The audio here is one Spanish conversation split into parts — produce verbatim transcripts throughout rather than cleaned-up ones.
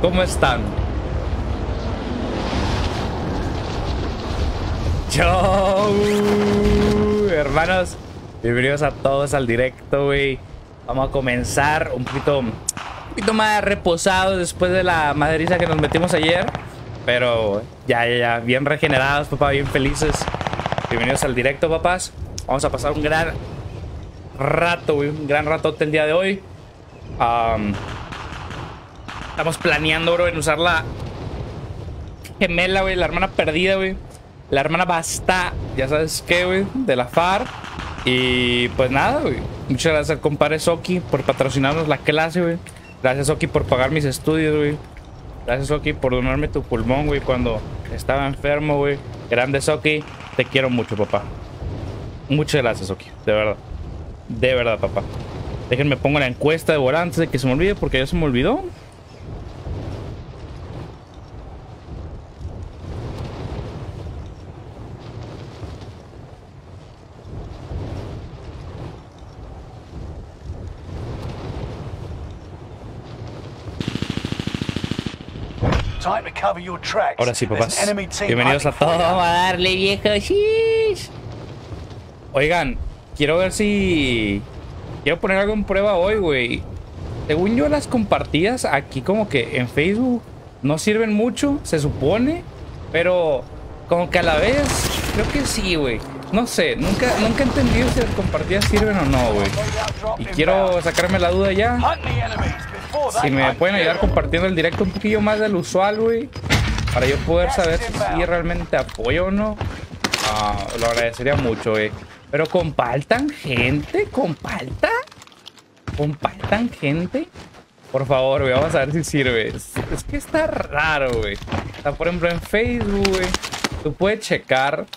¿Cómo están? Yo, hermanos, bienvenidos a todos al directo, güey. Vamos a comenzar un poquito, un poquito más reposados después de la madriza que nos metimos ayer. Pero ya, ya, ya, bien regenerados, papá, bien felices. Bienvenidos al directo, papás. Vamos a pasar un gran rato, güey, un gran ratote el día de hoy. Um, estamos planeando, bro, en usar la gemela, güey, la hermana perdida, güey. La hermana basta, ya sabes qué, güey, de la F A R. Y pues nada, güey. Muchas gracias al compadre Soki por patrocinarnos la clase, güey. Gracias, Soki, por pagar mis estudios, güey. Gracias, Soki, por donarme tu pulmón, güey, cuando estaba enfermo, güey. Grande, Soki. Te quiero mucho, papá. Muchas gracias, Soki. De verdad. De verdad, papá. Déjenme pongo la encuesta de volar antes de que se me olvide, porque ya se me olvidó. Ahora sí, papás. Bienvenidos a todos. Vamos a darle, viejo. Shish. Oigan, quiero ver si... Quiero poner algo en prueba hoy, güey. Según yo, las compartidas aquí como que en Facebook no sirven mucho, se supone. Pero como que a la vez, creo que sí, güey. No sé, nunca, nunca he entendido si las compartidas sirven o no, güey. Y quiero sacarme la duda ya. Si me pueden ayudar compartiendo el directo un poquillo más del usual, güey, para yo poder saber si realmente apoyo o no. Uh, lo agradecería mucho, güey. Pero compartan, gente, compartan. Compartan, gente. Por favor, güey, vamos a ver si sirve. Es, es que está raro, güey. Está, por ejemplo, en Facebook, güey. Tú puedes checar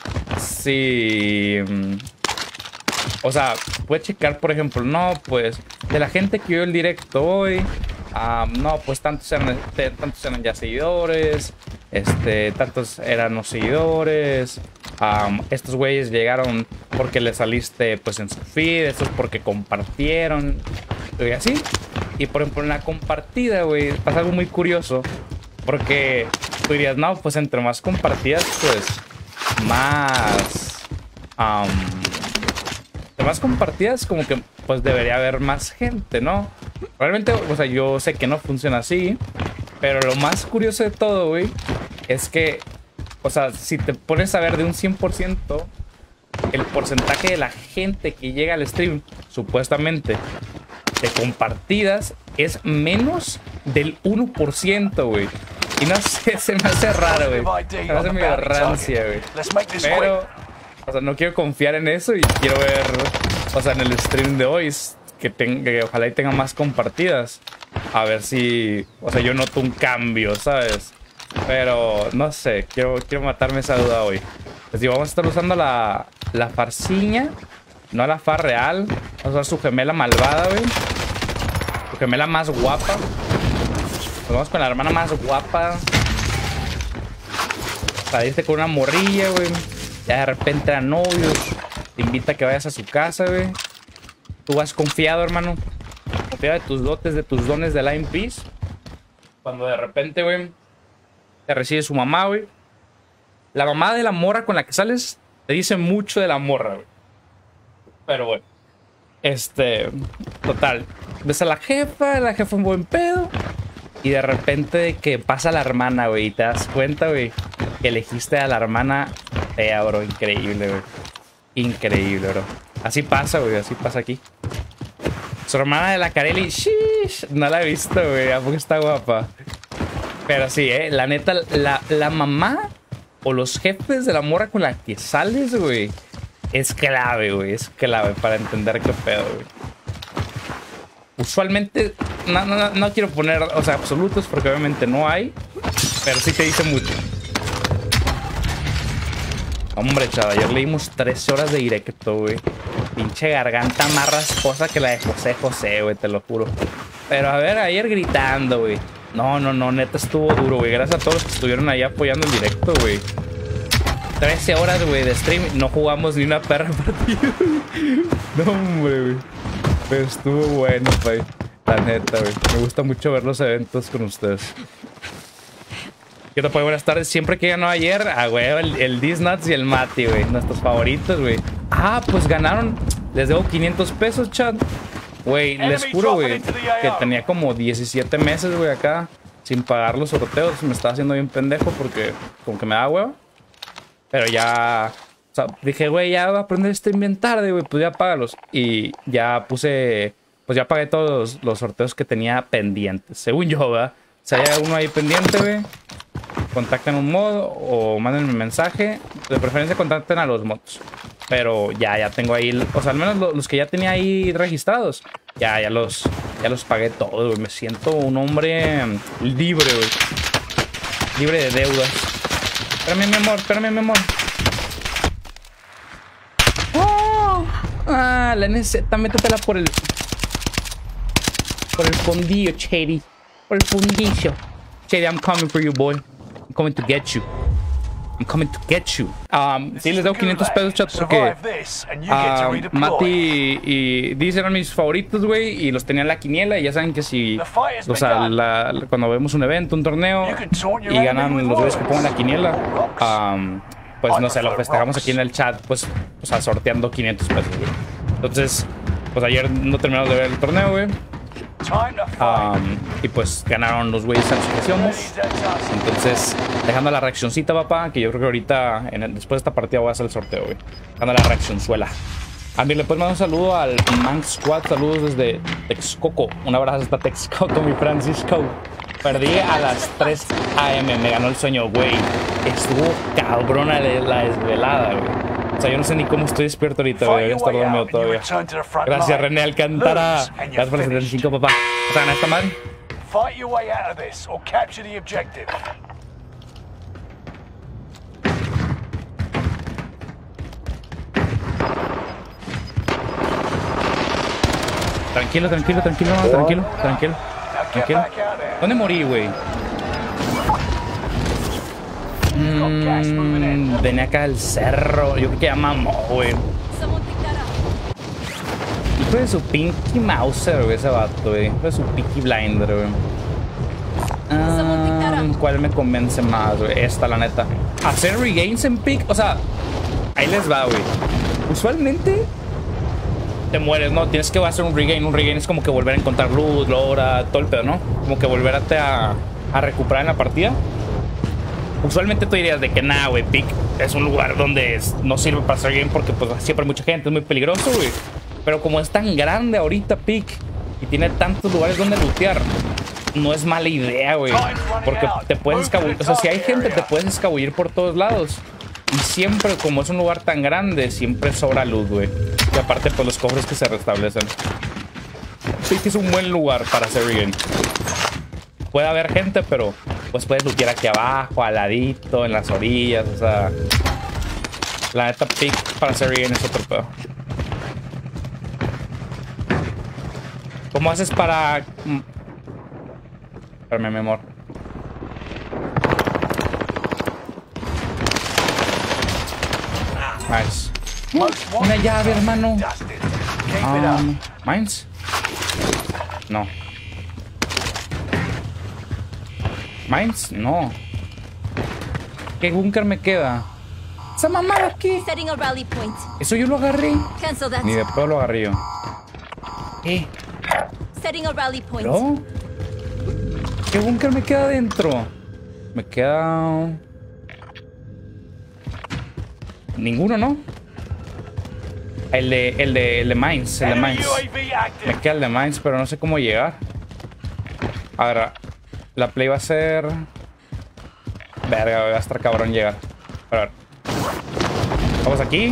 si... O sea, puedes checar, por ejemplo, no, pues, de la gente que vio el directo hoy. Um, no, pues tantos eran, tantos eran ya seguidores. Este, tantos eran los seguidores. Um, estos güeyes llegaron porque le saliste pues en su feed. Estos porque compartieron. Y así. Y por ejemplo en la compartida, güey, pasa algo muy curioso. Porque tú dirías, no, pues entre más compartidas, pues más... Um, entre más compartidas como que pues debería haber más gente, ¿no? Realmente, o sea, yo sé que no funciona así. Pero lo más curioso de todo, güey, es que, o sea, si te pones a ver de un cien por ciento, el porcentaje de la gente que llega al stream, supuestamente, de compartidas, es menos del uno por ciento, güey. Y no sé, se me hace raro, güey. Se me hace medio rancia, güey. Pero, o sea, no quiero confiar en eso y quiero ver, o sea, en el stream de hoy, que, tenga, que ojalá y tenga más compartidas. A ver si, o sea, yo noto un cambio, ¿sabes? Pero, no sé, quiero, quiero matarme esa duda hoy. Les digo, vamos a estar usando la, la farciña, no la far real. Vamos a usar su gemela malvada, güey. Su gemela más guapa. Nos vamos con la hermana más guapa. Para irte con una morrilla, güey. Ya de repente a novios. Te invita a que vayas a su casa, güey. Tú vas confiado, hermano. Confiado de tus dotes, de tus dones de Line Peace. Cuando de repente, güey, te recibe su mamá, güey. La mamá de la morra con la que sales te dice mucho de la morra, güey. Pero bueno. Este... Total. Ves a la jefa, la jefa un buen pedo. Y de repente que pasa la hermana, güey. Y te das cuenta, güey, que elegiste a la hermana fea, bro. Increíble, güey. Increíble, bro. Así pasa, güey. Así pasa aquí. Su hermana de la Kareli, shish, no la he visto, güey. ¿A poco está guapa? Pero sí, eh. La neta, la, la mamá o los jefes de la morra con la que sales, güey, es clave, güey. Es clave para entender qué pedo, güey. Usualmente, no, no, no quiero poner, o sea, absolutos, porque obviamente no hay. Pero sí te dice mucho. Hombre, chaval, ayer leímos trece horas de directo, güey. Pinche garganta más rasposa que la de José José, güey, te lo juro. Pero a ver, ayer gritando, güey. No, no, no, neta estuvo duro, güey. Gracias a todos los que estuvieron ahí apoyando el directo, güey. trece horas, güey, de stream. No jugamos ni una perra partida. No, hombre, güey. Pero estuvo bueno, güey. La neta, güey. Me gusta mucho ver los eventos con ustedes. ¿Qué te puedo? Buenas tardes. Siempre que ganó ayer, ah, güey, el, el Disnuts y el Mati, güey. Nuestros favoritos, güey. Ah, pues ganaron. Les debo quinientos pesos, chat. Güey, les juro, güey, que tenía como diecisiete meses, güey, acá sin pagar los sorteos. Me estaba haciendo bien pendejo porque como que me da huevo. Pero ya... O sea, dije, güey, ya voy a aprender este inventar, güey, pues ya págalos. Y ya puse... Pues ya pagué todos los, los sorteos que tenía pendientes. Según yo, ¿verdad? Si hay uno ahí pendiente, güey, contacten un mod o manden un mensaje. De preferencia contacten a los mods. Pero ya, ya tengo ahí, o sea, al menos los, los que ya tenía ahí registrados, ya, ya los, ya los pagué todos, güey. Me siento un hombre libre, güey. Libre de deudas. Espérame, mi amor, espérame, mi amor. Oh, ah, la N Z, métetela por el, por el fondillo, Shady. Por el fundillo. Shady, I'm coming for you, boy. I'm coming to get you. I'm coming to get you. Um, sí, les debo quinientos pesos, chat, porque uh, Mati y, y Diz eran mis favoritos, güey, y los tenía en la quiniela. Y ya saben que si, o sea, la, la, cuando vemos un evento, un torneo, y ganan los güeyes que pongan la quiniela, um, pues no sé, lo festejamos aquí en el chat, pues, o sea, sorteando quinientos pesos, güey. Entonces, pues ayer no terminamos de ver el torneo, güey. Um, y pues ganaron los güeyes a los que hacíamos. Entonces, dejando la reaccioncita, papá, que yo creo que ahorita, en el, después de esta partida, voy a hacer el sorteo, güey. Dejando la reaccionzuela. A mí le puedes mandar un saludo al Man Squad. Saludos desde Texcoco. Un abrazo hasta Texcoco, mi Francisco. Perdí a las tres A M Me ganó el sueño, güey. Estuvo cabrona la desvelada, güey. O sea, yo no sé ni cómo estoy despierto ahorita, güey. Debería estar dormido todavía. Gracias, René Alcántara. Gracias por el setenta y cinco, papá. O sea, ¿gana esta madre? Tranquilo, tranquilo, tranquilo, tranquilo, tranquilo, tranquilo. ¿Dónde morí, güey? Mmm, venía acá al cerro. Yo creo que ya mamó, güey. Hijo de su Pinky Mouser, güey, ese vato, güey. Hijo de su Pinky Blinder, güey. Um, ¿Cuál me convence más, güey? Esta, la neta. Hacer regains en pick. O sea, ahí les va, güey. Usualmente te mueres, ¿no? Tienes que hacer un regain. Un regain es como que volver a encontrar luz, lora, todo el pedo, ¿no? Como que volver a, a recuperar en la partida. Usualmente tú dirías de que nada, güey, Pick es un lugar donde es, no sirve para hacer game porque pues siempre hay mucha gente, es muy peligroso, güey. Pero como es tan grande ahorita Pick y tiene tantos lugares donde lootear, no es mala idea, güey. Porque te puedes escabullir, o sea, si hay gente te puedes escabullir por todos lados. Y siempre, como es un lugar tan grande, siempre sobra luz, güey. Y aparte, pues los cofres que se restablecen. Pick es un buen lugar para hacer game. Puede haber gente, pero pues puedes lootear aquí abajo, al ladito, en las orillas, o sea... La neta, Pick para hacer bien es otro pedo. ¿Cómo haces para...? Espérame, mi amor. Nice. Una llave, hermano. Um, ¿Mines? No. ¿Mines? No. ¿Qué búnker me queda? ¡Esa mamada aquí! Eso yo lo agarré. Ni de pedo lo agarré yo. ¿Qué? ¿No? ¿Qué búnker me queda adentro? Me queda... Ninguno, ¿no? El de, el de, el de Mines, el de Mines. Me queda el de Mines, pero no sé cómo llegar. A ver, la play va a ser... Verga, va a estar cabrón llegar. A ver. Vamos aquí.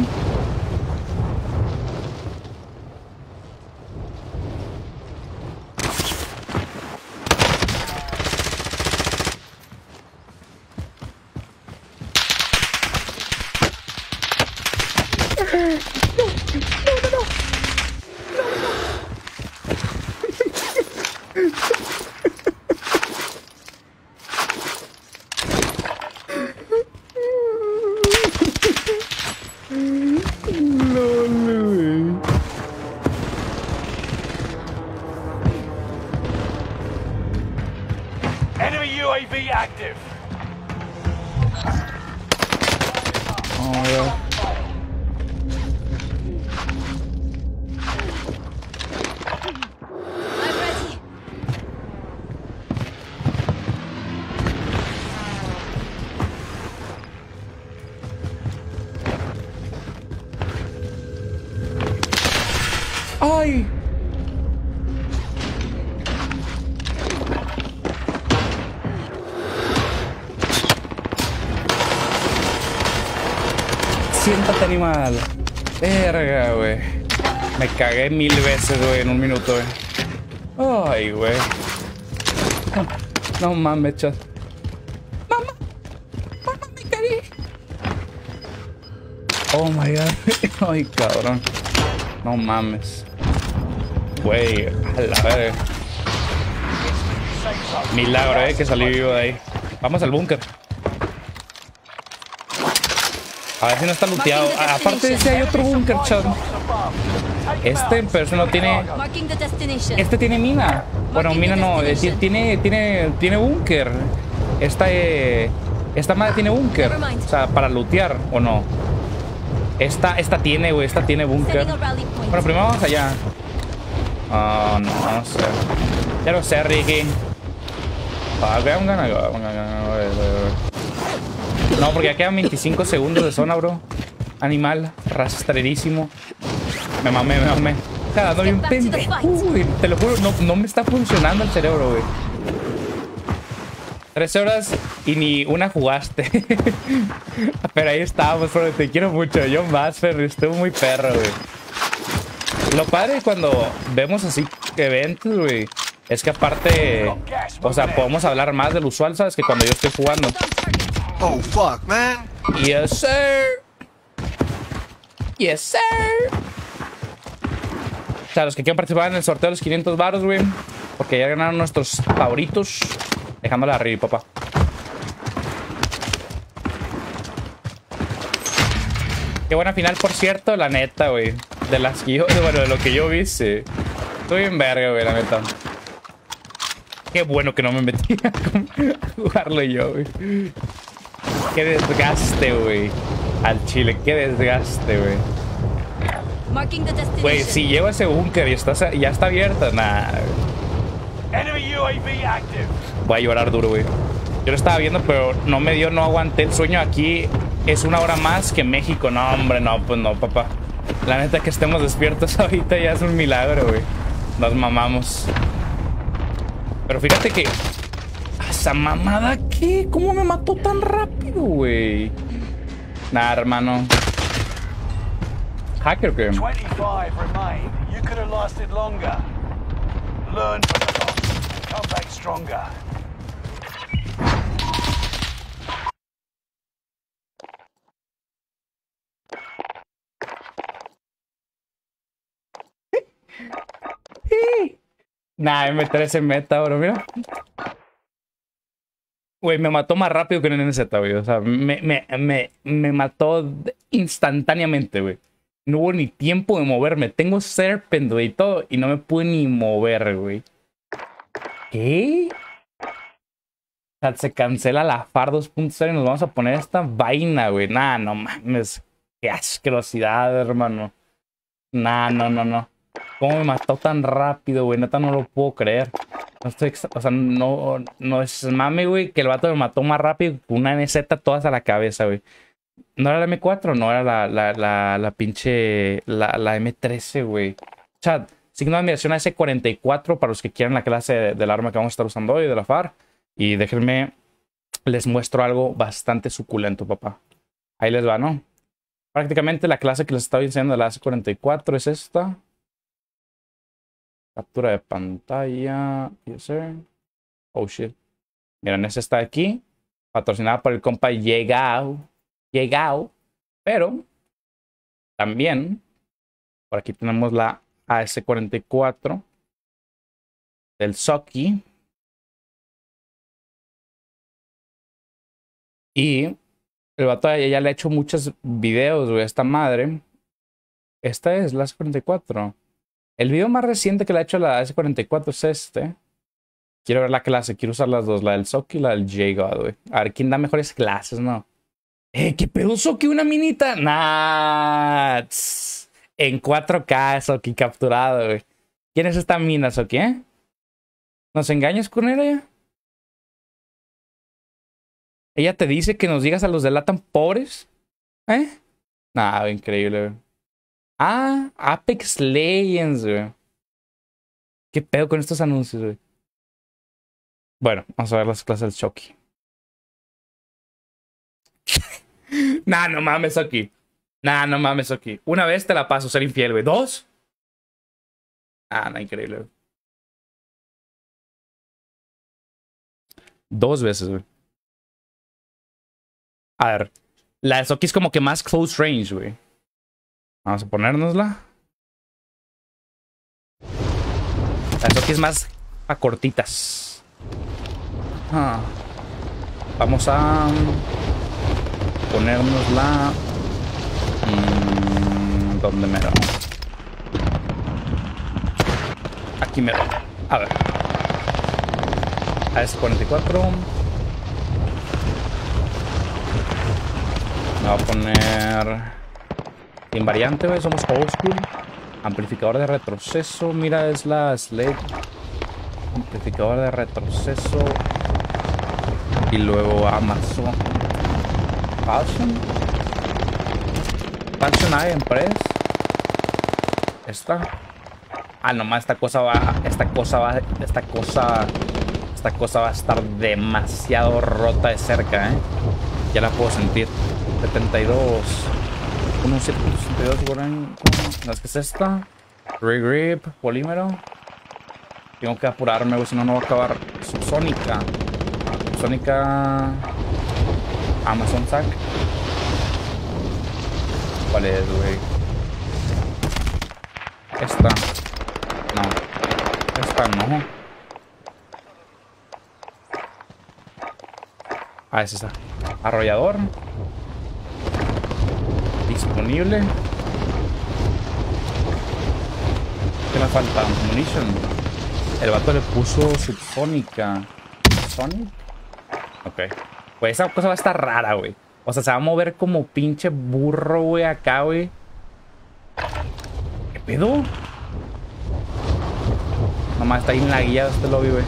Oh, Dios. ¡Ay! Siéntate, animal. Verga, güey. Me cagué mil veces, güey, en un minuto, güey. Ay, güey. No, no mames, chat. Mamá. Mamá, me cagué. Oh my god. Ay, cabrón. No mames. Güey, a la verga. Milagro, eh, que salí vivo de ahí. Vamos al búnker. A ver si no está looteado. Aparte de ese hay otro búnker, chat. Este, pero ese no tiene. Este tiene mina. Bueno, mina no. eh, Tiene, tiene, tiene búnker. Esta, eh, esta madre tiene búnker. O sea, para lootear, ¿o no? Esta, esta tiene, güey. Esta tiene búnker. Bueno, primero vamos allá. Oh, no, no sé. Ya lo sé, Ricky. Ah, okay, I'm gonna go. I'm gonna go. Wait, wait, wait. No, porque ya quedan veinticinco segundos de zona, bro. Animal, rastrerísimo. Me mamé, me mamé. Cada doy un pendejo, güey. Te lo juro, no, no me está funcionando el cerebro, güey. Tres horas y ni una jugaste. Pero ahí estábamos, bro. Te quiero mucho. Yo más, pero estuvo muy perro, güey. Lo padre cuando vemos así eventos, güey, es que aparte, o sea, podemos hablar más del usual, ¿sabes? Que cuando yo estoy jugando. Oh, fuck, man. Yes, sir. Yes, sir. O sea, los que quieran participar en el sorteo de los quinientos baros, güey, porque ya ganaron nuestros favoritos. Dejándola arriba, papá. Qué buena final, por cierto, la neta, güey. De las que yo, bueno, de lo que yo vi, sí. Estoy bien verga, güey, la neta. Qué bueno que no me metí a jugarlo yo, güey. Qué desgaste, güey. Al chile, qué desgaste, güey. Güey, si llego a ese búnker y está, ya está abierta, nah. Voy a llorar duro, güey. Yo lo estaba viendo, pero no me dio, no aguanté el sueño. Aquí es una hora más que México. No, hombre, no, pues no, papá. La neta que estemos despiertos ahorita ya es un milagro, güey. Nos mamamos. Pero fíjate que... ¿Esa mamada qué? ¿Cómo me mató tan rápido, güey? Nah, hermano. Hacker, ¿qué? Nah, M tres en meta, bro, mira. Güey, me mató más rápido que en N Z, güey. O sea, me, me, me, me mató instantáneamente, güey. No hubo ni tiempo de moverme. Tengo Serpent, güey, y todo. Y no me pude ni mover, güey. ¿Qué? O sea, se cancela la F A R dos punto cero y nos vamos a poner esta vaina, güey. Nah, no mames. Qué asquerosidad, hermano. Nah, no, no, no. ¿Cómo me mató tan rápido, güey? Neta, no lo puedo creer. No estoy... O sea, no, no es mame, güey, que el vato me mató más rápido con una N Z todas a la cabeza, güey. ¿No era la M cuatro? No, era la, la, la, la pinche... La, la M trece, güey. Chat, signo de admiración a ese cuarenta y cuatro para los que quieran la clase de, del arma que vamos a estar usando hoy, de la F A R. Y déjenme... Les muestro algo bastante suculento, papá. Ahí les va, ¿no? Prácticamente la clase que les estaba enseñando de la S cuarenta y cuatro es esta. Captura de pantalla. Yes, sir. Oh, shit. Miren, esa está aquí. Patrocinada por el compa Llegao. Llegao. Pero también por aquí tenemos la A S cuarenta y cuatro del Soki. Y el vato ya le ha hecho muchos videos, güey, a esta madre. Esta es la A S cuarenta y cuatro. El video más reciente que le ha hecho la A S cuarenta y cuatro es este. Quiero ver la clase. Quiero usar las dos. La del Soki y la del J-God, güey. A ver quién da mejores clases, ¿no? Eh, ¿qué pedo, Soki? ¿Una minita? Nah. Tss. En cuatro K, Soki, capturado, güey. ¿Quién es esta mina, Soki, eh? ¿Nos engañas con ella? Ella te dice que nos digas a los de Latam pobres. ¿Eh? Nah, increíble, güey. Ah, Apex Legends, güey. ¿Qué pedo con estos anuncios, güey? Bueno, vamos a ver las clases del Shoki. Nah, no mames, Soki. Nah, no mames, Soki. Una vez te la paso, ser infiel, güey. ¿Dos? Ah, no, increíble, güey. Dos veces, güey. A ver. La de Soki es como que más close range, güey. Vamos a ponérnosla. La de Soki es más a cortitas. Ah. Vamos a ponérnosla. Mmm, ¿Dónde mero? Aquí mero. A ver. A S cuarenta y cuatro. Me voy a poner invariante, güey. Somos old school. Amplificador de retroceso. Mira, es la Slate. Amplificador de retroceso. Y luego Amazon. Falcon. Falcon I Empress. Esta. Ah, nomás esta cosa va. Esta cosa va. Esta cosa. Esta cosa va a estar demasiado rota de cerca, eh. Ya la puedo sentir. setenta y dos. Con un siete punto sesenta y dos igual en. ¿No es que es esta? Regrip, polímero. Tengo que apurarme, güey, si no, no va a acabar. Subsónica. Subsónica. Amazon Sack. ¿Cuál es, güey? Esta. No. Esta no. Ah, es esa. Arrollador. Disponible. ¿Qué me falta? Munition. El vato le puso subsónica. ¿Sonic? Ok. Pues esa cosa va a estar rara, güey. O sea, se va a mover como pinche burro, güey, acá, güey. ¿Qué pedo? Nomás está ahí en la guía de este lobby, güey.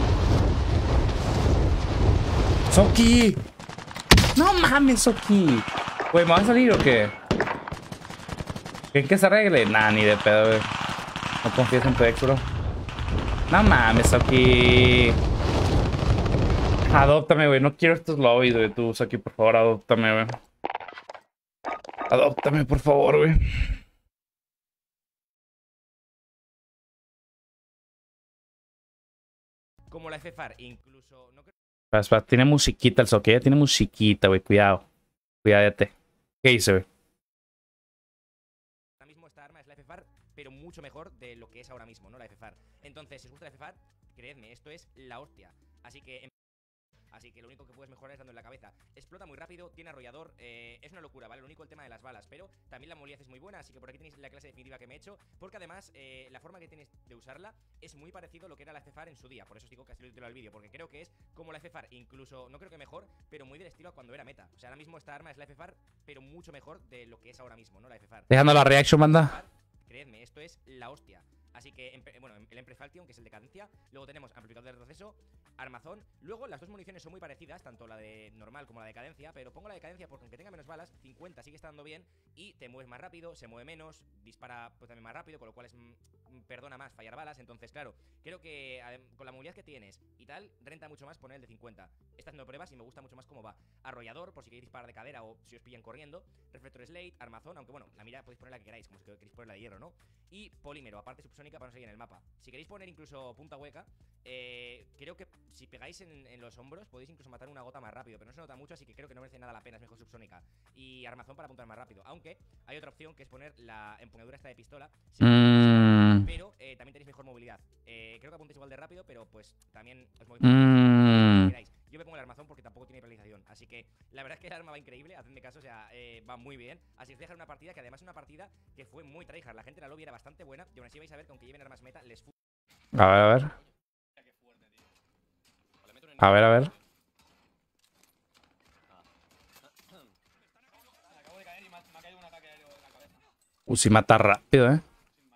¡Soki! ¡No mames, Soki! Güey, ¿me va a salir o qué? ¿Quieren que se arregle? Nah, ni de pedo, güey. No confíes en tu ex, bro. No mames, Soki. Adóptame, güey. No quiero estos lobbies, güey. Tú, Soki, por favor, adóptame, güey. Adóptame, por favor, güey. Como la F F A R, incluso... No creo... Espera, espera, tiene musiquita el Soki, ¿eh? Tiene musiquita, güey. Cuidado. Cuídate. ¿Qué hice, güey? Ahora mismo esta arma es la F F A R, pero mucho mejor de lo que es ahora mismo, ¿no? La F F A R. Entonces, si os gusta la F F A R, creedme, esto es la hostia. Así que... Así que lo único que puedes mejorar es dando en la cabeza. Explota muy rápido, tiene arrollador, eh, es una locura, ¿vale? Lo único el tema de las balas, pero también la movilidad es muy buena, así que por aquí tenéis la clase definitiva que me he hecho. Porque además, eh, la forma que tienes de usarla es muy parecido a lo que era la F F A R en su día. Por eso os digo que así lo titulado al vídeo, porque creo que es como la F F A R, incluso, no creo que mejor, pero muy del estilo a cuando era meta. O sea, ahora mismo esta arma es la F F A R, pero mucho mejor de lo que es ahora mismo, ¿no? La F F A R. Dejando la reaction, banda. Creedme, esto es la hostia. Así que, bueno, el Empress Falcon, que es el de cadencia. Luego tenemos amplificador de retroceso, armazón. Luego las dos municiones son muy parecidas, tanto la de normal como la de cadencia. Pero pongo la de cadencia porque aunque tenga menos balas, cincuenta sigue estando bien. Y te mueves más rápido, se mueve menos, dispara pues también más rápido, con lo cual es mm, perdona más fallar balas. Entonces, claro, creo que con la movilidad que tienes y tal, renta mucho más poner el de cincuenta. Está haciendo pruebas y me gusta mucho más cómo va. Arrollador, por si queréis disparar de cadera o si os pillan corriendo. Reflector Slate, armazón, aunque bueno, la mira podéis poner la que queráis, como si queréis poner la de hierro, ¿no? Y polímero, aparte subsónica para no seguir en el mapa. Si queréis poner incluso punta hueca, eh, creo que si pegáis en, en los hombros podéis incluso matar una gota más rápido, pero no se nota mucho, así que creo que no merece nada la pena, es mejor subsónica. Y armazón para apuntar más rápido, aunque hay otra opción que es poner la empuñadura esta de pistola, sí, mm. pero eh, también tenéis mejor movilidad. eh, Creo que apuntéis igual de rápido, pero pues también os movéis mm. como queráis. Yo me pongo el armazón porque tampoco tiene penalización. Así que la verdad es que el arma va increíble, hacedme caso, o sea, eh, va muy bien. Así que os voy a dejar una partida que además es una partida que fue muy tryhard. La gente en la lobby era bastante buena y aún así vais a ver que aunque lleven armas meta, les fu... A ver, a ver. A ver, a ver. Uh, si mata rápido, eh.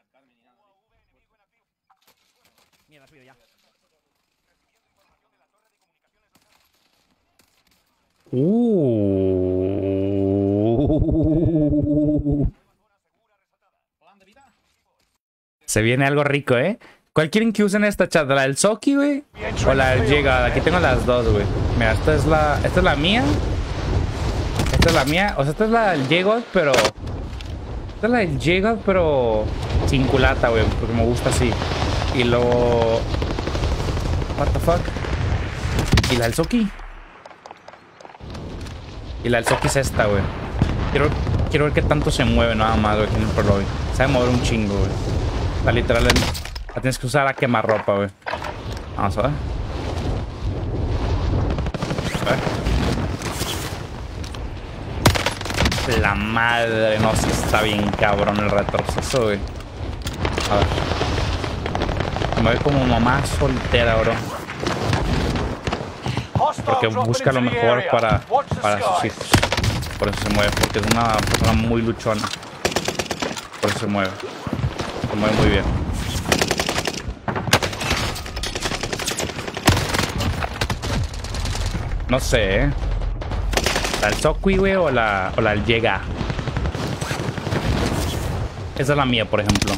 Mierda, ha subido ya. Uh. Se viene algo rico, ¿eh? ¿Cuál quieren que usen esta chat? ¿La del Soki, güey? ¿O la del Giga? Aquí tengo las dos, güey. Mira, esta es la... Esta es la mía. Esta es la mía. O sea, esta es la del J-God, pero... Esta es la del J-God, pero... sin culata, güey. Porque me gusta así. Y luego... What the fuck? ¿Y la del Soki? Y la del Soki es esta, güey. Quiero, quiero ver qué tanto se mueve nada más, güey, aquí en el Pro Lobby. Sabe mover un chingo, güey. La literal la tienes que usar a quemarropa, güey. Vamos a ver. A ver. La madre, no sé, está bien cabrón el retroceso, güey. A ver. Se mueve como mamá soltera, bro. Porque busca lo mejor para, para sus hijos. Por eso se mueve, porque es una persona muy luchona. Por eso se mueve. Se mueve muy bien. No sé, ¿eh? ¿La del Sokui, güey, o la, o la del Llega? Esa es la mía, por ejemplo.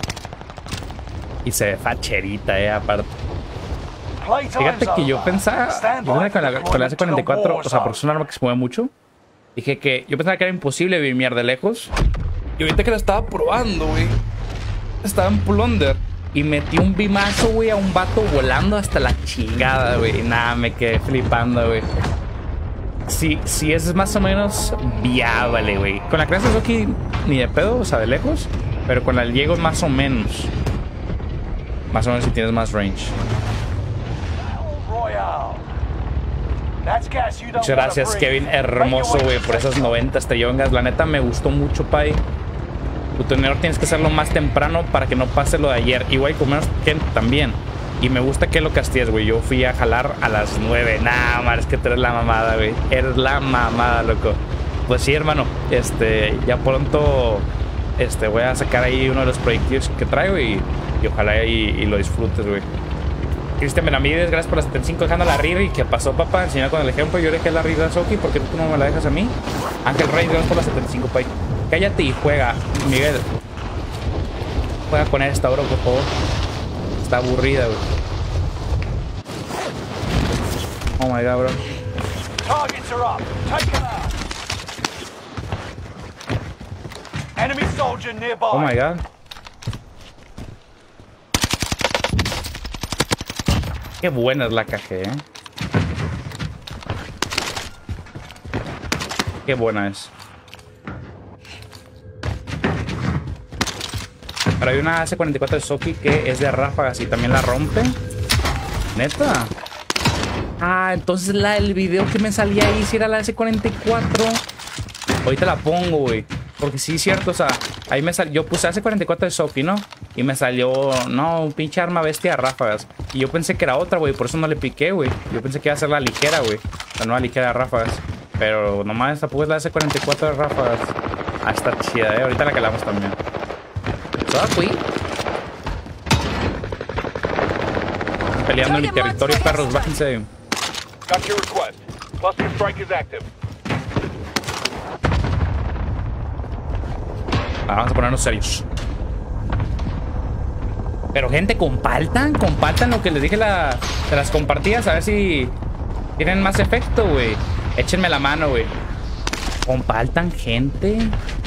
Y se ve facherita, eh, aparte. Fíjate que yo pensaba, yo pensaba con la, con la C cuarenta y cuatro, o sea, porque es un arma que se mueve mucho. Dije que yo pensaba que era imposible vimear de lejos. Y ahorita que la estaba probando, güey, estaba en Plunder y metí un bimazo, güey, a un vato volando hasta la chingada, güey. Nada, me quedé flipando, güey. Sí, sí, es más o menos viable, güey. Con la clase de Soki ni de pedo, o sea, de lejos. Pero con la Diego más o menos. Más o menos si tienes más range. Muchas gracias, Kevin. Hermoso, güey, por esas noventa estrellas. La neta me gustó mucho, pay. Tu tenedor tienes que hacerlo más temprano para que no pase lo de ayer. Igual con menos gente también. Y me gusta que lo castilles, güey. Yo fui a jalar a las nueve. Nah, man, es que tú eres la mamada, güey. Eres la mamada, loco. Pues sí, hermano. Este, ya pronto este, voy a sacar ahí uno de los proyectos que traigo y, y ojalá y, y lo disfrutes, güey. Cristian Benavides, gracias por las setenta y cinco dejando la Riri. ¿Y qué pasó, papá? Enseña con el ejemplo. Yo dejé la Riri a Soki. ¿Por qué tú no me la dejas a mí? Ángel Reyes, gracias por las setenta y cinco, pay. Cállate y juega, Miguel. Juega con esta, bro, por favor. Está aburrida, güey. Oh my god, bro. Targets are up. Take them out. Enemy soldier nearby. Oh my god. Qué buena es la K G, eh. Qué buena es. Pero hay una A C cuarenta y cuatro de Soki que es de ráfagas y también la rompe. ¿Neta? Ah, entonces la del video que me salía ahí si era la A C cuarenta y cuatro. Ahorita la pongo, güey. Porque sí es cierto, o sea, ahí me salió. Yo puse A C cuarenta y cuatro de Soki, ¿no? Y me salió, no, un pinche arma bestia de ráfagas. Y yo pensé que era otra, güey. Por eso no le piqué, güey. Yo pensé que iba a ser la ligera, güey. La nueva ligera de ráfagas. Pero nomás tampoco es la A C cuarenta y cuatro de ráfagas. Ah, está chida, eh. Ahorita la calamos también. Soki. Peleando en mi territorio, perros. Bájense. Got your request. Cluster strike is active. Ah, vamos a ponernos serios. Pero gente, compartan, compartan lo que les dije la, de las compartidas. A ver si tienen más efecto, güey. Échenme la mano, güey. Compartan, gente.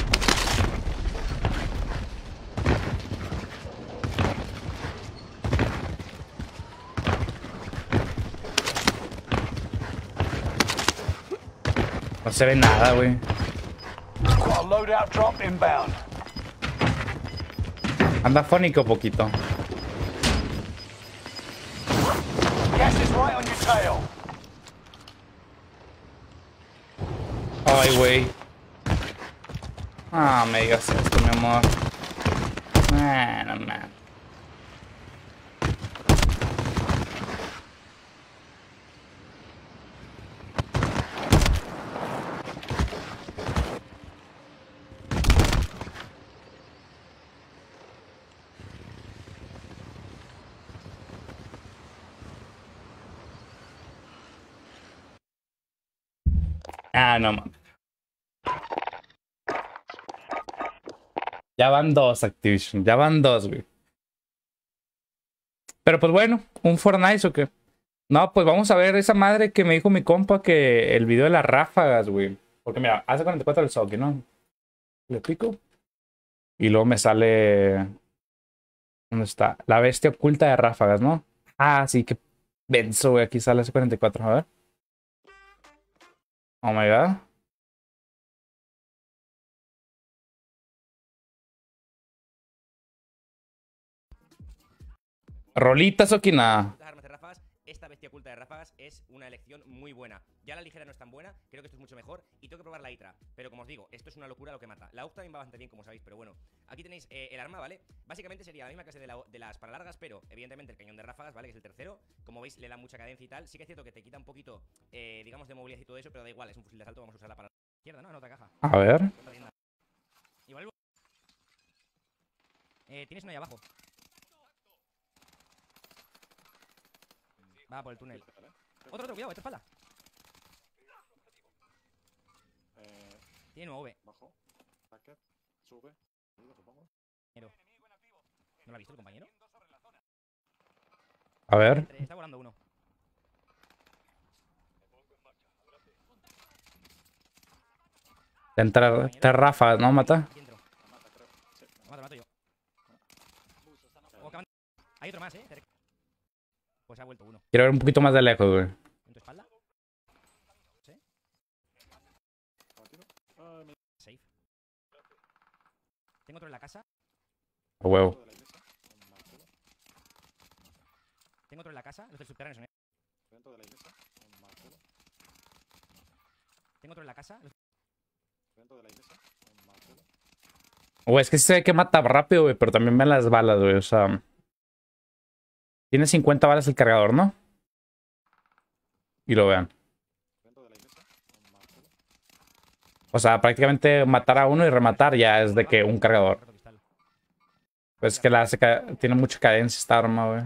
No se ve nada, güey. Got a loadout drop inbound. Anda fónico poquito. Gas is right on your tail. Ay, güey. Ah, me digas esto, mi amor. Bueno, man. Ah, no, mames. Ya van dos, Activision. Ya van dos, güey. Pero pues bueno, ¿un Fortnite o qué? No, pues vamos a ver esa madre que me dijo mi compa que el video de las ráfagas, güey. Porque mira, hace cuarenta y cuatro el Soki, ¿no? Le pico. Y luego me sale... ¿Dónde está? La bestia oculta de ráfagas, ¿no? Ah, sí, que benzo, güey. Aquí sale ese cuarenta y cuatro, a ver. Oh my god. Rolitas o que nada. Las armas de ráfagas, esta bestia oculta de ráfagas es una elección muy buena. Ya la ligera no es tan buena, creo que esto es mucho mejor. Y tengo que probar la Itra. Pero como os digo, esto es una locura lo que mata. La U F también va bastante bien, como sabéis, pero bueno. Aquí tenéis eh, el arma, ¿vale? Básicamente sería la misma clase de, la, de las para largas, pero evidentemente el cañón de ráfagas, ¿vale? Que es el tercero. Como veis, le da mucha cadencia y tal. Sí que es cierto que te quita un poquito, eh, digamos, de movilidad y todo eso, pero da igual, es un fusil de asalto. Vamos a usarla para la izquierda, ¿no? En otra caja. A ver. Igual. Eh, tienes una ahí abajo. Va por el túnel. Otro, otro, cuidado, esta espalda. Eh, Tiene nuevo V. bajo. Packet. Sube. Supongo. ¿No lo ha visto el compañero? A ver. Está volando uno. Entra tres ráfagas, ¿no? Mata. Aquí entro. Lo mato, lo mato yo. Oh, acaban- Hay otro más, eh. Cerca. Pues ha vuelto uno. Quiero ver un poquito más de lejos, güey. ¿En tu espalda? ¿Sí? Safe. Tengo otro en la casa. A huevo. Tengo otro en la casa. Los del subterráneo son. Dentro de la iglesia. Un martelo. Tengo otro en la casa. Los... Dentro de la iglesia. Un martelo. Güey, es que sí se ve que mata rápido, güey, pero también ven las balas, güey. O sea... Tiene cincuenta balas el cargador, ¿no? Y lo vean. Dentro de la iglesia. Un martelo. O sea, prácticamente matar a uno y rematar ya es de que un cargador. Pues es que la hace ca- tiene mucha cadencia esta arma, güey.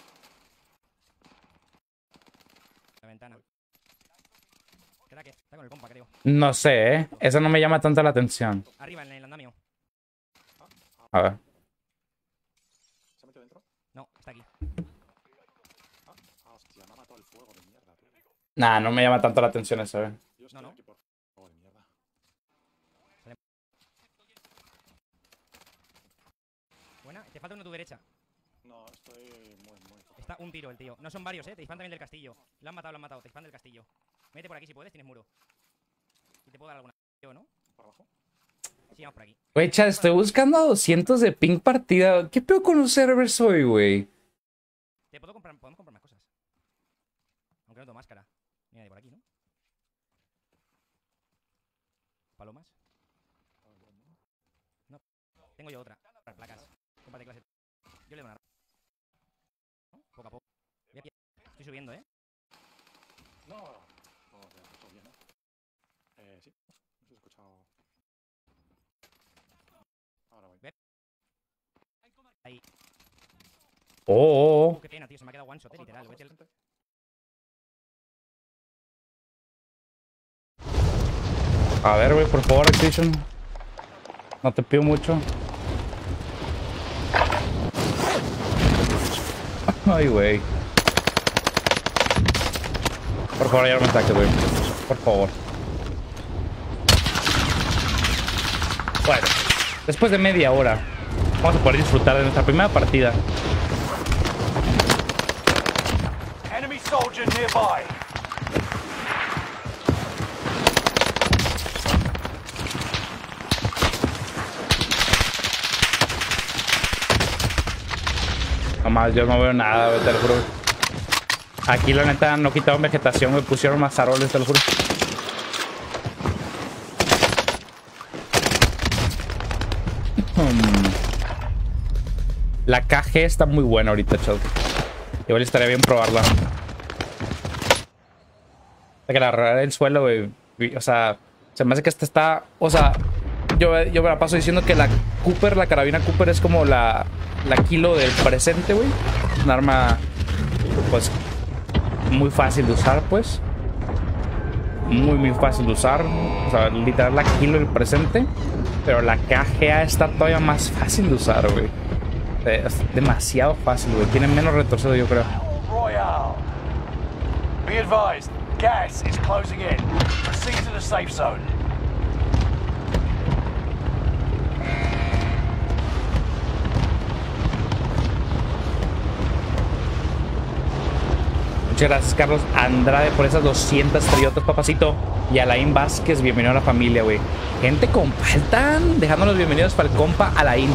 La ventana. ¿Será que? Está con el compa, creo. No sé, ¿eh? Esa no me llama tanto la atención. Arriba, en el andamio. A ver. ¿Se ha metido dentro? No, está aquí. Ah, ah, hostia, me ha matado el fuego de mierda, tío. Nah, no me llama tanto la atención eso, güey. Yo estoy no. aquí por fuego de mierda. Buena. Te falta uno a tu derecha. No, estoy muy, muy... Está un tiro el tío. No son varios, eh. Te disparan también del castillo. Lo han matado, lo han matado. Te disparan del castillo. Mete por aquí si puedes, tienes muro. Y te puedo dar alguna. Yo, ¿no? ¿Por abajo? Sí, vamos por aquí. Güey, chat, estoy buscando a doscientos de ping partida. ¿Qué pedo con los servers hoy, güey? Te puedo comprar. Podemos comprar más cosas. Aunque no tengo máscara. Mira, de por aquí, ¿no? ¿Palomas? No. Tengo yo otra. Las placas. Cómprate clase. Yo le doy una. ¿No? Poco a poco. Voy a pillar. Estoy subiendo, ¿eh? No. Oh, se ha escuchado bien, ¿eh? Eh, sí. No se ha escuchado... Ahora voy. Ahí. Oh, oh, Uh, oh. qué pena, tío. Se me ha quedado one shot, eh, literal. Vete al... A ver, güey, por favor, Activision. No te pido mucho. Ay, güey. Por favor, ya no me ataques, güey. Por favor. Bueno, después de media hora, vamos a poder disfrutar de nuestra primera partida. Enemy soldier nearby. Nomás yo no veo nada, güey, te lo juro. Aquí la neta no quitaron vegetación, me pusieron más árboles, te lo juro. Hmm. La K G está muy buena ahorita, chat. Igual estaría bien probarla. De que la agarrar el suelo, güey. O sea, se me hace que esta está... O sea, yo, yo me la paso diciendo que la Cooper, la carabina Cooper es como la... La Kilo del presente, güey. Un arma, pues, muy fácil de usar, pues. muy muy fácil de usar. O sea, literal la kill el presente. Pero la K G A está todavía más fácil de usar, güey. Es demasiado fácil, güey. Tiene menos retroceso, yo creo. Royale. Be advised, gas is closing in. Proceed to the safe zone. Muchas gracias, Carlos Andrade, por esas doscientas estrellotas, papacito. Y Alain Vázquez, bienvenido a la familia, güey. Gente, compa, están dejándonos bienvenidos para el compa Alain.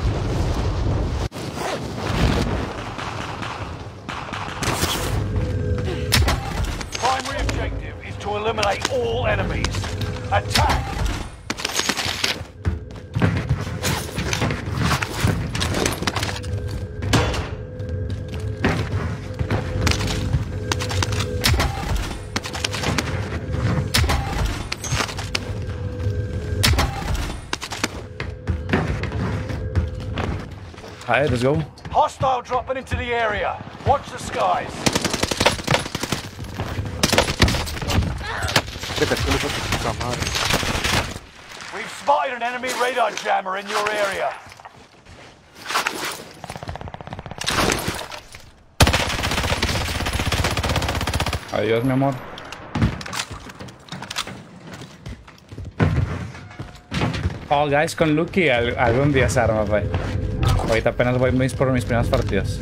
Primary objective is to eliminate all enemies. Attack! Alright, let's go. Hostile dropping into the area. Watch the skies. We've spotted an enemy radar jammer in your area. Adiós, mi amor. Oh, guys, con Lucky al- algún día se arma, güey. Ahorita apenas voy mis- por mis primeras partidas.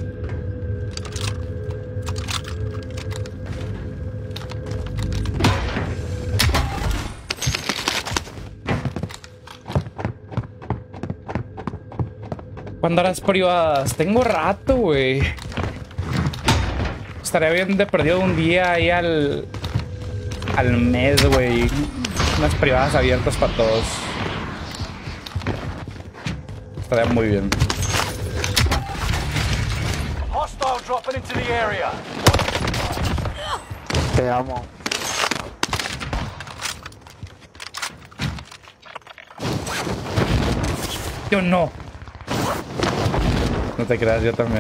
¿Cuándo horas privadas? Tengo rato, güey. Estaría bien de perdido un día ahí al... al mes, güey. Unas privadas abiertas para todos. Estaría muy bien. Hostile dropping into the area. Te amo. Yo no. No te creas, yo también.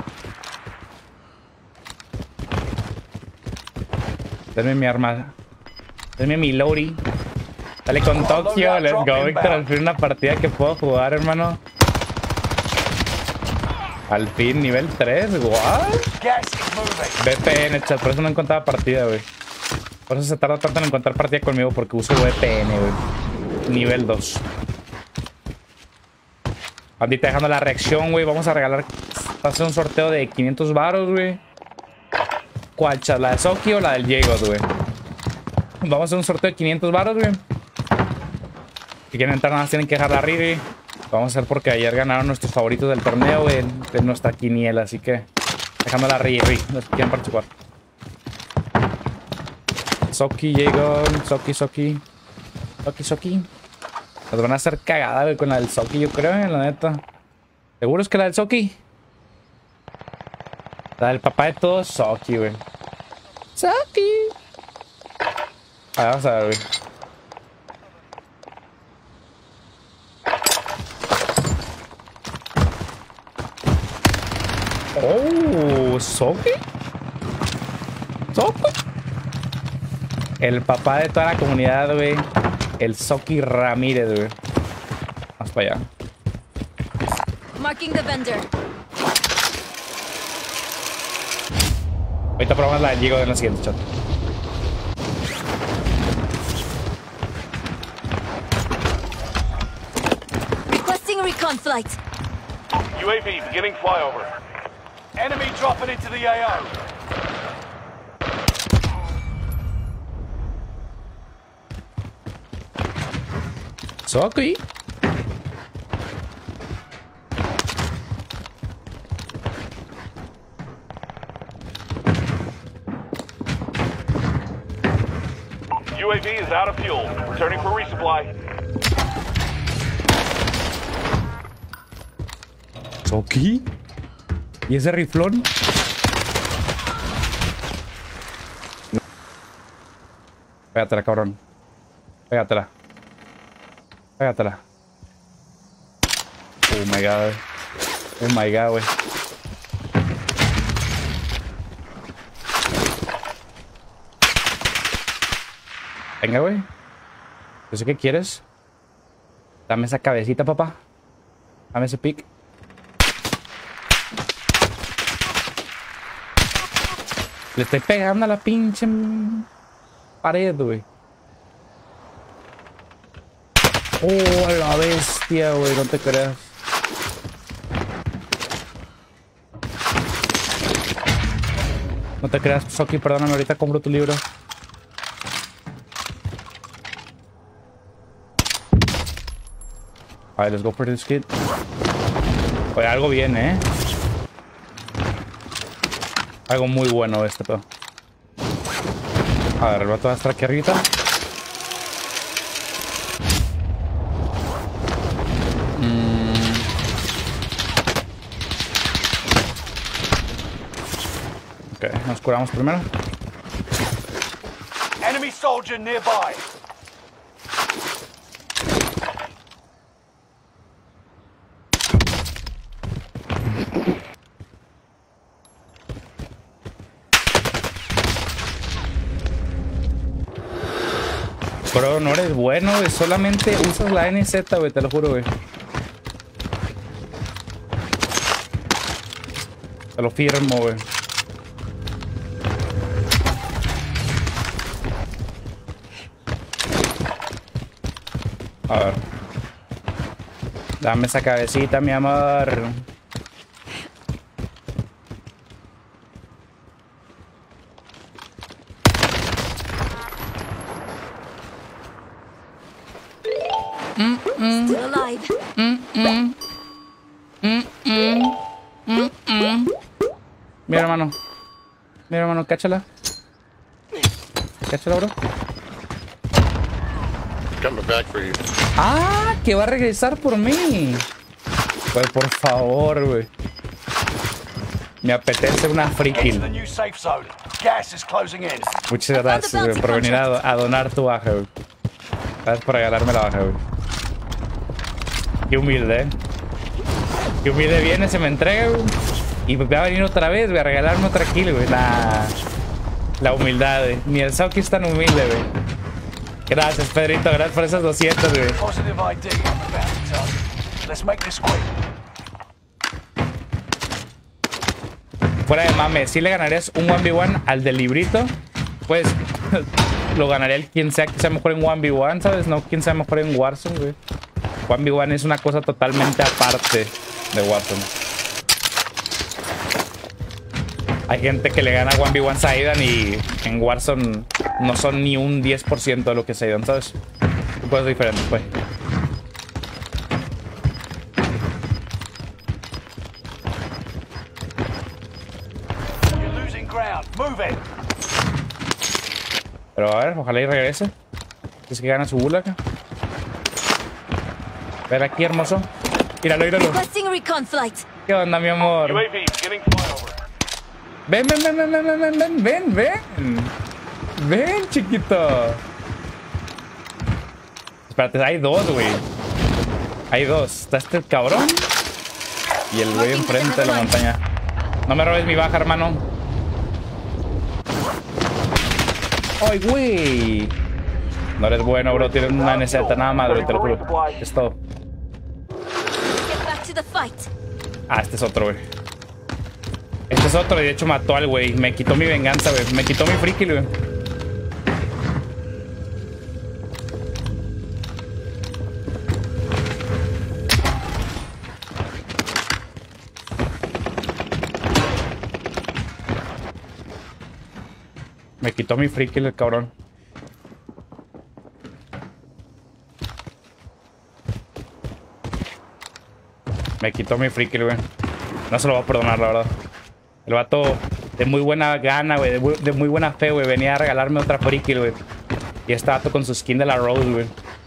Denme mi arma. Denme mi Lori. Dale con Tokio. Let's go, Víctor. Al fin una partida que puedo jugar, hermano. Al fin, nivel tres. What? Gas is moving. V P N, chat. Por eso no encontraba partida, güey. Por eso se tarda tanto en encontrar partida conmigo. Porque uso V P N, güey. Nivel dos. Bandita dejando la reacción, güey. Vamos a regalar. Va a hacer un sorteo de quinientos varos, güey. ¿Cuál, chat? ¿La de Soki o la del Jagot, güey? Vamos a hacer un sorteo de quinientos varos, güey. Si quieren entrar, nada más tienen que dejar la Riri. Vamos a hacer porque ayer ganaron nuestros favoritos del torneo, güey. De nuestra quiniela, así que. Dejando la Riri. Los que quieran participar. Soki, Jagot. Soki, Soki. Soki, Soki. Nos van a hacer cagada, güey, con la del Soki, yo creo, eh, la neta. ¿Seguro es que la del Soki? La del papá de todos, Soki, güey. Soki. A ver, vamos a ver, güey. Oh, Soki. Soki. El papá de toda la comunidad, güey. El Soki Ramírez, güey. Vamos para allá. Marking the vendor. Ahorita probamos la del Diego en la siguiente, chat. Requesting recon flight. U A V beginning flyover. Enemy dropping into the A O. Soki. U A V is out of fuel. Returning for resupply. Soki. ¿Y ese riflón? Pégatela, cabrón. Pégatela. Pégatela. Oh my god. Oh my god, güey. Venga, güey. Yo sé qué quieres. Dame esa cabecita, papá. Dame ese pick. Le estoy pegando a la pinche pared, güey. Oh, a la bestia, güey. No te creas. No te creas, Soki. Perdóname, ahorita compro tu libro. Alright, let's go for this kid. Oye, algo viene, eh. Algo muy bueno este, pedo. A ver, el vato va a estar aquí arriba. Mm. Ok, nos curamos primero. Enemy soldier nearby. Bro, no eres bueno, güey. Solamente usas la N Z, güey. Te lo juro, güey. Te lo firmo, güey. A ver. Dame esa cabecita, mi amor. Still alive. Mira, hermano. Mira, hermano, cáchala. Cáchala, bro. Coming back for you. Ah, que va a regresar por mí. Pues por favor, güey. Me apetece una free Into kill. the new safe zone. Gas is closing in. Muchas gracias, güey, por venir a, a donar tu baja, güey. Gracias por regalarme la baja, güey. Qué humilde, eh. Qué humilde viene, se me entrega, güey. Y va a venir otra vez, güey, a regalarme otra kill, güey. La, la humildad, güey. Ni el Soki es tan humilde, güey. Gracias, Pedrito. Gracias por esas doscientas, güey. Positive I D on the bounty target. Let's make this quick. Fuera de mame, si le ganarías un uno ve uno al del librito, pues lo ganaría el quien sea que sea mejor en uno ve uno, ¿sabes? No quien sea mejor en Warzone, güey. uno ve uno es una cosa totalmente aparte de Warzone. Hay gente que le gana uno ve uno a Zaidan y en Warzone no son ni un diez por ciento de lo que Zaidan, ¿sabes? Cosas diferentes, pues. You're losing ground. Move it. Pero a ver, ojalá y regrese. Es que gana su bula acá. Ven aquí, hermoso. Míralo, míralo. Requesting recon flight. ¿Qué onda, mi amor? U A V getting flyover. Ven, ven, ven, ven, ven, ven, ven, ven, ven, ven. Ven, chiquito. Espérate, hay dos, güey. Hay dos. Está este cabrón y el güey enfrente de la montaña. No me robes mi baja, hermano. ¡Ay, güey! No eres bueno, bro. Tienes una N Z nada más, bro. Te lo juro. Es todo. Get back to the fight. Ah, este es otro, güey. Este es otro y de hecho mató al güey. Me quitó mi venganza, güey. Me quitó mi friki, güey. Me quitó mi friki el cabrón. Me quitó mi friki, güey. No se lo voy a perdonar, la verdad. El vato de muy buena gana, güey. De, de muy buena fe, güey. Venía a regalarme otra friki, güey. Y este vato con su skin de la Rose, güey.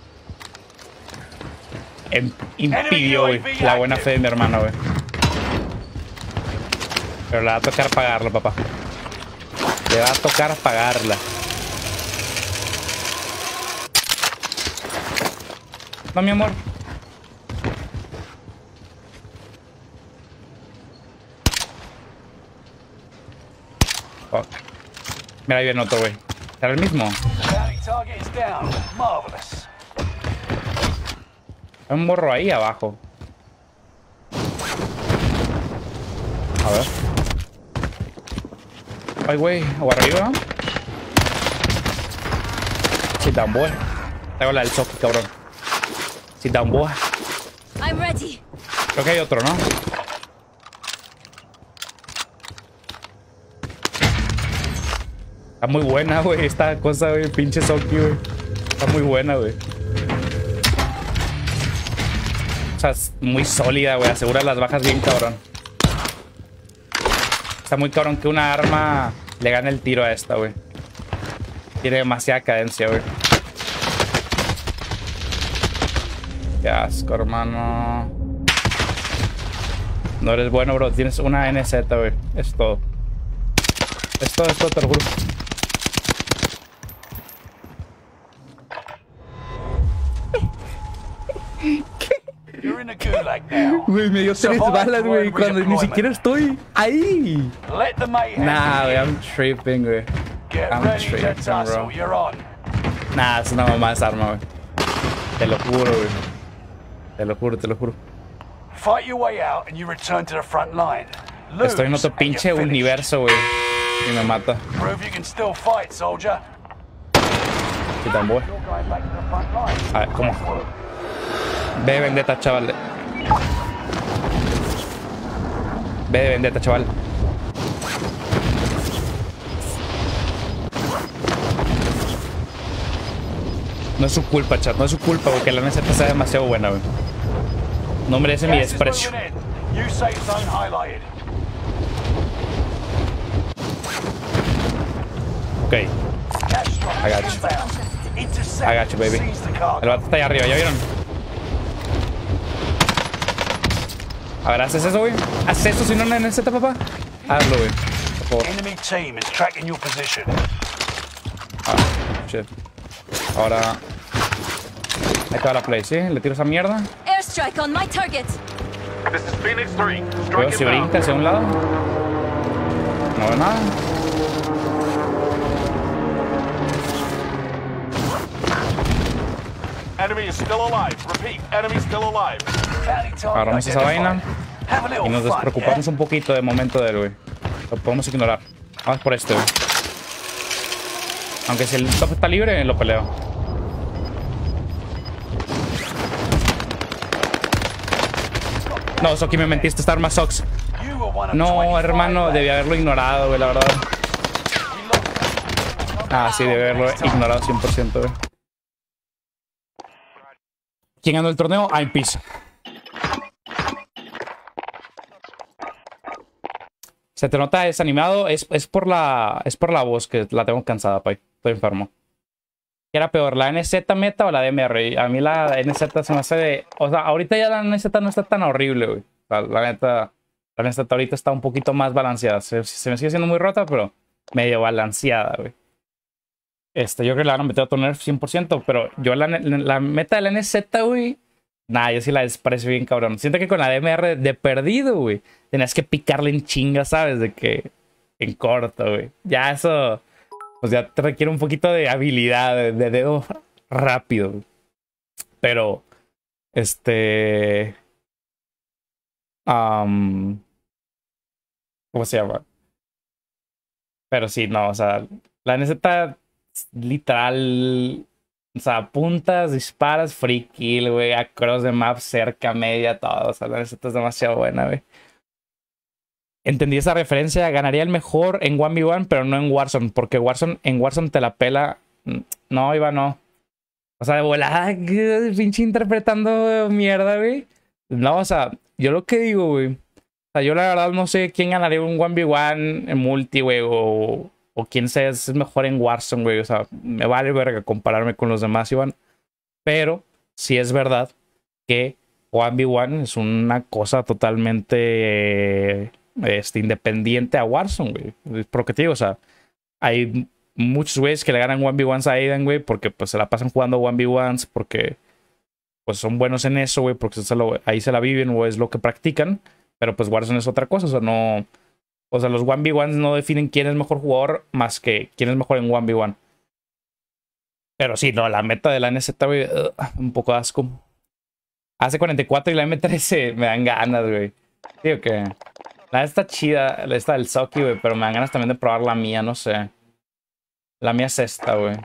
Em, impidió, güey, la buena fe de mi hermano, güey. Pero le va a tocar pagarla, papá. Le va a tocar pagarla. No, mi amor. Fuck. Mira, ahí viene otro, güey. ¿Será el mismo? Bounty target is down. Marvelous. Hay un morro ahí abajo. A ver. Ay, güey. O arriba. Sit down, boy. Tengo la del Soki, cabrón. Sit down, boy. I'm ready. Creo que hay otro, ¿no? Está muy buena, güey. Esta cosa, güey. Pinche Soki, güey. Está muy buena, güey. O sea, es muy sólida, güey. Asegura las bajas bien, cabrón. Está muy cabrón que una arma le gane el tiro a esta, güey. Tiene demasiada cadencia, güey. Qué asco, hermano. No eres bueno, bro. Tienes una N Z, güey. Es todo. Es todo, es todo, te lo juro. You're in the gulag now. Güey, me dio tres Survive balas, güey. through Cuando ni redeployment. siquiera estoy ahí. Let the mayhem Nah, güey. begin. I'm tripping, güey. Get I'm ready to tripping, tussle. bro. You're on. Nah, es una mamá esa arma, güey. Te lo juro, güey. Te lo juro, te lo juro. Fight your way out and you return to the front line. Lose Estoy en otro and pinche you're finished. universo, güey. Y me mata. Prove you can still fight, soldier. ¿Qué tan bueno? You're going back to the front line. A ver, ¿cómo? Ve de vendetta, chaval. Ve de vendetta, chaval. No es su culpa, chat. No es su culpa, güey. Que la N Z sea demasiado buena, güey. No merece mi Gas is desprecio. moving in. New safe zone highlighted. Ok. Cash strike I got you. inbound. Intercept I got you, baby. and seize the El cargo. vato está ahí arriba, ¿ya vieron? A ver, ¿haces eso, güey? ¿Haces eso si no una N Z, papá? Hazlo, güey. Por favor. Enemy team is tracking your position. Ah, shit. Ahora... Ahí te va la play, ¿sí? Le tiro esa mierda. Airstrike on my target. This is Phoenix three. Veo Strike si inbound. brinca hacia un lado. No veo nada. Enemy is still alive. Repeat, enemy still alive. Bounty target Agarramos esa vaina. identified. Have a little Y nos fun, despreocupamos yeah? un poquito de momento de él, güey. Lo podemos ignorar. Vamos por este, güey. Aunque si el top está libre, lo peleo. No, Soki, me mentiste. Esta arma sucks. You were one of No, twenty-five hermano, left. debí haberlo ignorado, güey, la verdad. Ah, sí, debí haberlo ignorado cien por ciento, güey. ¿Quién ganó el torneo? I'm Peace. Se te nota desanimado. Es, es, por la, es por la voz que la tengo cansada, pay. Estoy enfermo. ¿Qué era peor, la N Z meta o la D M R? A mí la N Z se me hace de... O sea, ahorita ya la N Z no está tan horrible, güey. O sea, la neta... La N Z ahorita está un poquito más balanceada. Se, se me sigue siendo muy rota, pero medio balanceada, güey. Este, yo creo que la van a meter a otro nerf cien por ciento, pero yo la, la meta de la N Z, güey... Nah, yo sí la desprecio bien, cabrón. Siento que con la D M R de perdido, güey, tenías que picarle en chinga, ¿sabes? De que... En corto, güey. Ya eso... Pues ya te requiere un poquito de habilidad, de, de dedo rápido, güey. Pero... Este... Um, ¿Cómo se llama? Pero sí, no, o sea, la N Z literal, o sea, apuntas, disparas, free kill, güey, across the map, cerca, media, todo, o sea, la N Z es demasiado buena, güey. Entendí esa referencia, ganaría el mejor en uno ve uno, pero no en Warzone, porque Warzone, en Warzone te la pela, no, Iba, no. O sea, de volada, pinche interpretando mierda, güey. No, o sea, yo lo que digo, güey. O sea, yo la verdad no sé quién ganaría un uno ve uno en multi, güey. O, o quién sea, es mejor en Warzone, güey. O sea, me vale verga compararme con los demás, Iván. Pero sí es verdad que uno ve uno es una cosa totalmente eh, este, independiente a Warzone, güey. Porque te digo, o sea, hay muchos güeyes que le ganan uno ve uno a Aiden, güey, porque pues se la pasan jugando uno ve uno, porque... pues son buenos en eso, güey, porque se lo, ahí se la viven o es lo que practican. Pero pues Warzone es otra cosa, o sea, no... O sea, los uno ve uno no definen quién es mejor jugador más que quién es mejor en uno ve uno. Pero sí, no, la meta de la N Z, güey, uh, un poco asco. Hace cuarenta y cuatro y la M trece me dan ganas, güey. Sí, o qué. La está chida, la esta del Socky, güey, pero me dan ganas también de probar la mía, no sé. La mía es esta, güey.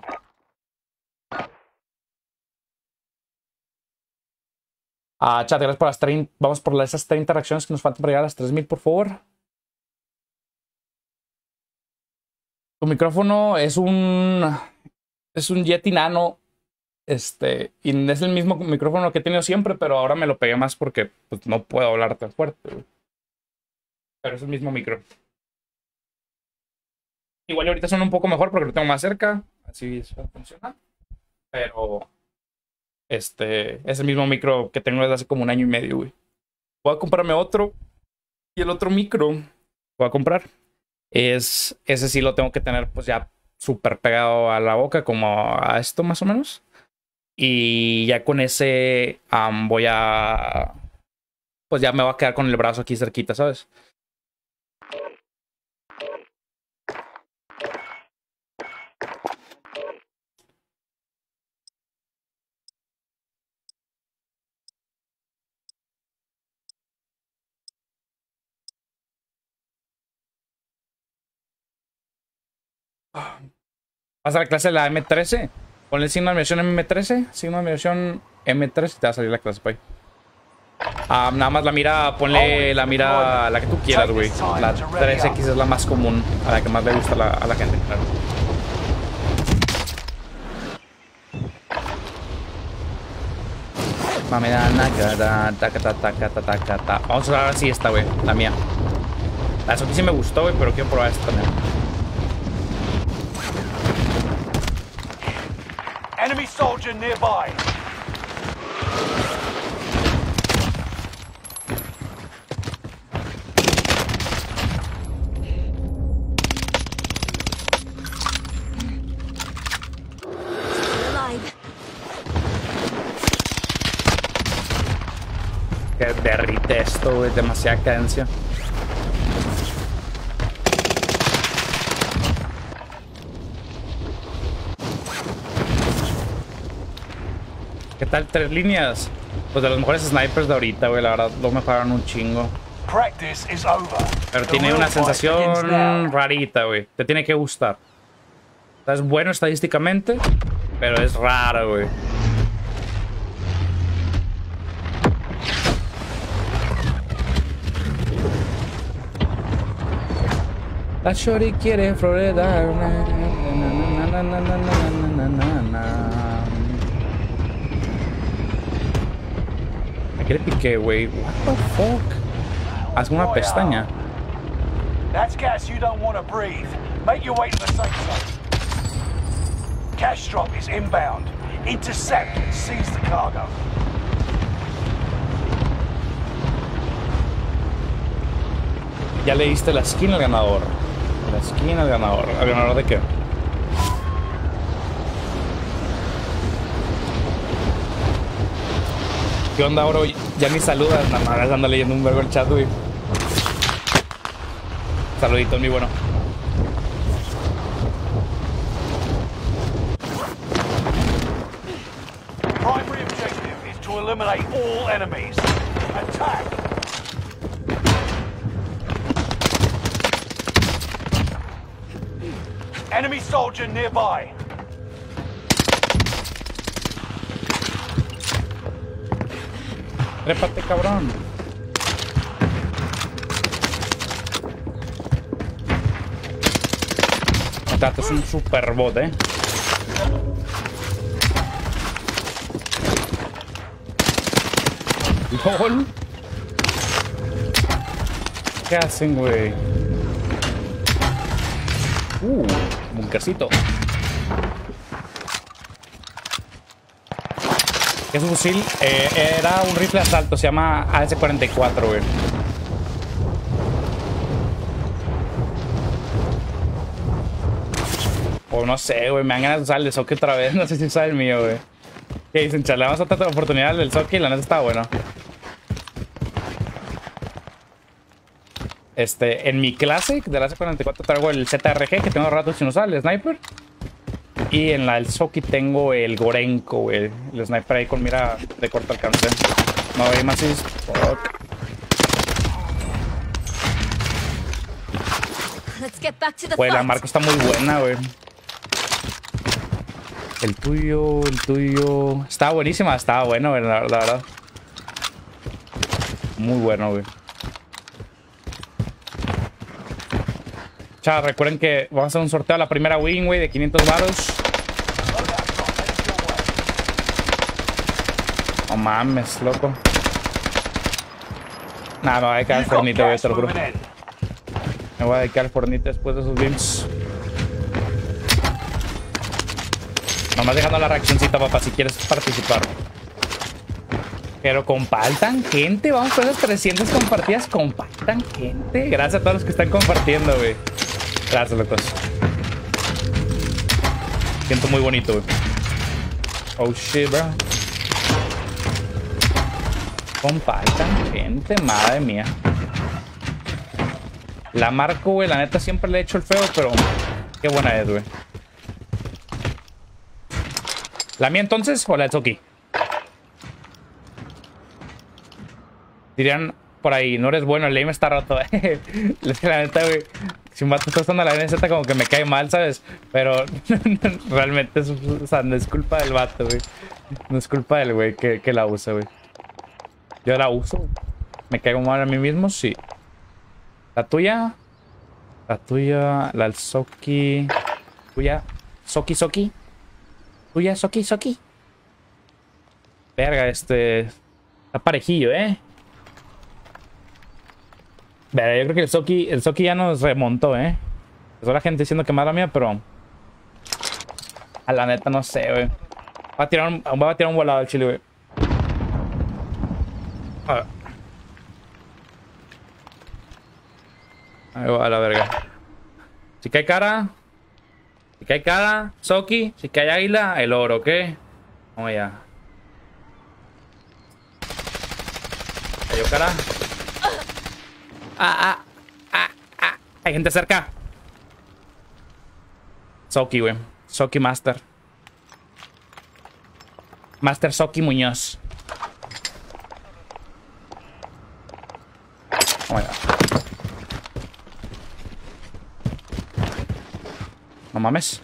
Ah, chat, gracias por las treinta. Vamos por esas treinta reacciones que nos faltan para llegar a las tres mil, por favor. Tu micrófono es un... Es un Yeti Nano. Este... Y es el mismo micrófono que he tenido siempre, pero ahora me lo pegué más porque pues, no puedo hablar tan fuerte, güey. Pero es el mismo micro. Igual ahorita suena un poco mejor porque lo tengo más cerca. Así funciona. Pero... Este... Es el mismo micro que tengo desde hace como un año y medio, güey. Voy a comprarme otro. Y el otro micro que voy a comprar es... Ese sí lo tengo que tener pues ya súper pegado a la boca, como a esto más o menos. Y ya con ese um, voy a... Pues ya me voy a quedar con el brazo aquí cerquita, ¿sabes? Vas a la clase de la M trece. Ponle el signo de admiración M trece. Signo de admiración M trece. Te va a salir la clase, pay. Ah, nada más la mira, ponle la mira, la que tú quieras, güey. La tres equis es la más común, a la que más le gusta a la, a la gente, claro. Mame da nagada, taca ta taca ta taca ta. Vamos a ver si esta, güey, la mía. La de sí me gustó, güey, pero quiero probar esta también. Enemy soldier nearby. Alive. Que derrite esto, güey, demasiada cadencia. ¿Qué tal? Tres líneas. Pues de los mejores snipers de ahorita, güey. La verdad, lo mejoraron un chingo. Practice is over. Pero tiene una sensación rarita, güey. Te tiene que gustar. O sea, es bueno estadísticamente, pero es raro, güey. La shorty quiere Florida. ¿Qué le piqué, güey? What the fuck? Haz una pestaña. That's gas you don't want to breathe. Make your way to the safe zone. Cash drop is inbound. Intercept and seize the cargo. Ya le diste la skin al ganador. La skin al ganador. ¿Al ganador de qué? ¿Qué onda, bro? Ya ni saludas, nada más anda leyendo un vergo el chat, güey. Saludito, mi bueno. Primary objective is to eliminate all enemies. Attack! Enemy soldier nearby. Trépate, cabrón. Este es un super bot, eh. LOL. ¿Qué hacen, güey? Uh, bunkercito. Es un fusil, eh, era un rifle de asalto, se llama A S cuarenta y cuatro, güey. O no sé, güey, me dan ganas de usar el de Socky otra vez, no sé si usar el mío, güey. ¿Qué dicen, chale? Vamos a otra oportunidad del Socky, la neta está bueno. Este, en mi clase de la A S cuarenta y cuatro traigo el Z R G, que tengo rato sin usar, el sniper. Y en la del Soki tengo el Gorenko, güey. El sniper ahí con mira de corto alcance. No hay más. Let's get back to the Güey, la fight. marca está muy buena, güey. El tuyo, el tuyo. Estaba buenísima, estaba bueno, güey, la, la verdad. Muy bueno, güey. Chao, recuerden que vamos a hacer un sorteo a la primera win, güey, de quinientos varos. No mames, loco. Nah, me voy a dedicar al fornito, güey, te lo juro. Me voy a dedicar al fornito después de esos beams. Nomás dejando la reaccioncita, papá, si quieres participar. Pero compartan, gente. Vamos con esas trescientas compartidas. Compartan, gente. Gracias a todos los que están compartiendo, güey. Gracias, locos. Siento muy bonito, güey. Oh, shit, bro. Compartan, gente. Madre mía. La marco, güey. La neta siempre le he hecho el feo, pero qué buena es, güey. ¿La mía entonces o la de Soki? Dirían por ahí, no eres bueno, el aim está roto. La neta, güey. Si un vato está usando la N Z como que me cae mal, ¿sabes? Pero realmente es, o sea, no es culpa del vato, güey. No es culpa del güey que, que la usa, güey. Yo la uso. ¿Me caigo mal a mí mismo? Sí. ¿La tuya? La tuya, la del Soki. ¿Tuya? ¿Soki, Soki? ¿Tuya, Soki, Soki? Verga, este... Está parejillo, ¿eh? Verga, yo creo que el Soki, el Soki ya nos remontó, ¿eh? Empezó la gente diciendo que mala mía, pero... A la neta no sé, güey. Va a tirar un, va a tirar un volado al chile, güey. Ah. Ahí va a la verga. Si cae cara... Si cae cara, Soki. Si cae águila, el oro, ¿ok? Vamos allá. Cayó cara. Ah, ah, ah, ah. Hay gente cerca. Soki, güey. Soki Master. Master Soki Muñoz. Vamos allá. No mames.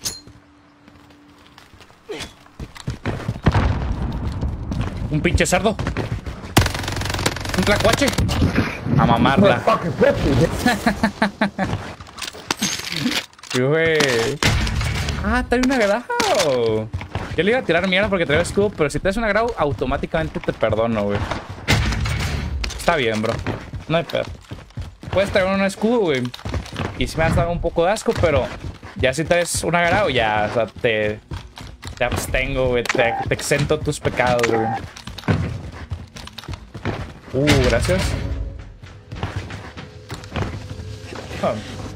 Un pinche cerdo. Un tlacuache. A mamarla. Güey. Ah, trae una grau. Yo le iba a tirar mierda porque trae escudo, pero si traes una grau, automáticamente te perdono, güey. Está bien, bro. No hay pedo. Puedes traer un escudo, güey. Y si me has dado un poco de asco, pero... Ya si traes una grau, ya, o sea, te, te abstengo, güey. Te, te exento tus pecados, güey. Uh, gracias. Oh.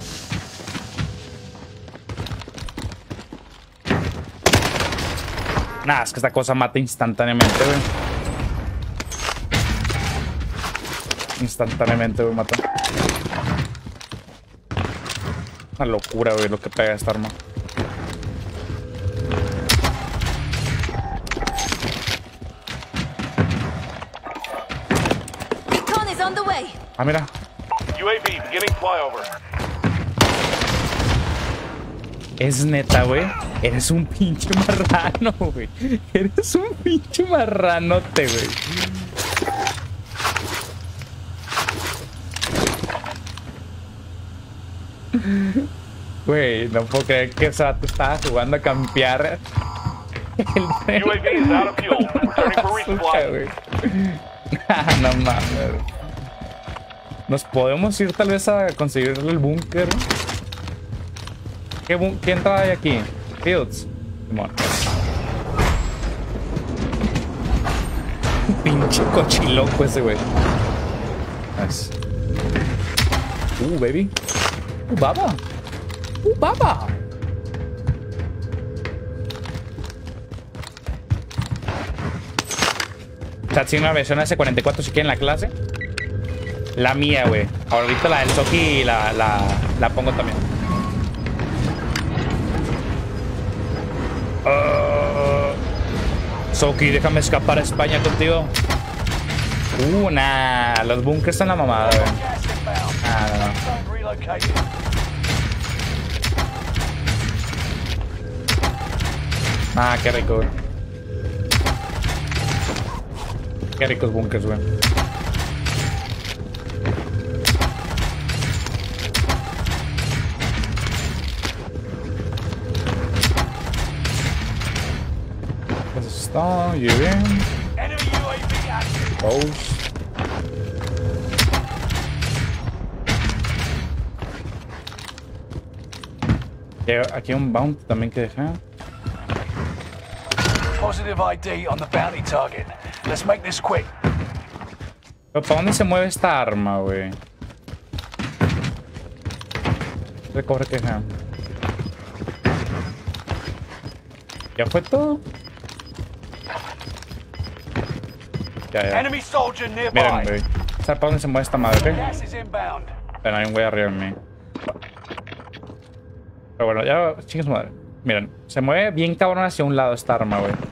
Nah, es que esta cosa mata instantáneamente, güey. Instantáneamente, güey, mata. Una locura, güey, lo que pega esta arma. Recon is on the way. Ah, mira. U A V beginning flyover. Es neta, güey. Eres un pinche marrano, güey. Eres un pinche marranote, güey. Güey, no puedo creer que ese vato estaba jugando a campear. El U A V is out of fuel. Returning for resupply. No mames. Nos podemos ir tal vez a conseguirle el búnker. ¿Qué, bun ¿Qué entrada hay aquí? Fields. Simón. Pinche cochiloco ese, güey. Nice. Uh, baby. Uh, baba. Uh, baba. O sea, tiene una versión S cuarenta y cuatro si quieren la clase. La mía, güey. Ahorita la del Soki la, la, la pongo también. Uh, Soki, déjame escapar a España contigo. Uh, nah. Los bunkers están la mamada, güey. Ah, no, no. Ah, qué rico, güey. Qué ricos bunkers, güey. Está, you in. Close. Aquí hay un bounty también que dejar. Positive I D on the bounty target. Let's make this quick. Pero ¿para dónde se mueve esta arma, güey? Recobre que dejar. ¿Ya fue todo? Ya, ya. Enemy soldier Miren, nearby. güey. ¿Sabes para dónde se mueve esta madre? Gas is inbound. Pero hay un güey arriba de mí. Pero bueno, ya, chicos, madre. Miren, se mueve bien cabrón hacia un lado esta arma, güey.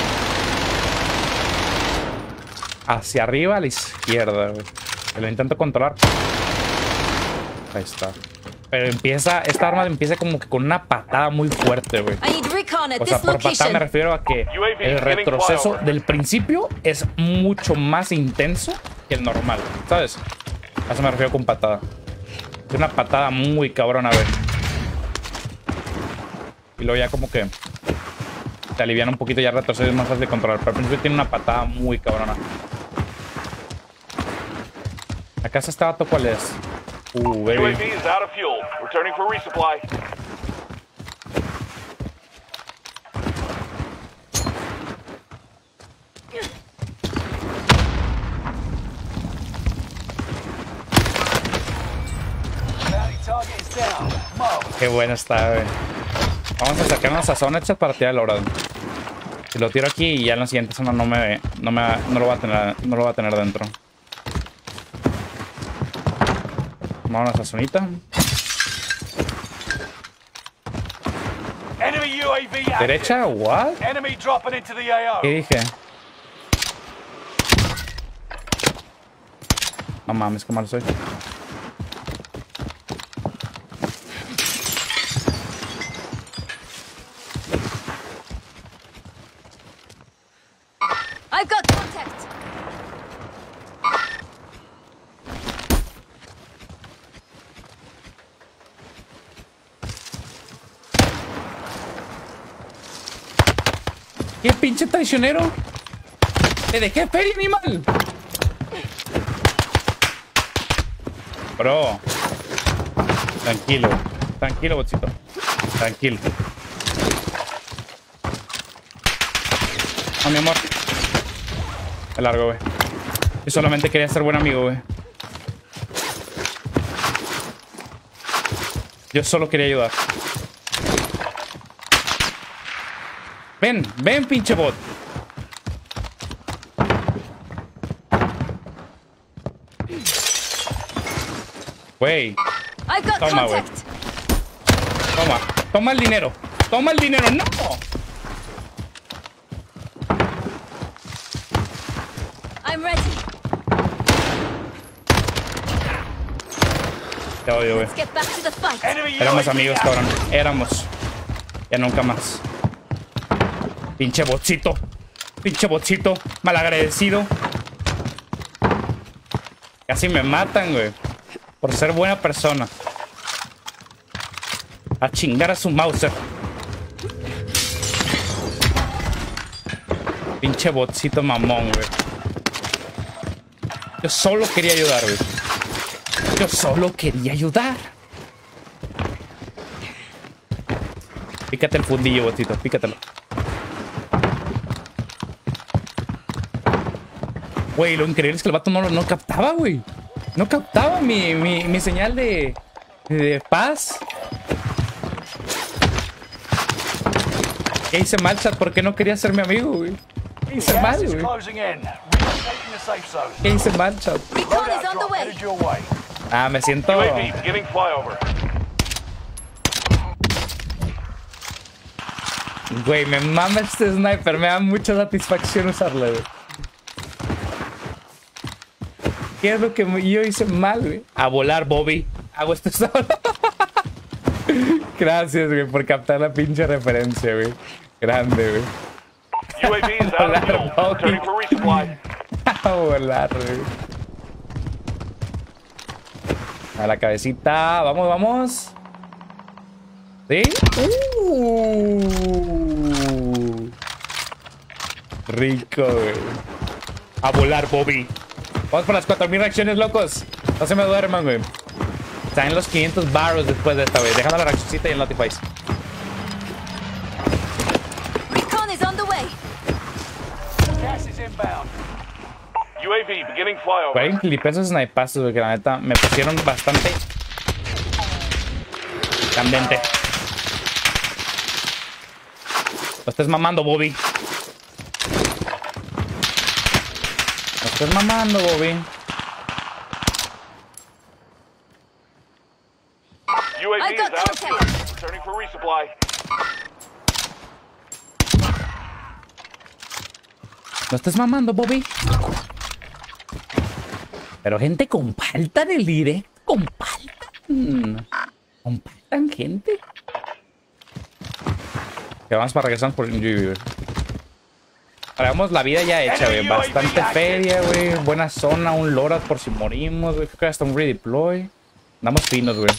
Hacia arriba a la izquierda, güey. Lo intento controlar. Ahí está. Pero empieza, esta arma empieza como que con una patada muy fuerte, güey. I need recon at O sea, this por patada me location. refiero a que el retroceso del principio es mucho más intenso que el normal, ¿sabes? A eso me refiero con patada. Es una patada muy cabrona, güey. Y luego ya como que te alivian un poquito, ya retroceso es más fácil de controlar. Pero al principio tiene una patada muy cabrona. ¿La casa este vato cuál es? Uh, U A baby. V is out of fuel. Returning for resupply. Bounty target is down. Mark. Qué bueno está, güey. Vamos a sacarnos a zona hecha para tirar el oro. Si lo tiro aquí y ya en la siguiente zona no me, no me, no lo va a tener, no lo va a tener dentro. Vámonos a zonita. Enemy U A V active. Derecha, what? Enemy dropping into the A O. ¿Qué dije? No mames, qué mal soy. I've got contact. ¿Qué pinche traicionero? ¡Te dejé feria, animal! Bro. Tranquilo. Tranquilo, botcito. Tranquilo. No, mi amor. Me largo, güey. Yo solamente quería ser buen amigo, güey. Yo solo quería ayudar. Ven, ven, pinche bot. Güey. I've got Toma, güey. contact. Toma. Toma el dinero. Toma el dinero. ¡No! I'm ready. Te odio, güey. Let's get back to the fight. Enemy Éramos U A V amigos, active. cabrón. Éramos. Ya nunca más. Pinche botcito. Pinche botcito. Malagradecido. Casi me matan, güey. Por ser buena persona. A chingar a su Mauser. Pinche botcito mamón, güey. Yo solo quería ayudar, güey. Yo solo quería ayudar. Pícate el fundillo, botcito. Pícatelo. Güey, lo increíble es que el vato no, no captaba, güey. No captaba mi, mi, mi señal de, de paz. ¿Qué hice mal, chat? ¿Por qué no quería ser mi amigo, güey? ¿Qué hice Gas mal, is güey? closing in. Relocating the safe zone. ¿Qué hice mal, chat? Recon is Loadout on the drop way. headed your way. Ah, me siento... U A V beginning flyover. Güey, me mama este sniper. Me da mucha satisfacción usarlo, güey. ¿Qué es lo que yo hice mal, güey? A volar, Bobby. Hago esto solo. Gracias, güey, por captar la pinche referencia, güey. Grande, güey. U A V is out of fuel. Returning for resupply. A volar, güey. A la cabecita. Vamos, vamos. ¿Sí? Uh. Rico, güey. A volar, Bobby. Vamos por las cuatro mil reacciones, locos. No se me duerman, güey. Están en los quinientos barros después de esta, güey. Dejando la reaccioncita y el notifies. Recon is on the way. Gas is inbound. U A V beginning flyover. Güey, clipé esos snipazos, güey, que la neta me pusieron bastante candente. Lo estés mamando, Bobby. Lo estés mamando, Bobby. U A I V is got out of fuel. contact. Returning for resupply. Lo estés mamando, Bobby. Pero gente, compartan el direct. Compartan. Compartan, gente. Que vamos para regresar por U A V. Hagamos la vida ya hecha, güey. Bastante feria, güey. Buena zona, un loadout por si morimos, güey. Creo que hasta un redeploy. Damos finos, güey.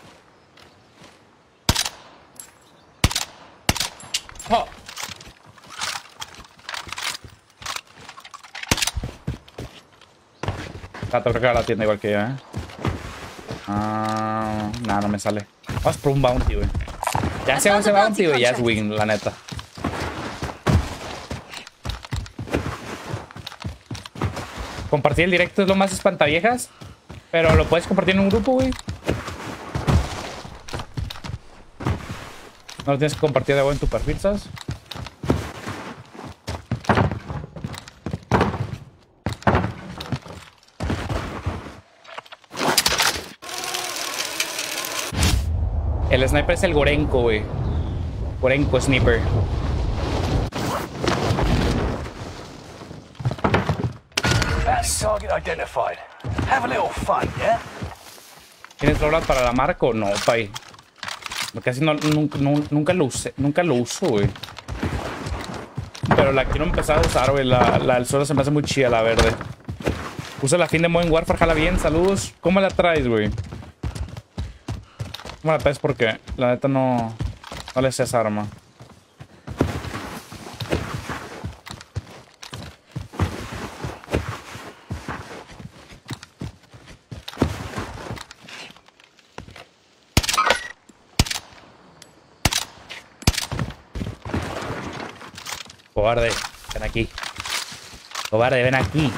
Oh. Tato, creo que ahora la tienda igual que yo, eh. Ah, nada, no me sale. Vamos por un bounty, güey. Ya se va ese bounty, güey. Ya es win, la neta. Compartir el directo es lo más espantaviejas. Pero lo puedes compartir en un grupo, güey. No lo tienes que compartir de agua en tu perfil, ¿sabes? El sniper es el Gorenko, güey. Gorenko sniper. Bounty target identified. Have a little fun, yeah? ¿Tienes loadout para la marca o no, pay? Porque así no, nunca, nunca, nunca lo usé, nunca lo uso, güey. Pero la quiero empezar a usar, güey. La, la del suelo se me hace muy chida, la verde. Usa la fin de Modern Warfare, jala bien, saludos. ¿Cómo la traes, güey? ¿Cómo la traes? Porque la neta no, no le sé esa arma. Cobarde, ven aquí. Cobarde, ven aquí.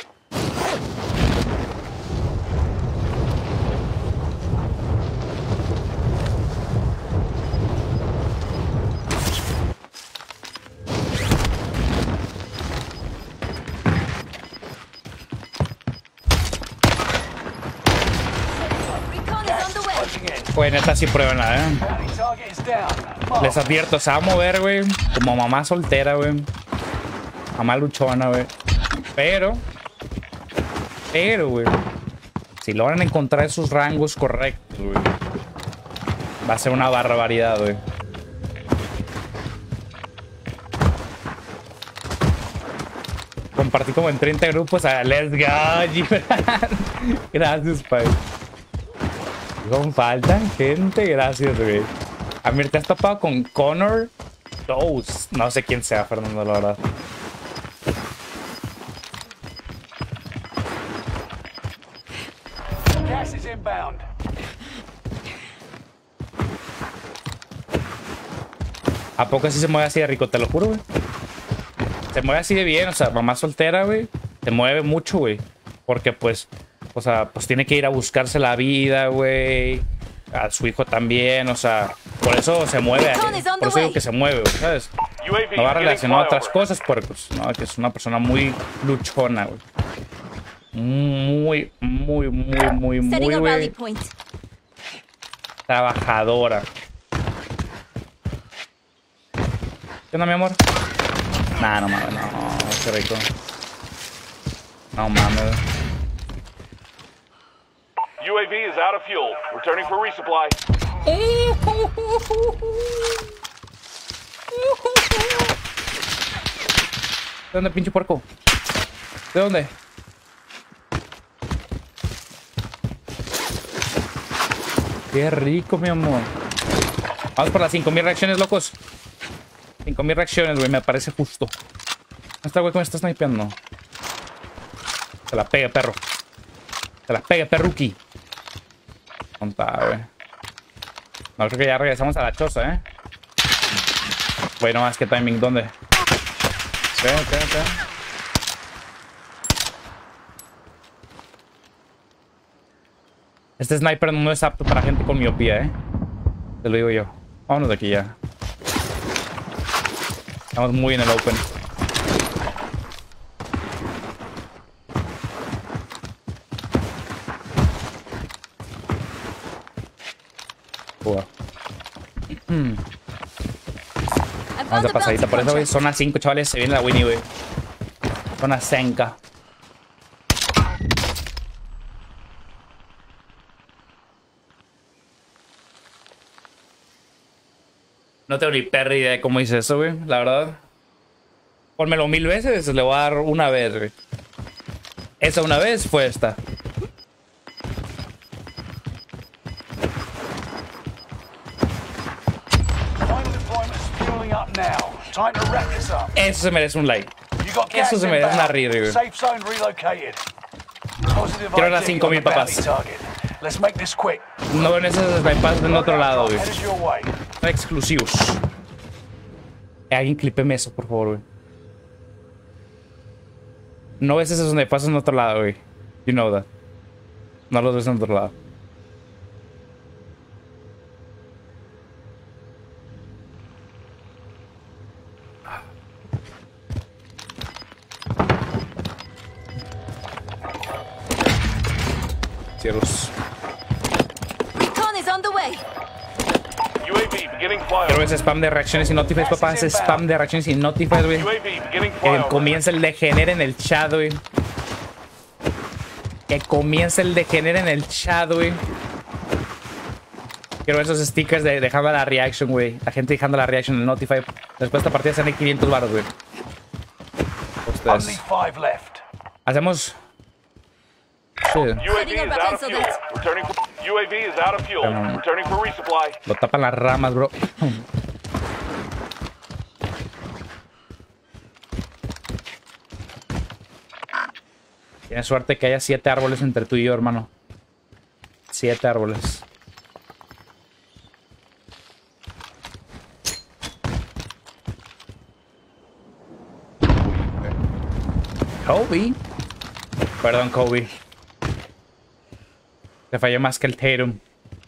Recon is on the way. Closing in. Güey, neta sí pruébenla, eh. Bounty target is down. Les advierto, se va a mover, güey. Como mamá soltera, güey. Mamá luchona, güey. Pero... Pero, güey. Si logran encontrar esos rangos correctos, güey. Va a ser una barbaridad, güey. Compartí como en treinta grupos. A let's go, Gibran. Gracias, Pai. Con faltan gente, gracias, güey. A mí te has topado con Connor dos. No sé quién sea, Fernando, la verdad. Gas is inbound. ¿A poco así se mueve así de rico? Te lo juro, güey. Se mueve así de bien, o sea, mamá soltera, güey. Se mueve mucho, güey. Porque, pues, o sea, pues tiene que ir a buscarse la vida, güey. A su hijo también, o sea, por eso se mueve. Por eso digo que se mueve, güey, ¿sabes? No va relacionado a otras cosas, porque, pues, no, que es una persona muy luchona, güey. Muy, muy, muy, muy, muy, Setting a rally güey. point. Trabajadora. ¿Qué onda, mi amor? Nah, no mames, no. Qué rico. No mames. U A V is out of fuel. Returning for resupply. ¿De dónde, pinche puerco? ¿De dónde? Qué rico, mi amor. Vamos por las cinco mil reacciones, locos. cinco mil reacciones, güey. Me parece justo. Este güey que me está snipeando. Se la pegue, perro. Se la pegue, perruqui. ¿Dónde está, güey? No, creo que ya regresamos a la choza, ¿eh? Güey, no más que timing. ¿Dónde? Ok, ok, ok. Este sniper no es apto para gente con miopía, ¿eh? Te lo digo yo. Vámonos de aquí ya. Estamos muy en el open. Wow. Mm. Vamos de pasadita por eso, güey. Zona cinco, chavales. Se viene la Winnie, güey. Zona cinco. No tengo ni perra idea de cómo hice eso, güey. La verdad. Pónmelo mil veces, le voy a dar una vez, güey. Esa una vez fue esta. Eso se merece un like. Eso se merece una riri, güey. Quiero las cinco mil, papás. No ven esos snipers en otro lado, güey. Son exclusivos. Alguien clipeme eso, por favor, güey. No ves esos snipers en otro lado, güey. You know that. No los ves en otro lado. Cielos. Recon is on the way. U A V beginning flyover. Pero ese spam de reacciones y notifies, papá. Ese spam de reacciones y notifies, güey. U A V beginning Que flyover. comience el degener en el chat, güey. Que comience el degener en el chat, güey. Quiero ver esos stickers de dejando la reaction, güey. La gente dejando la reaction en el notify. Después de esta partida se dan quinientos baros, güey. Ustedes. Hacemos... Sí. U A V is out of fuel. Returning for U A V is out of fuel. Um, Returning for resupply. Lo tapan las ramas, bro. Tienes suerte que haya siete árboles entre tú y yo, hermano. Siete árboles. Kobe. Perdón, Kobe. Te falló más que el Tatum.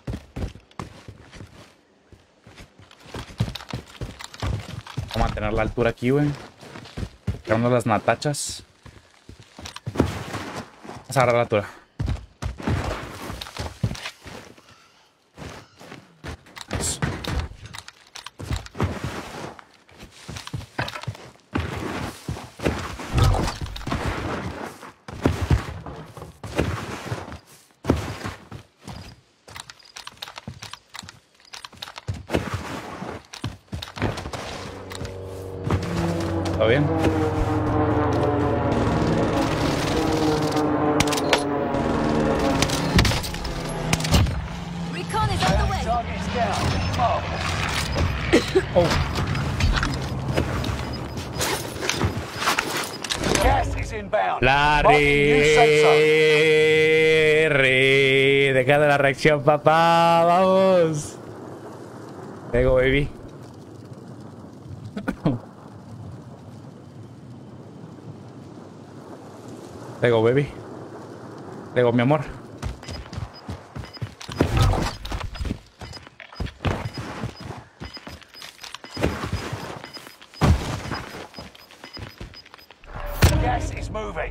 Vamos a mantener la altura aquí, güey. Tiramos las natachas. Vamos a agarrar la altura. Nice. ¿Todo bien? Recon is on the way. Oh. Gas is inbound. Larry. Marking new safe zone. Deja de la reacción, papá. Vamos. Vengo, baby. Vengo, baby. Vengo, mi amor. Gas is moving.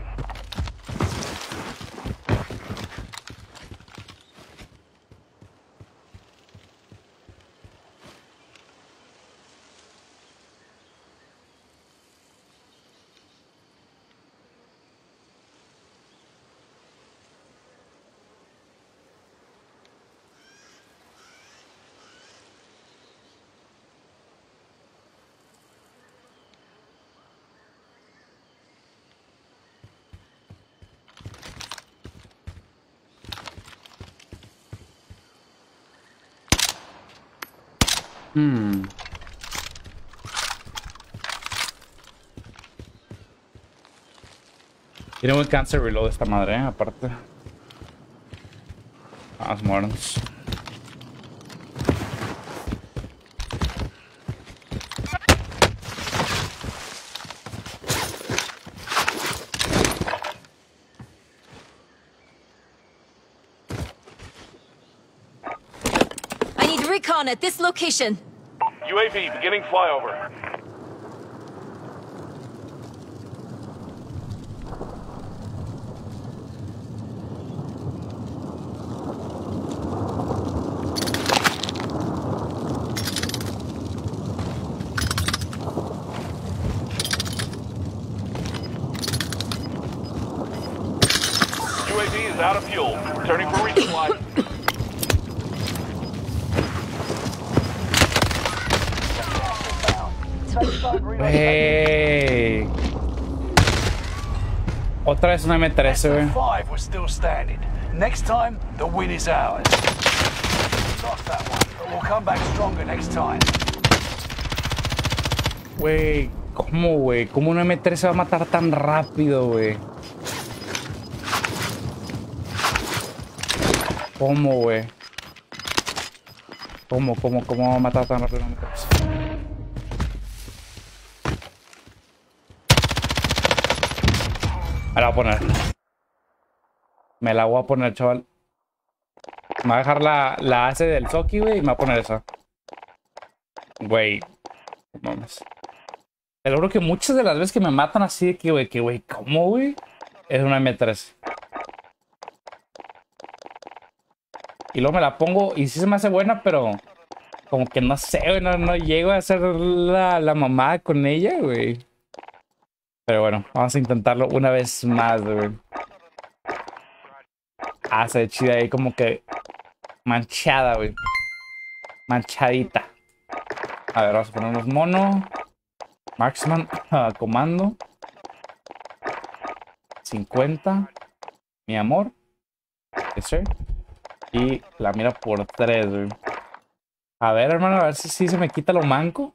Hmm. Tiene un cáncer reload esta madre, ¿eh? Aparte. Vamos, morirnos. I need recon at this location. U A V beginning flyover. U A V is out of fuel. Returning for resupply. Wey. Otra vez una M trece, güey. Five were still standing. Next time, the win is ours. We lost that one, but we'll come back stronger next time. Güey, ¿cómo, güey? ¿Cómo una M trece va a matar tan rápido, güey? ¿Cómo, güey? ¿Cómo, cómo, cómo va a matar tan rápido una M trece? Me la voy a poner. Me la voy a poner, chaval. Me va a dejar la, la A C del Soki, güey, y me va a poner esa. Güey. Mames. Te lo juro que muchas de las veces que me matan así de que, güey, que, güey, ¿cómo, güey? Es una M trece. Y luego me la pongo y sí se me hace buena, pero como que no sé, güey, no, no llego a hacer la, la mamada con ella, güey. Pero bueno, vamos a intentarlo una vez más, güey. Ah, se ve chida ahí como que manchada, güey. Manchadita. A ver, vamos a ponernos mono. Marksman, uh, comando. cincuenta. Mi amor. Yes, sir. Y la mira por tres, güey. A ver, hermano, a ver si, si se me quita lo manco.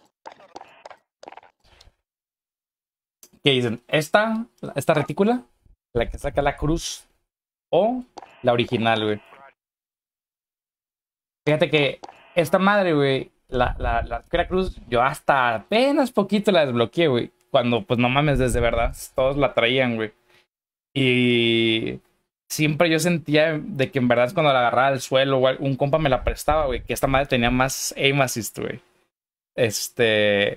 ¿Qué dicen? ¿Esta, esta retícula? ¿La que saca la cruz? ¿O la original, güey? Fíjate que esta madre, güey, la, la, la, la cruz, yo hasta apenas poquito la desbloqueé, güey. Cuando, pues no mames, desde verdad, todos la traían, güey. Y siempre yo sentía de que en verdad cuando la agarraba al suelo, güey, un compa me la prestaba, güey, que esta madre tenía más aim assist, güey. Este...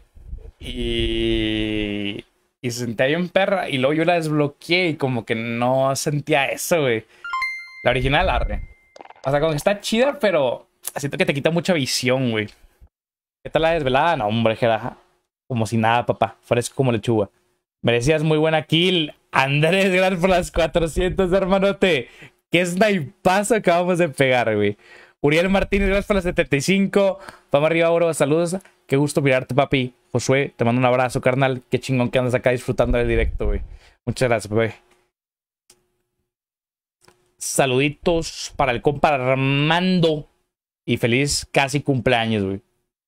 Y... Y se sentía bien perra. Y luego yo la desbloqueé y como que no sentía eso, güey. La original, arre. O sea, como que está chida, pero siento que te quita mucha visión, güey. ¿Qué tal la desvelada? No, hombre, Jera. Como si nada, papá. Fresco como lechuga. Merecías muy buena kill. Andrés, gracias por las cuatrocientos, hermanote. Qué snipazo acabamos de pegar, güey. Uriel Martínez, gracias por las setenta y cinco. Vamos arriba, bro. Saludos. Qué gusto mirarte, papi. Josué, te mando un abrazo, carnal. Qué chingón que andas acá disfrutando del directo, güey. Muchas gracias, papi. Saluditos para el compa Armando. Y feliz casi cumpleaños, güey.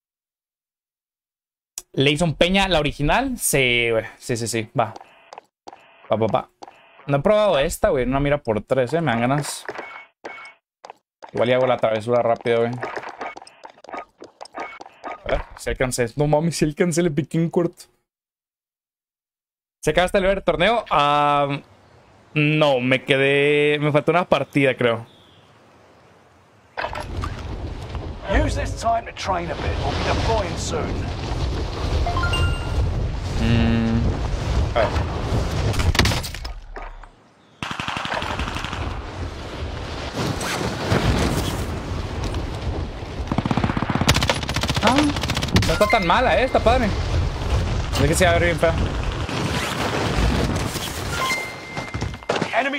Leison Peña, la original. Sí, güey. Sí, sí, sí. Va. Va, va, va. No he probado esta, güey. Una mira por tres, eh. Me dan ganas. Igual ya hago la travesura rápido, güey. A ver, si alcancé. No mames, si alcancé, le piqué en corto. ¿Se acabaste de ver el torneo? Uh, no, me quedé... Me faltó una partida, creo. Use this time to train a bit. We'll be deploying soon. Mm. A ver. Ah, no está tan mala, eh, está padre. Es que se va a ver bien fea. Enemy.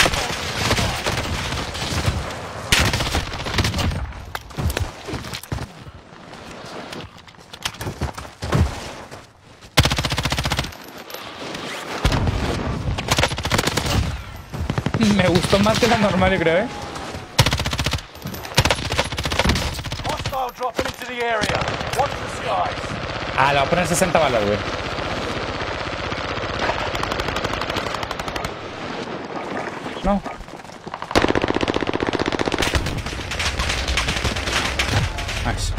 Me gustó más que la normal, yo creo, eh. Hostile dropping into the area. Watch Ah, le voy a poner sesenta balas, güey. No. Nice.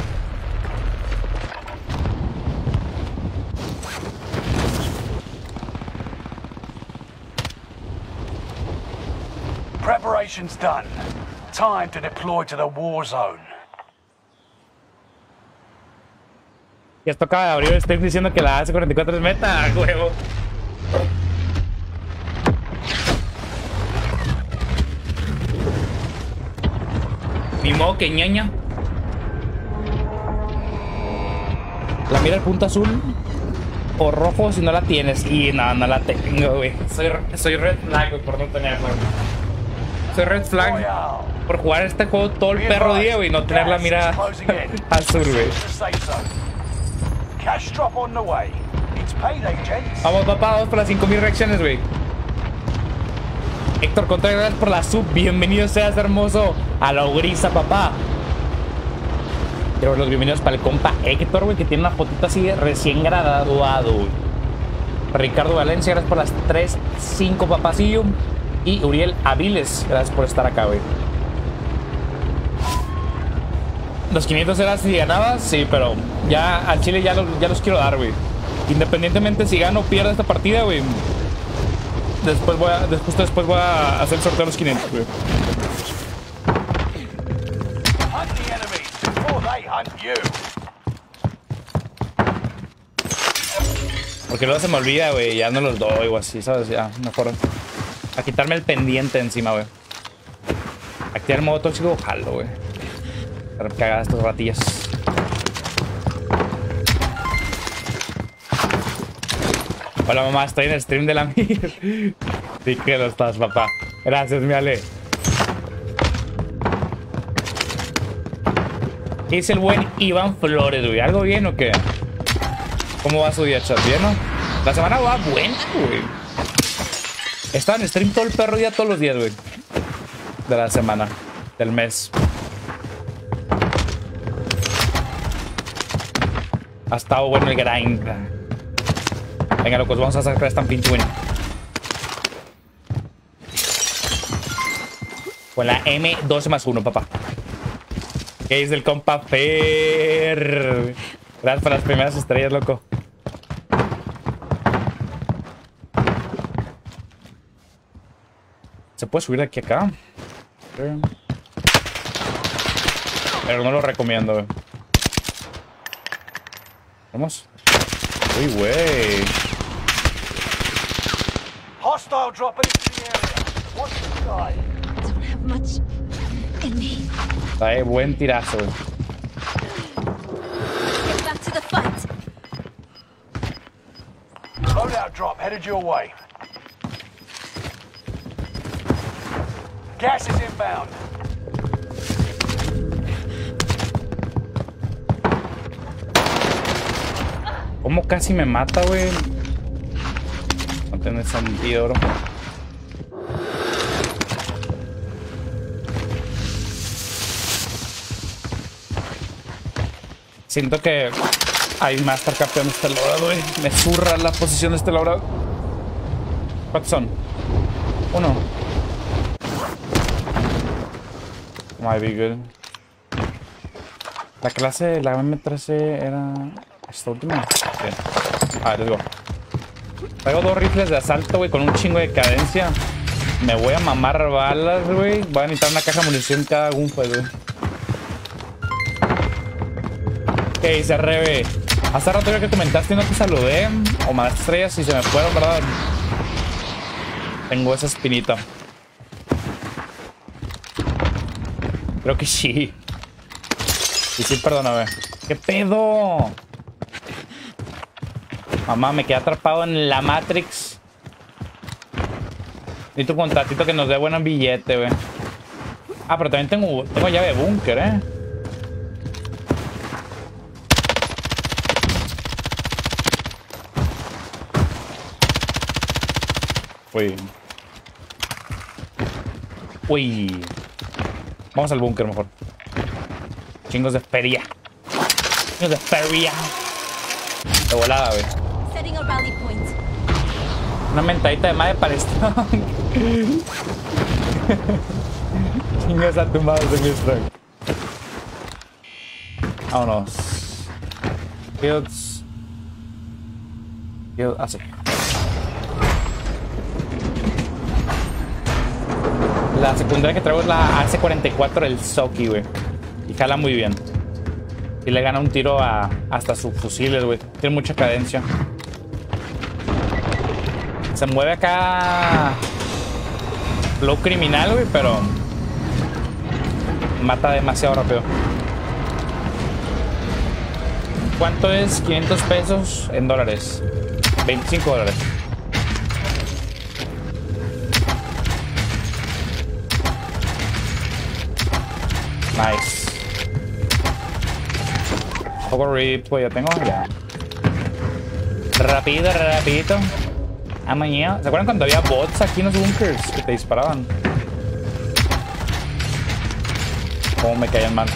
Preparation's done. Time to deploy to the war zone. Y esto acaba de abrir el stream diciendo que la A C cuarenta y cuatro es meta, huevo. Ni modo que ñaña. La mira el punto azul o rojo si no la tienes. Y no, no la tengo, güey. Soy, soy red flag, güey, por no tenerla. Soy red flag por jugar este juego todo el perro día, güey, y no tener la mira azul, güey. Vamos, papá, vamos por las cinco mil reacciones, güey. Héctor Contreras, gracias por la sub. Bienvenido seas, hermoso, a la grisa, papá. Quiero ver los bienvenidos para el compa Héctor, güey, que tiene una fotito así recién graduado, güey. Ricardo Valencia, gracias por las tres, cinco, papacillo. Y Uriel Aviles, gracias por estar acá, güey. Los quinientos eran si ganabas, sí, pero ya al Chile ya, lo, ya los quiero dar, güey. Independientemente si gano o pierdo esta partida, güey. Después voy a, justo después voy a hacer el sorteo de los quinientos, güey. Porque luego se me olvida, güey, ya no los doy o así, ¿sabes? Ya, mejor a quitarme el pendiente encima, güey. Activar el modo tóxico, jalo, güey. Para cagar estas ratillas. Hola, mamá, estoy en el stream de la Mir. Sí que lo estás, papá. Gracias, mi Ale. ¿Qué dice el buen Iván Flores, güey? ¿Algo bien o qué? ¿Cómo va su día, chat? ¿Bien, no? La semana va buena, güey. Estaba en stream todo el perro día, todos los días, güey. De la semana, del mes. Ha estado bueno el grind. Venga, locos, vamos a sacar esta pinche buena. Con la M doce más uno, papá. ¿Qué dice el compa Fer? Gracias por las primeras estrellas, loco. ¿Se puede subir de aquí a acá? Pero no lo recomiendo, güey. Vamos. Uy, güey. Hostile dropping into the area. Watch the sky. Don't have much in me. Está de buen tirazo, güey. Get back to the fight. Loadout drop headed your way. Gas is inbound. ¿Cómo casi me mata, güey? No tiene sentido, bro. Siento que hay más estar campeando este logrado, güey. Me zurra la posición de este logrado. ¿Cuántos son? Uno. Might be good. La clase, la M trece era... ¿Esta última? Bien. A ver, let's go. Traigo dos rifles de asalto, güey, con un chingo de cadencia. Me voy a mamar balas, güey. Voy a necesitar una caja de munición cada gunfa, güey. ¿Qué dice Rebe? Hace rato que comentaste y no te saludé. O mandaste estrellas y se me fueron, ¿verdad? Tengo esa espinita. Creo que sí. Y sí, perdóname. ¿Qué pedo? Mamá, me quedé atrapado en la Matrix. Necesito un contratito que nos dé buen billete, güey. Ah, pero también tengo, tengo llave de búnker, eh. Uy. Uy. Vamos al búnker mejor. Chingos de feria. Chingos de feria. De volada, güey. Setting a rally point. Una mentadita de madre para Strong. Chingas a tu madre, mi Strong. Vámonos. Fields. Fields. Ah, sí. La secundaria que traigo es la A C cuarenta y cuatro del Soki, güey. Y jala muy bien. Y le gana un tiro a hasta sus fusiles, güey. Tiene mucha cadencia. Se mueve acá flow criminal, güey, pero mata demasiado rápido. ¿Cuánto es quinientos pesos en dólares? veinticinco dólares. Nice. Poco rip, pues ya tengo ya. Rápido, rapidito. Amañado. ¿Se acuerdan cuando había bots aquí en los bunkers que te disparaban? Cómo me caían mal.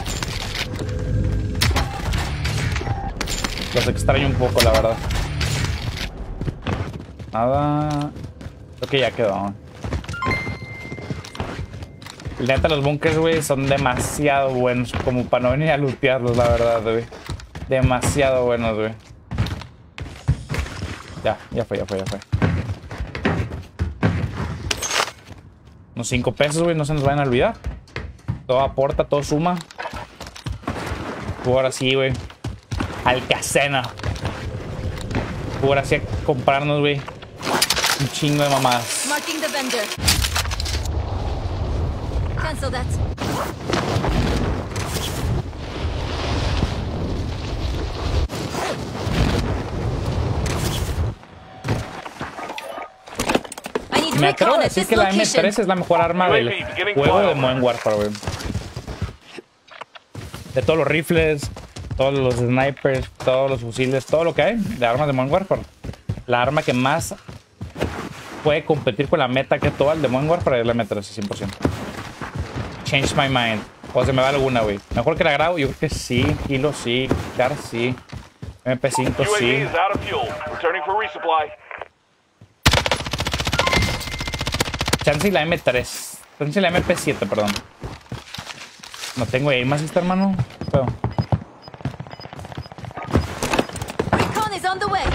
Los extraño un poco, la verdad. Nada. Creo que ya quedó. La neta, los bunkers, güey, son demasiado buenos como para no venir a lootearlos, la verdad, güey. Demasiado buenos, güey. Ya, ya fue, ya fue, ya fue. Unos cinco pesos, güey, no se nos vayan a olvidar. Todo aporta, todo suma. Ahora sí, güey. Al casino. Ahora sí a comprarnos, güey, un chingo de mamadas. Marking the vendor. Cancel that. I need Me atrevo recon a at decir this que la M location. tres es la mejor arma del juego de Modern Warfare, güey. De todos los rifles, todos los snipers, todos los fusiles, todo lo que hay de armas de Modern Warfare. La arma que más puede competir con la meta que todo el de Modern Warfare es la M tres, cien por ciento. Change my mind. O se me va alguna, güey. Mejor que la grabo, yo creo que sí. Kilo sí. Car sí. M P cinco sí. Chance y la M tres. Chance y la M P siete, perdón. No tengo ahí más esta, hermano. Pero... Recon is on the way.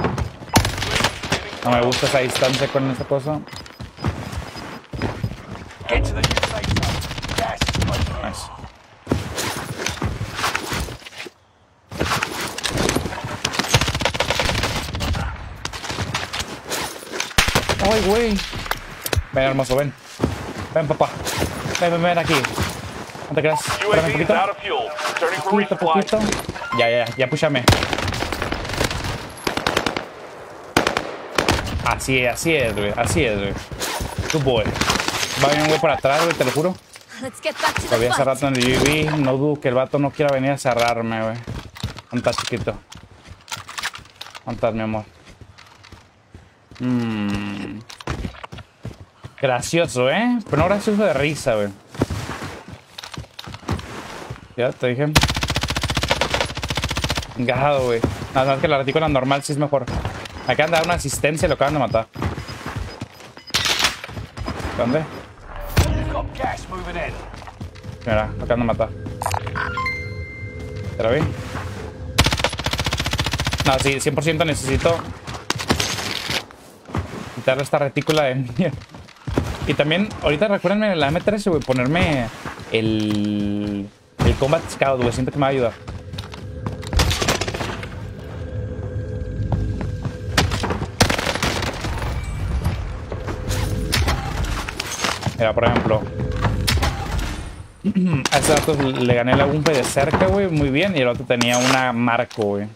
no me gusta esa distancia con esta cosa. Get to the new safe zone. Gas is closing in. Nice. Ay, güey. Ven, hermoso, ven. Ven, papá. Ven, ven, ven aquí. No te creas. Espérame un poquito. Poquito, poquito. Ya, ya, ya, púchame. Así es, así es, güey. Así es, güey. Good boy. Va a venir un güey por atrás, güey, te lo juro. Let's get back to Lo vi the hace fight. rato en el U V. No dudo que el vato no quiera venir a cerrarme, güey. ¿Dónde estás, chiquito? ¿Dónde estás, mi amor? Mmm. Gracioso, ¿eh? Pero no gracioso de risa, güey. Ya, te dije. Engajado, güey. Nada más que la retícula normal sí es mejor. Me acaban de dar una asistencia y lo acaban de matar. ¿Dónde? You've got gas moving in. Mira, lo acaban de matar. ¿Te lo vi? No, sí, cien por ciento necesito quitarle esta retícula de mierda. Y también, ahorita recuérdenme la M tres, güey, ponerme el, el Combat Scout, güey. Siento que me va a ayudar. Mira, por ejemplo, a ese dato le gané la Gumpe de cerca, güey, muy bien. Y el otro tenía una Marco, güey.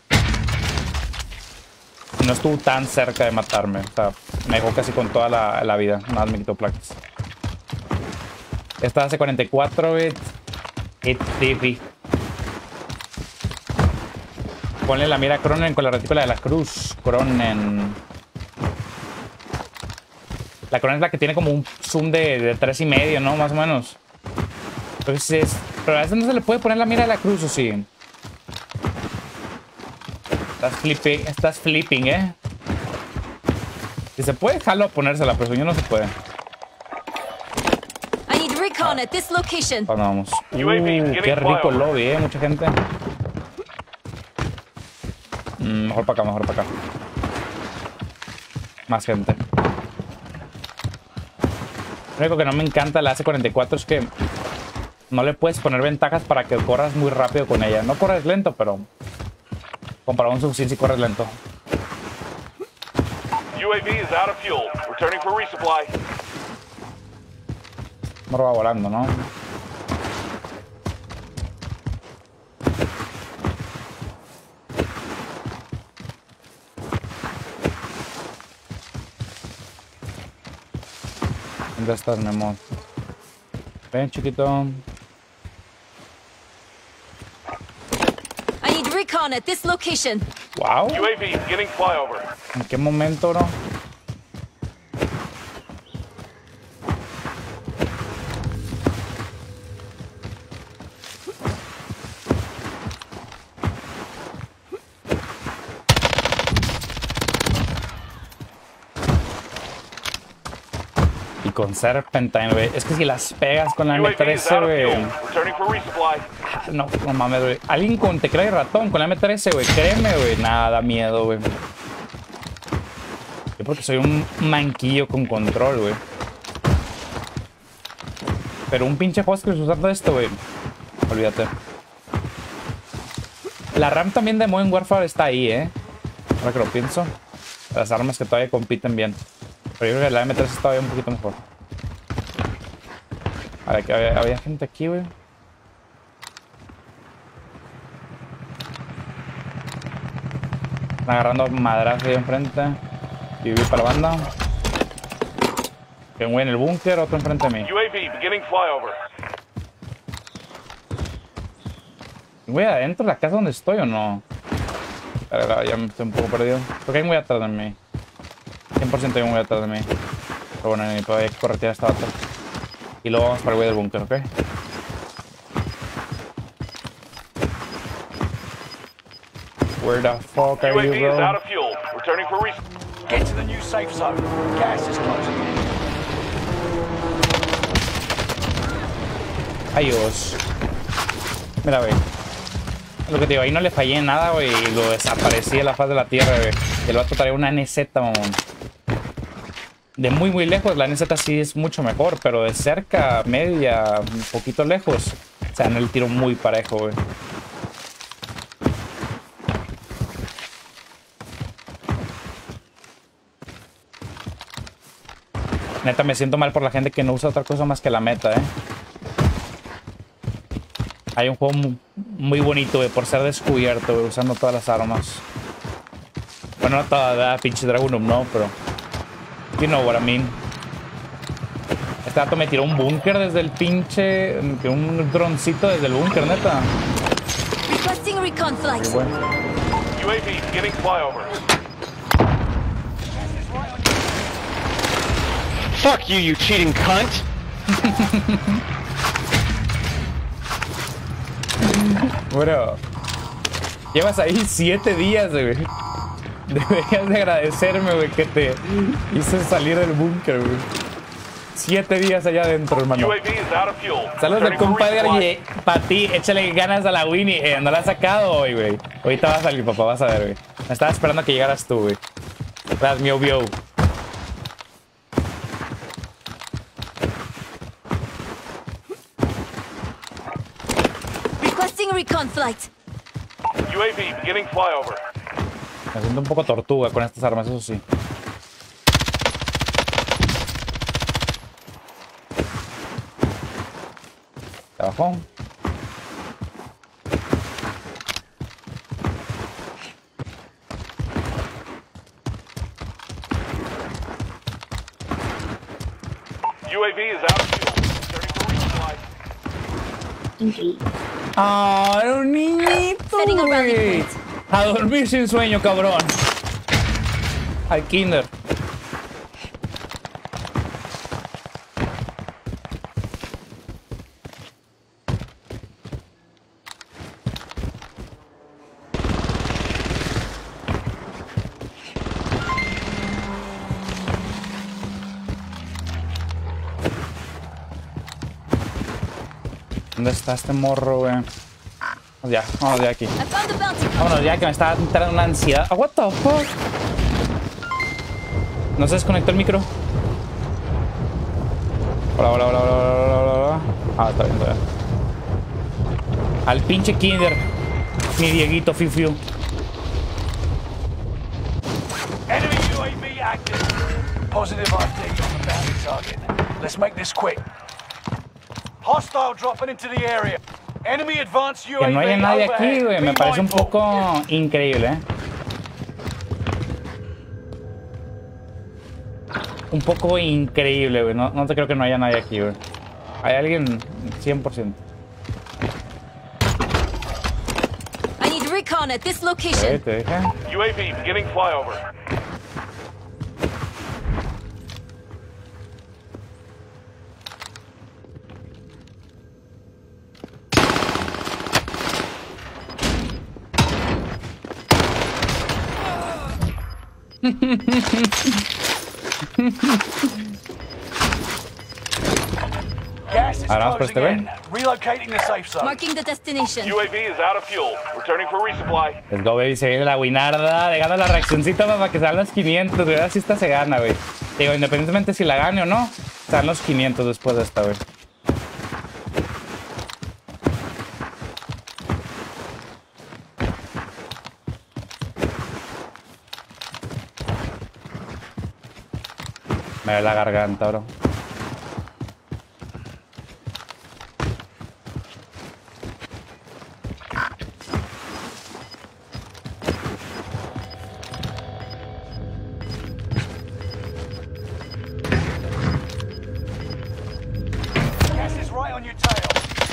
No estuvo tan cerca de matarme. O sea, me dejó casi con toda la, la vida. Nada más me quitó placas. Esta hace cuarenta y cuatro, güey. It's Tiffy. Ponle la mira a Cronen con la retícula de la cruz. Cronen. La Cronen es la que tiene como un zoom de, de tres y medio, ¿no? Más o menos. Entonces, pero a veces no se le puede poner la mira de la cruz, ¿o sí? Estás flipping, estás flipping, ¿eh? Si se puede, jalo a ponérsela, pero yo no se puede. I need recon at this location. ¿Dónde vamos? Uh, qué rico el lobby, ¿eh? Mucha gente. Mm, mejor para acá, mejor para acá. Más gente. Lo único que no me encanta de la A cuarenta y cuatro es que no le puedes poner ventajas para que corras muy rápido con ella. No corres lento, pero comparado a un subfusil sí corres lento. U A V is out of fuel. Returning for resupply. Morro va volando, ¿no? ¿Dónde estás, Memo? Ven, chiquito. I need recon at this location. Wow. U A V beginning flyover. ¿En qué momento, no? Y con Serpentine, güey. Es que si las pegas con la U A M V is trece, out of güey. fuel. Returning for resupply. No, no mames, güey. Alguien con teclado y ratón, con la M trece, güey. Créeme, güey. Nada, da miedo, güey. Yo porque soy un manquillo con control, güey. Pero un pinche Huskers usando esto, güey. Olvídate. La RAM también de Modern Warfare está ahí, ¿eh? Ahora que lo pienso. Las armas que todavía compiten bien. Pero yo creo que la M trece está todavía un poquito mejor. A ver, que había, había gente aquí, güey. Están agarrando madrazos ahí enfrente. Y voy para la banda. Que un güey en el búnker, otro enfrente de mí. U A V beginning flyover. ¿Voy adentro de la casa donde estoy o no? A ver, ya me estoy un poco perdido. Porque hay un güey atrás de mí. cien por ciento hay un güey atrás de mí. Pero bueno, ni todavía hay que corretear esta batalla. Y luego vamos para el güey del búnker, ¿ok? Where the fuck are U A V you, is out bro? of fuel. Returning for resupply. Get to the new safe zone. Gas is closing in. Adiós. Mira, güey. Lo que te digo, ahí no le fallé en nada, güey. Y lo desaparecí de la faz de la tierra, güey. Y el vato traía una N Z, mamón. De muy, muy lejos, la N Z sí es mucho mejor. Pero de cerca, media, un poquito lejos. O sea, en el tiro muy parejo, güey. Neta, me siento mal por la gente que no usa otra cosa más que la meta, eh. Hay un juego muy, muy bonito, güey, por ser descubierto, güey, usando todas las armas. Bueno, no toda la pinche Dragunum, no, pero... You know what I mean. Este dato me tiró un búnker desde el pinche... Un droncito desde el búnker, neta. Requesting recon flight. Muy bueno. U A V beginning flyover. Fuck you, you cheating cunt! Bueno, llevas ahí siete días, güey. Deberías de agradecerme, güey, que te hice salir del búnker, güey. Siete días allá adentro, hermano. U A V is out of fuel. Saludos del Returning for compadre resupply. para ti. Échale ganas a la Winnie. Eh, no la has sacado hoy, güey. Ahorita va a salir, papá, vas a ver, güey. Me estaba esperando a que llegaras tú, güey. Gracias, mi obvio. Requesting recon flight. U A V beginning flyover. Me siento un poco tortuga con estas armas, eso sí. Abajo. U A V is out of fuel. Returning for resupply. ¡Ah, era un niñito, Setting a rally güey! point. A dormir sin sueño, cabrón. Al kinder. ¿Dónde está este morro, güey? Ya, vamos de aquí. I found the bounty. Vámonos ya que me está entrando una ansiedad. Oh, what the fuck? ¿No se desconectó el micro? Hola, hola, hola, hola, hola, hola, hola. Ah, está bien, está bien. Al pinche Kinder. Mi Dieguito Fifiu. Enemy U A V active. Positive I D on the bounty target. Let's make this quick. Hostile dropping into the area. Enemy advanced U A V. Que no haya nadie aquí, güey. Me Be parece un mindful. poco increíble, ¿eh? Un poco increíble, güey. No, no te creo que no haya nadie aquí, güey. Hay alguien cien por ciento. I need recon at this Sí, location. te dije. U A V beginning flyover. Gas is Ahora vamos por closing este, güey. in. Relocating the safe zone. Marking the destination. U A V is out of fuel. Returning for resupply. Let's go, baby. Se viene la winarda. Le gana la reaccioncita para que sean los quinientos, güey. Así esta se gana, güey. Digo, independientemente si la gane o no, sean los quinientos después de esta, güey. Me ve la garganta, bro. Gas is right on your tail.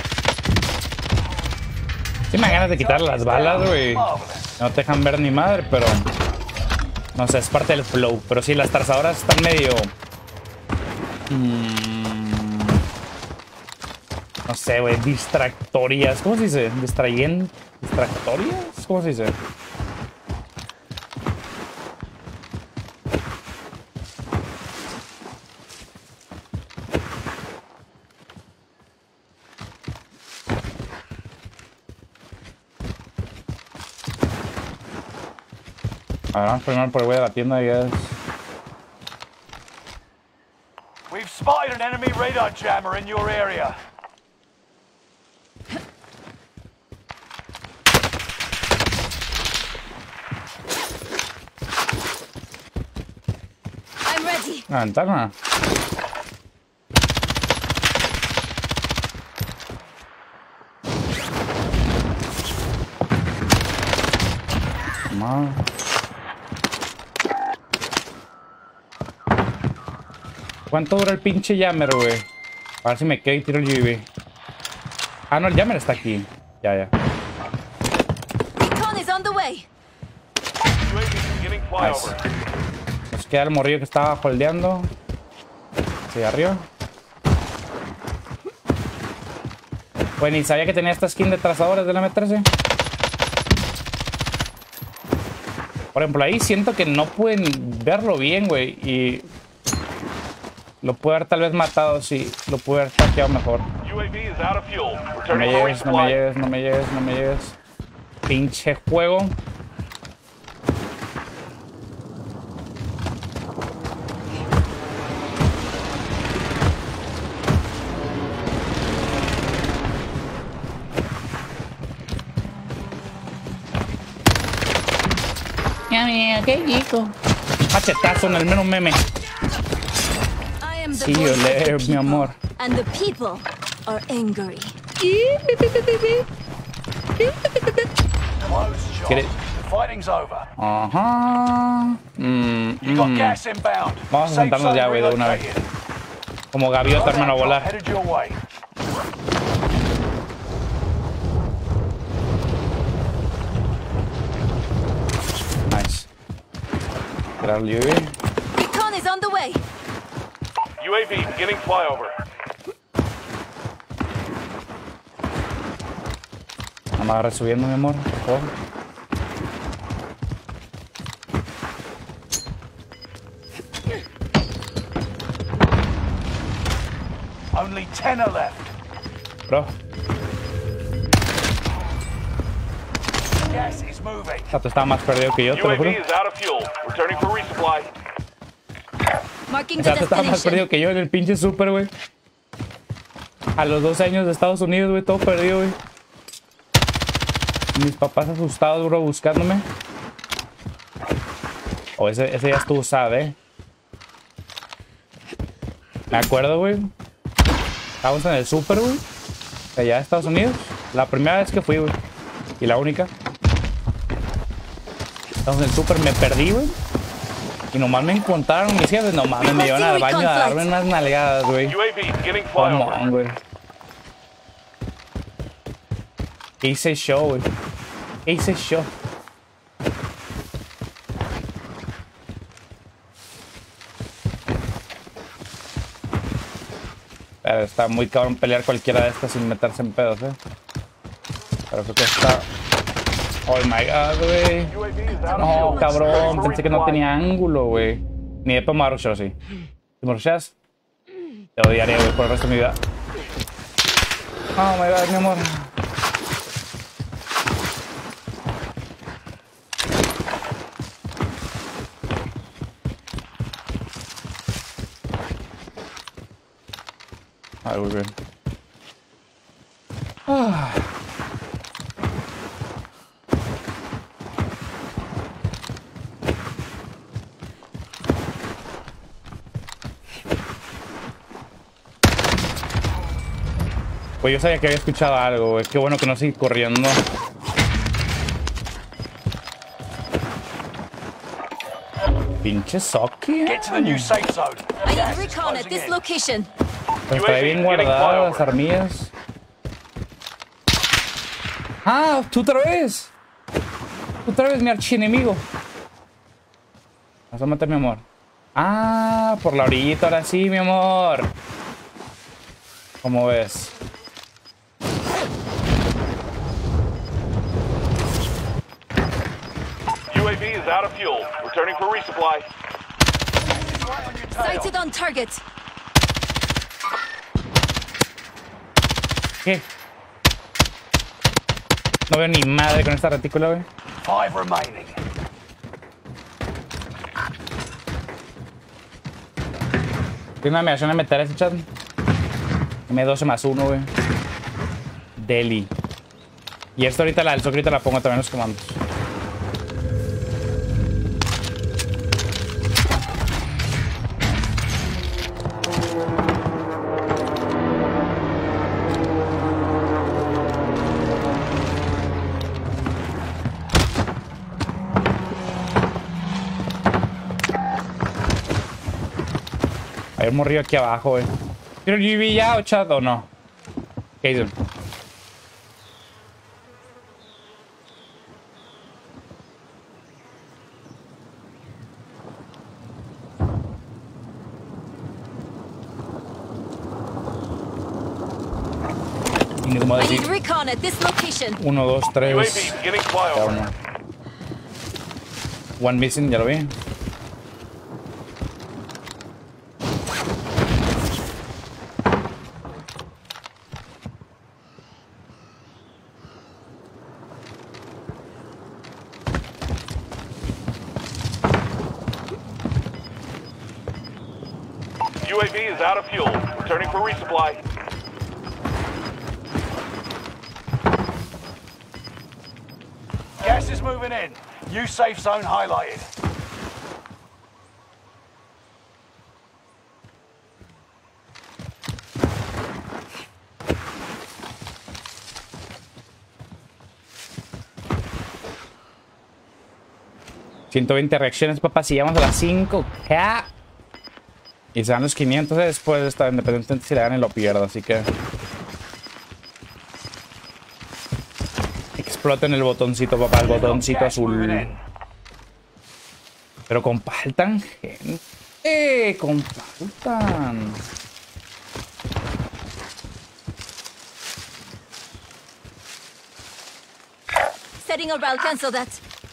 Sí me dan ganas de quitar las balas, güey. Marvelous. No te dejan ver ni madre, pero... No sé, es parte del flow. Pero sí, las trazadoras están medio... Mm, no sé, güey. Distractorias. ¿Cómo se dice? ¿Distrayen? ¿Distractorias? ¿Cómo se dice? A ver, vamos primero por el güey de la tienda, ya es... We've spotted an enemy radar jammer in your area. I'm ready. La ventana. Madre. ¿Cuánto dura el pinche jammer, güey? A ver si me quedo y tiro el U A V. Ah, no, el jammer está aquí. Ya, ya. Recon is on the way. U A V beginning flyover. Nos queda el morrillo que estaba holdeando. Sí, arriba. Pues ni sabía que tenía esta skin de trazadores del M trece. Por ejemplo, ahí siento que no pueden verlo bien, güey. Y lo pude haber tal vez matado si lo pude haber taqueado mejor. U A V is out of fuel. No me Returning for llegues, no me resupply. llegues, no me llegues, no me llegues. Pinche juego. Ya, mira, qué chico. Machetazo en el menos meme. I am the See you voice of the later, mi people, amor. and the people are angry. Close shot. Get it. The fighting's over. Ajá. Mm, You got mm. gas inbound. Vamos a Safe sentarnos zone ya, güey, de una vez. relocated. Como gaviota, hermano, a volar. Headed your way. Nice. Grab el U A V. Recon is on the way. U A V beginning flyover. No me agarres subiendo, mi amor, por favor. Only ten are left. Bro, Gas is moving. Tato estaba más perdido que yo, te lo U A juro. V is out of fuel. Returning for resupply. Marking the Tato estaba más destination. perdido que yo en el pinche super, güey. A los doce años de Estados Unidos, güey, todo perdido, güey. Mis papás asustados, bro, buscándome. O oh, ese, ese ya estuvo usado, eh. Me acuerdo, güey. Estábamos en el super, güey. Allá de Estados Unidos. La primera vez que fui, güey. Y la única. Estábamos en el super, me perdí, güey. Y nomás me encontraron mis jefes. No mames, me llevan al baño a darme unas nalgadas, güey. U A V beginning Come flyover. on, güey. ¿Qué hice show, güey? ¿Qué hice show? Pero está muy cabrón pelear cualquiera de estas sin meterse en pedos, eh. Pero creo que está... Oh my god, güey. U A V is out of No, fuel. cabrón. Returning for Pensé que no resupply. tenía ángulo, güey. Ni de tomar rushear, sí. Si me rusheas, te odiaré, güey, por el resto de mi vida. Oh my god, mi amor. Ay, muy bien. Ah. Pues yo sabía que había escuchado algo, güey. Qué bueno que no sigue corriendo. Pinche Socky. Get to the new safe zone. I Gas need is recon at closing this in. location. Pues trae bien guardadas las armillas. Ah, tú otra vez. Tú otra vez, mi archienemigo. Asómate, mi amor. Ah, por la orillita, ahora sí, mi amor. ¿Cómo ves? U A V is out of fuel. Returning for resupply. Right on your tail. Sighted on target. ¿Qué? No veo ni madre con esta retícula, güey. Five remaining. Tiene una mediación de meter ese chat. M doce más uno, güey. Deli. Y esto ahorita la del Socky ahorita la pongo también en los comandos. Hay un morrillo aquí abajo, güey. ¿Quiero el U V ya o chat o no? ¿Qué dicen? Y ni como I decir need recon at this location. uno, dos, U A V tres. beginning Ya flyover. uno. One missing, ya lo vi. U A V is out of fuel. Returning for resupply. Gas is moving in. New safe zone highlighted. ciento veinte reacciones, papá. Si llegamos a las cinco K. Y se dan los quinientos después de esta, independientemente si le ganen lo pierdo. Así que... exploten el botoncito, papá. El botoncito Gas moving azul. in. Pero compartan, gente. Compartan. Setting a rail, cancel that.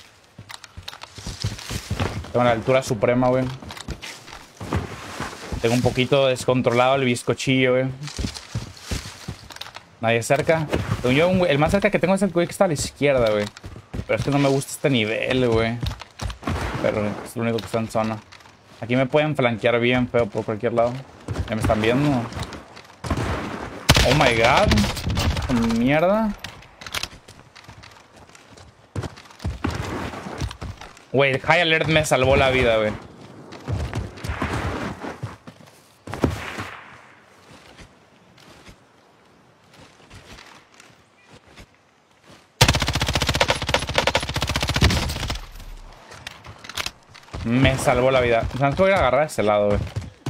Tengo la altura suprema, güey. Tengo un poquito descontrolado el bizcochillo, güey. Nadie cerca. Tengo yo un- el más cerca que tengo es el güey que está a la izquierda, güey. Pero es que no me gusta este nivel, güey. Pero es lo único que está en zona. Aquí me pueden flanquear bien feo por cualquier lado. Ya me están viendo. Oh my god. Mierda. Güey, el High Alert me salvó la vida, güey. Me salvó la vida. O sea, no voy a agarrar a ese lado, güey.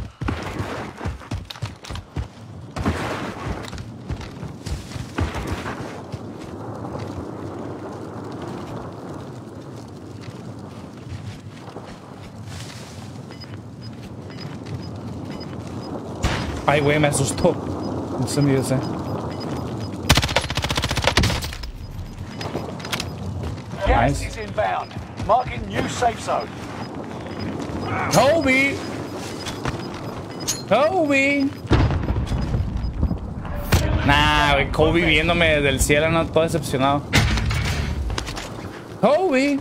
Ay, güey, me asustó. No sé ni ese. Gas Nice. is inbound. Marking new safe zone. Toby. Toby. Nah, güey, Kobe viéndome desde el cielo, no, todo decepcionado. Kobe.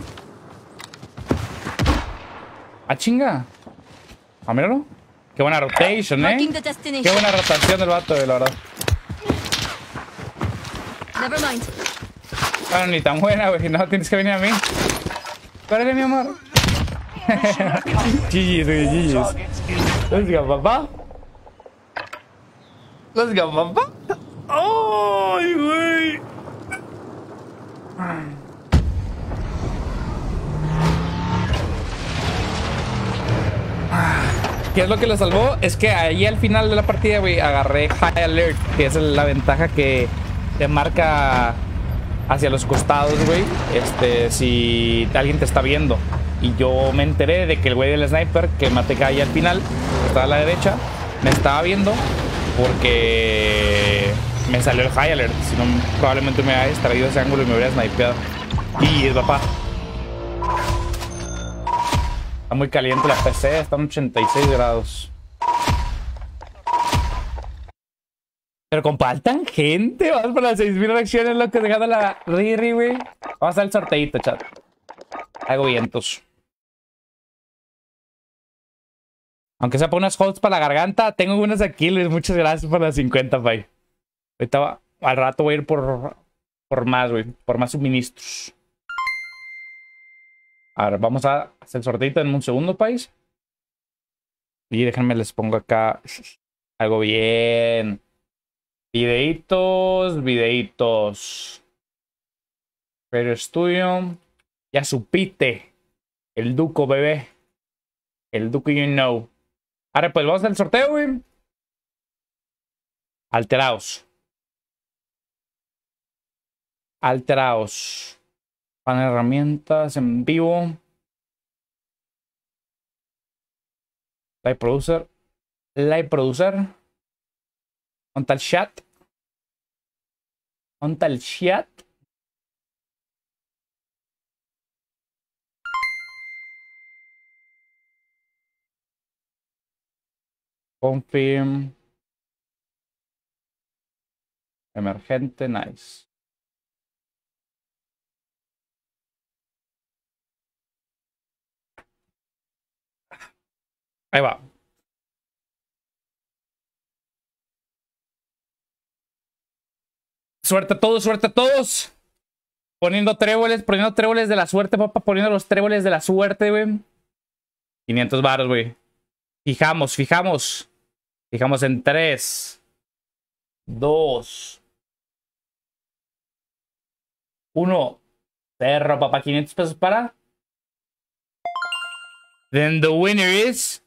Ah, chinga. Ah, míralo. Qué buena rotation, eh. Marking the destination. Qué buena rotación del vato, la verdad. Never mind. Bueno, ni tan buena, güey. No, tienes que venir a mí. Párale, mi amor. G G's, güey, G G's. Let's go, papá. Let's go, papá. ¡Ay, güey! ¿Qué es lo que lo salvó? Es que ahí al final de la partida, güey, agarré High Alert, que es la ventaja que te marca hacia los costados, güey. Este, si alguien te está viendo. Y yo me enteré de que el güey del sniper que maté ahí al final, que estaba a la derecha, me estaba viendo porque me salió el High Alert. Si no, probablemente me hubiera extraído ese ángulo y me hubiera snipeado. Y papá. Está muy caliente la P C, está en ochenta y seis grados. Pero compartan, gente. Vamos por las seis mil reacciones, loco. Dejando la Riri, güey. Vamos a hacer el sorteito, chat. Hago vientos. Aunque sea por unas holds para la garganta, tengo unas aquí, Luis. Muchas gracias por las cincuenta, pay. Ahorita va, al rato voy a ir por, por más, güey. Por más suministros. A ver, vamos a hacer el sorteito en un segundo, país. Y déjenme, les pongo acá algo bien. Videitos, videitos. Pero estudio. Ya supiste. El Duco, bebé. El Duco, you know. Ahora, pues vamos al sorteo, güey. Alteraos. Alteraos. Pan herramientas en vivo. Live producer. Live producer. ¿Dónde está el chat? ¿Dónde está el chat? Confirm. Emergente, nice. Ahí va. Suerte a todos, suerte a todos. Poniendo tréboles, poniendo tréboles de la suerte, papá. Poniendo los tréboles de la suerte, güey. quinientos varos, güey. Fijamos, fijamos. Fijamos en tres. dos. uno. Cerro, papá. quinientos pesos para. Then the winner is...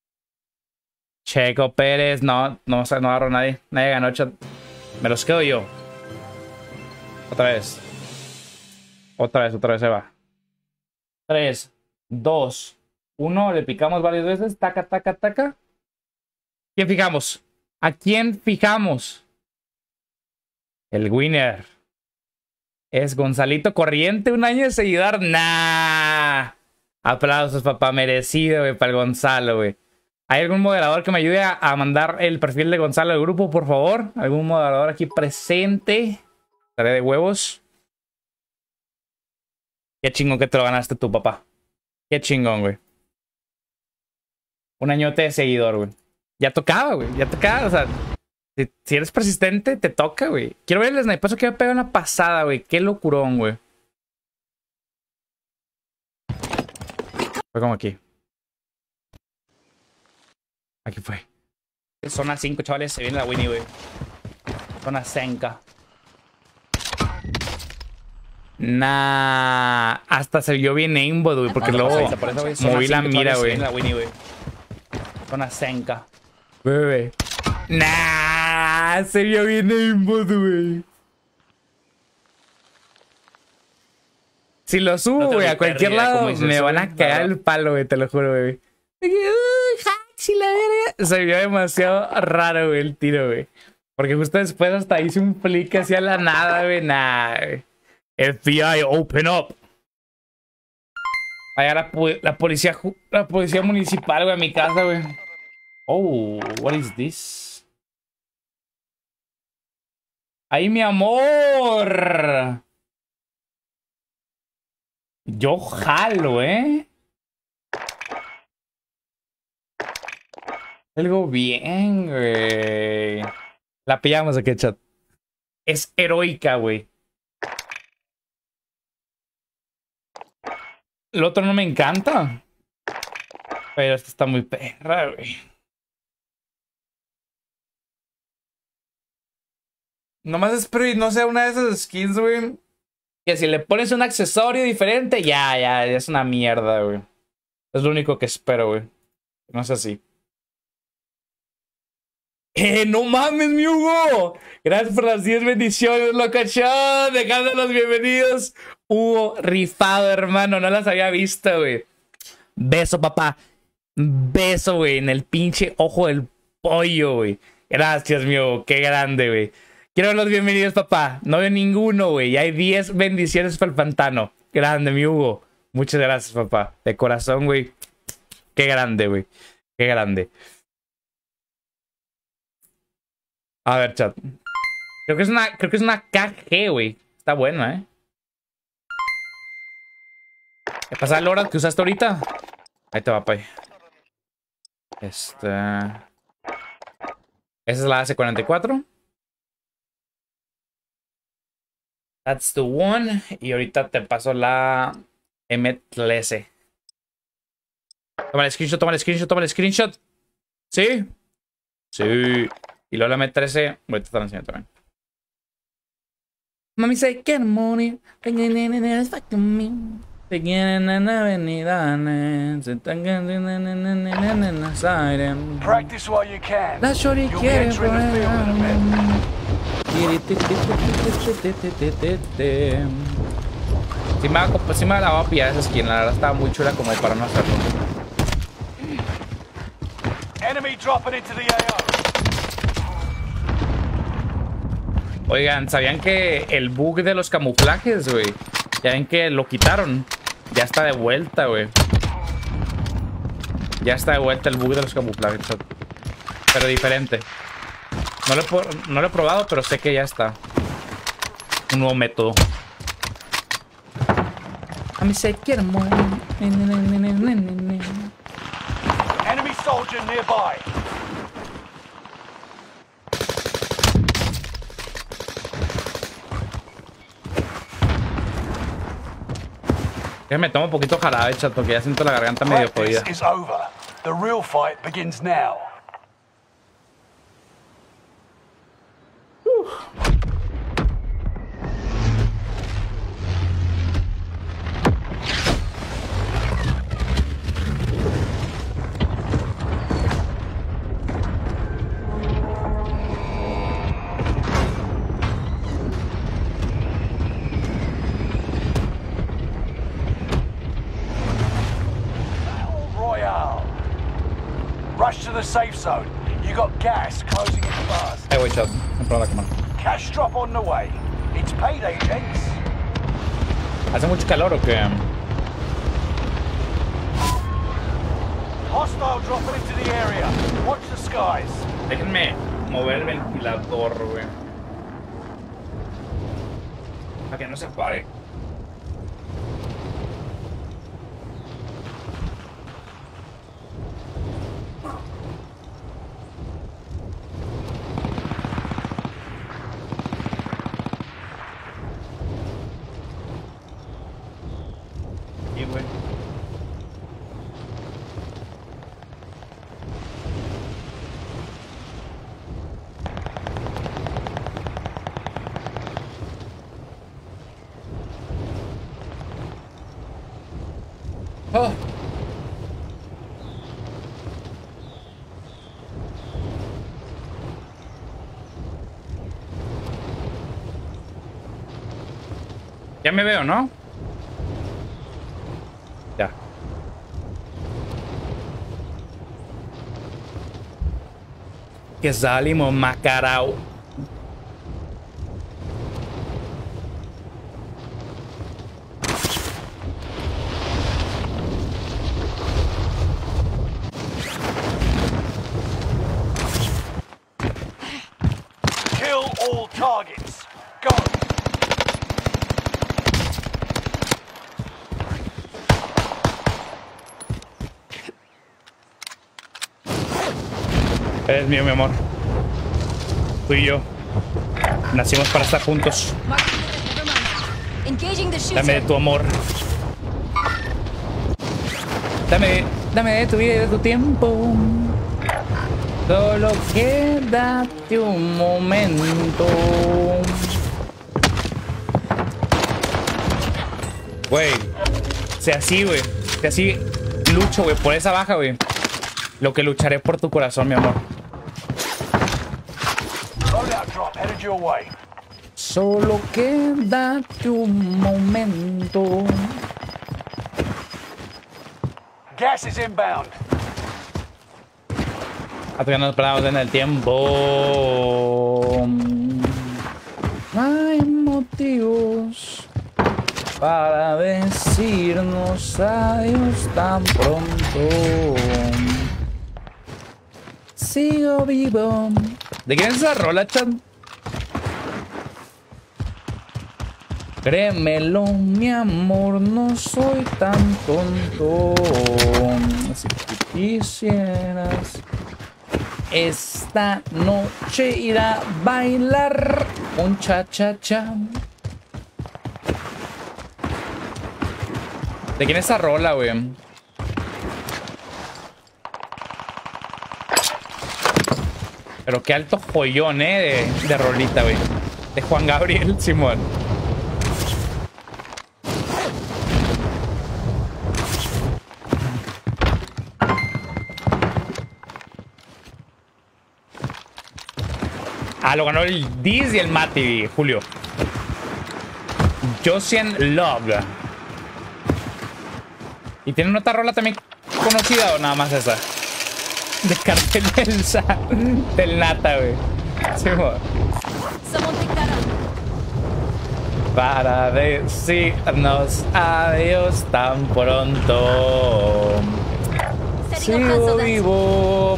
Checo Pérez. No, no, no agarro a nadie. Nadie ganó, chat. Me los quedo yo. Otra vez. Otra vez, otra vez se va. tres, dos, uno. Le picamos varias veces. Taca, taca, taca. ¿Quién fijamos? ¿A quién fijamos? El winner es Gonzalito Corriente. Un año de seguidor. Nah. Aplausos, papá. Merecido, güey, para el Gonzalo, güey. ¿Hay algún moderador que me ayude a, a mandar el perfil de Gonzalo al grupo, por favor? ¿Algún moderador aquí presente? Tarea de huevos. Qué chingón que te lo ganaste tú, papá. Qué chingón, güey. Un añote de seguidor, güey. Ya tocaba, güey. Ya tocaba, o sea... Si, si eres persistente, te toca, güey. Quiero ver el snipazo que me pegado en la pasada, güey. Qué locurón, güey. Fue como aquí. Aquí fue. Zona cinco, chavales. Se viene la Winnie, güey. Zona cinco. Nah. Hasta se vio bien aimbot, güey. Porque luego moví la mira, güey. Zona cinco. Bebé. Nah. Se vio bien aimbot, güey. Si lo subo, güey, a cualquier lado, me van a cagar el palo, güey. Te lo juro, güey. Si la verga. Se vio demasiado raro, güey, el tiro, güey. Porque justo después hasta hice un flick hacia la nada, güey. Nah, güey. F B I, open up. Allá la, la policía la policía municipal, güey, a mi casa, güey. Oh, what is this? ¡Ay, mi amor! Yo jalo, ¿eh? Algo bien, güey. La pillamos aquí, chat. Es heroica, güey. El otro no me encanta. Pero esta está muy perra, güey. Nomás espero y no sea una de esas skins, güey. Que si le pones un accesorio diferente, ya, ya, ya es una mierda, güey. Es lo único que espero, güey. No es así. ¡Eh, no mames, mi Hugo! Gracias por las diez bendiciones, locochón. Dejando los bienvenidos. Hugo, rifado, hermano. No las había visto, güey. Beso, papá. Beso, güey, en el pinche ojo del pollo, güey. Gracias, mi Hugo. Qué grande, güey. Quiero ver los bienvenidos, papá. No veo ninguno, güey. Y hay diez bendiciones para el pantano. Grande, mi Hugo. Muchas gracias, papá. De corazón, güey. Qué grande, güey. Qué grande. A ver, chat. Creo que es una, creo que es una K G, güey. Está buena, ¿eh? ¿Qué pasa, Lora, que usaste ahorita? Ahí te va, pay. Este... Esa es la A C cuarenta y cuatro. That's the one. Y ahorita te paso la M trece. Toma el screenshot, toma el screenshot, toma el screenshot. ¿Sí? Sí. Y luego la M trece. Voy a estar enseñando también. Mami say get money. Fucking me. Te quieren en la avenida. Se están quedando en la siren. Practice while you can. La shorty You'll be quiere entering the field in a bit. Si me, si me la voy a pillar esa skin, la verdad estaba muy chula como para no hacerlo. Enemy dropping into the A O. Oigan, ¿sabían que el bug de los camuflajes, güey? Ya ven que lo quitaron. Ya está de vuelta, güey. Ya está de vuelta el bug de los camuflajes. Pero diferente. No lo, he, no lo he probado, pero sé que ya está. Un nuevo método. A mí se quiere morir. Enemy soldier nearby. Me tomo un poquito jarabe, chat, porque ya siento la garganta medio jodida. Practice is over. The real fight begins now. Rush to the safe zone. You got gas closing in fast. Ahí voy, chat. Comprar la cámara. Cash drop on the way. It's payday, gents. ¿Hace mucho calor o qué? Hostile dropping into the area. Watch the skies. Déjenme mover el ventilador, güey. Para que no se pare. Ya me veo, ¿no? Ya. Que salimos macarao. Kill all targets. Go. Eres mío, mi amor. Tú y yo nacimos para estar juntos. Engaging the shooter. Dame de tu amor. Dame, dame de tu vida y de tu tiempo. Solo quédate un momento. Güey, sea así, güey. Sea así, lucho, güey, por esa baja, güey. Lo que lucharé por tu corazón, mi amor. Loadout drop headed your way. Solo quédate un momento. Gas is inbound. Apoyándonos parados en el tiempo. No hay motivos para decirnos adiós tan pronto. Sigo vivo. ¿De quién es esa rola, chat? Créemelo, mi amor, no soy tan tonto. Si tú quisieras esta noche ir a bailar un cha-cha-cha. ¿De quién es esa rola, güey? Pero qué alto joyón, eh, de, de rolita, güey. De Juan Gabriel Simón. Ah, lo ganó el Diz y el Mati, Julio. Josian Love. ¿Y tienen otra rola también conocida o nada más esa? De Cartel del, Sa del Nata, güey. Sí, Someone pick that up. para decirnos adiós tan pronto. Setting up Sigo cancel that. vivo.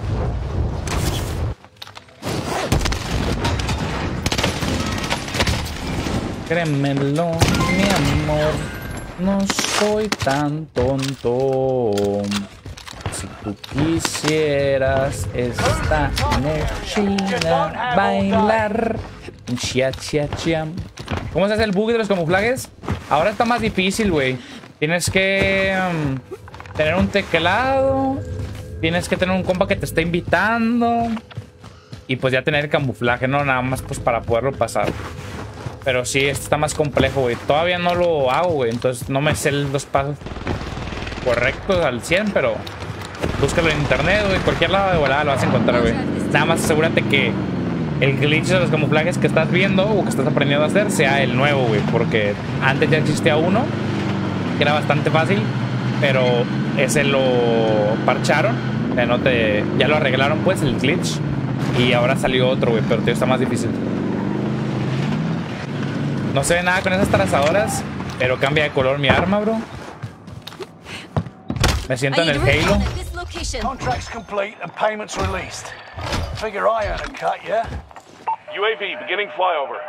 Créemelo, mi amor, no soy tan tonto. Si tú quisieras esta noche ir a bailar un chia chia chia. ¿Cómo se hace el bug de los camuflajes? Ahora está más difícil, güey. Tienes que um, tener un teclado. Tienes que tener un compa que te está invitando. Y pues ya tener camuflaje, no nada más pues para poderlo pasar. Pero sí, este está más complejo, güey. Todavía no lo hago, güey. Entonces no me sé los pasos correctos al cien, pero búscalo en internet, güey. Cualquier lado de volada lo vas a encontrar, güey. Nada más asegúrate que el glitch de los camuflajes que estás viendo o que estás aprendiendo a hacer sea el nuevo, güey. Porque antes ya existía uno que era bastante fácil, pero ese lo parcharon. O sea, no te... Ya lo arreglaron, pues, el glitch. Y ahora salió otro, güey. Pero tío, está más difícil. No se ve nada con esas trazadoras, pero cambia de color mi arma, bro. Me siento en el Halo. Contracts complete and payments released. Figure I earn a cut, yeah? U A V beginning flyover.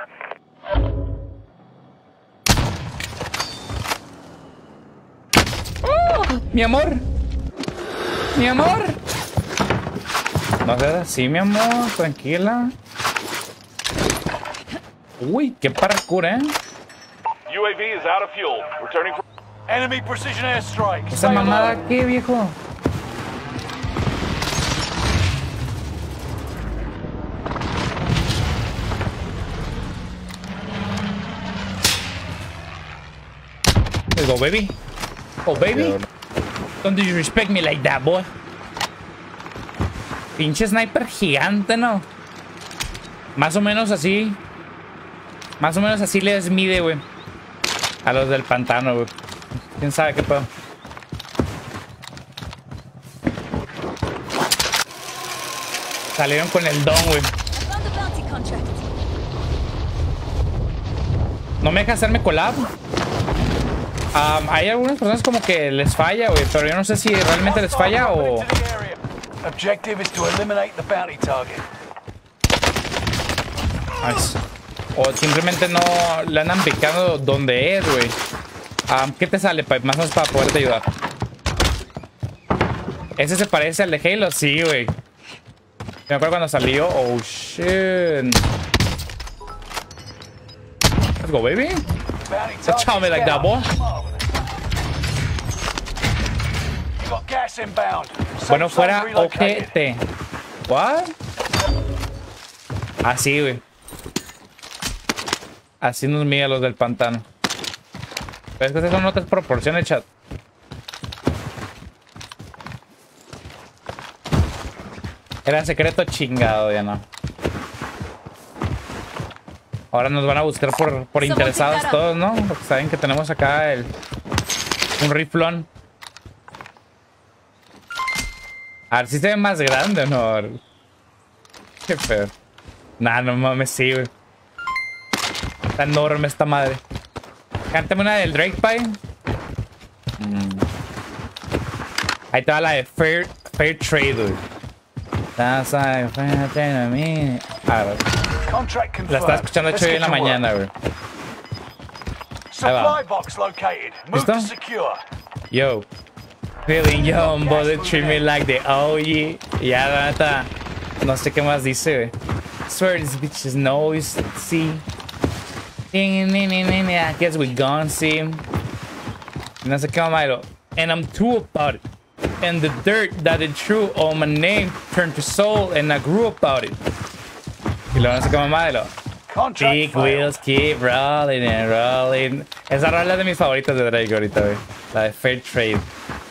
¡Oh! Mi amor. Mi amor. No seas así, mi amor. Tranquila. Uy, qué parkour, eh. U A V is out of fuel. Returning for... Enemy precision airstrike. Esa Stay mamada alert. aquí, viejo. Let's go, baby. Oh, baby. Don't you respect me like that, boy. Pinche sniper gigante, ¿no? Más o menos así. Más o menos así les mide, güey. A los del pantano, güey. ¿Quién sabe qué pedo? Salieron con el don, güey. I found a bounty contract. No me deja hacerme collab. Um, hay algunas personas como que les falla, güey, pero yo no sé si realmente les falla o... Objective is to eliminate the bounty target. O simplemente no le andan picando donde es, güey. Um, ¿Qué te sale, Pipe? Más o menos para poderte ayudar. ¿Ese se parece al de Halo? Sí, güey. Me acuerdo cuando salió. Oh, shit. Let's go, baby. Let's chow me like that, boy. Bueno, fuera ojete. What? Así, güey. Así nos mide los del pantano. Pero es que esas son otras proporciones, chat. Era secreto chingado, ya no. Ahora nos van a buscar por, por interesados todos, ¿no? Porque saben que tenemos acá el... un riflón. A ver si se ve más grande, ¿no? Qué feo. Nah, no mames, sí, güey. Está enorme esta madre. Cántame una del Drake Pie. Mm. Ahí te va la de Fair, fair Trade, güey. That's like fair trade to me. A ver. La estaba escuchando hecho hoy en la mañana, güey. Ahí va. ¿Listo? Yo. Feeling young, but they treat me like the O G. Ya, la neta. No sé qué más dice, güey. Swear this bitch is no see. I guess we gone see. No sé qué más. And I'm too about it. And the dirt that it threw on my name turned to soul, and I grew about it. Y luego no sé qué más. Big wheels keep rolling and rolling. Esa rola es de mis favoritas de Drake ahorita, güey. La de Fair Trade.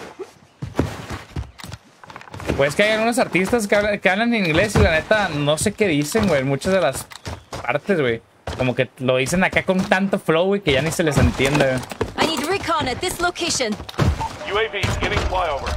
Pues que hay algunos artistas que hablan, que hablan en inglés y la neta no sé qué dicen, güey. Muchas de las partes, güey. Como que lo dicen acá con tanto flow, güey, que ya ni se les entiende, güey. I need recon at this location. U A V beginning flyover.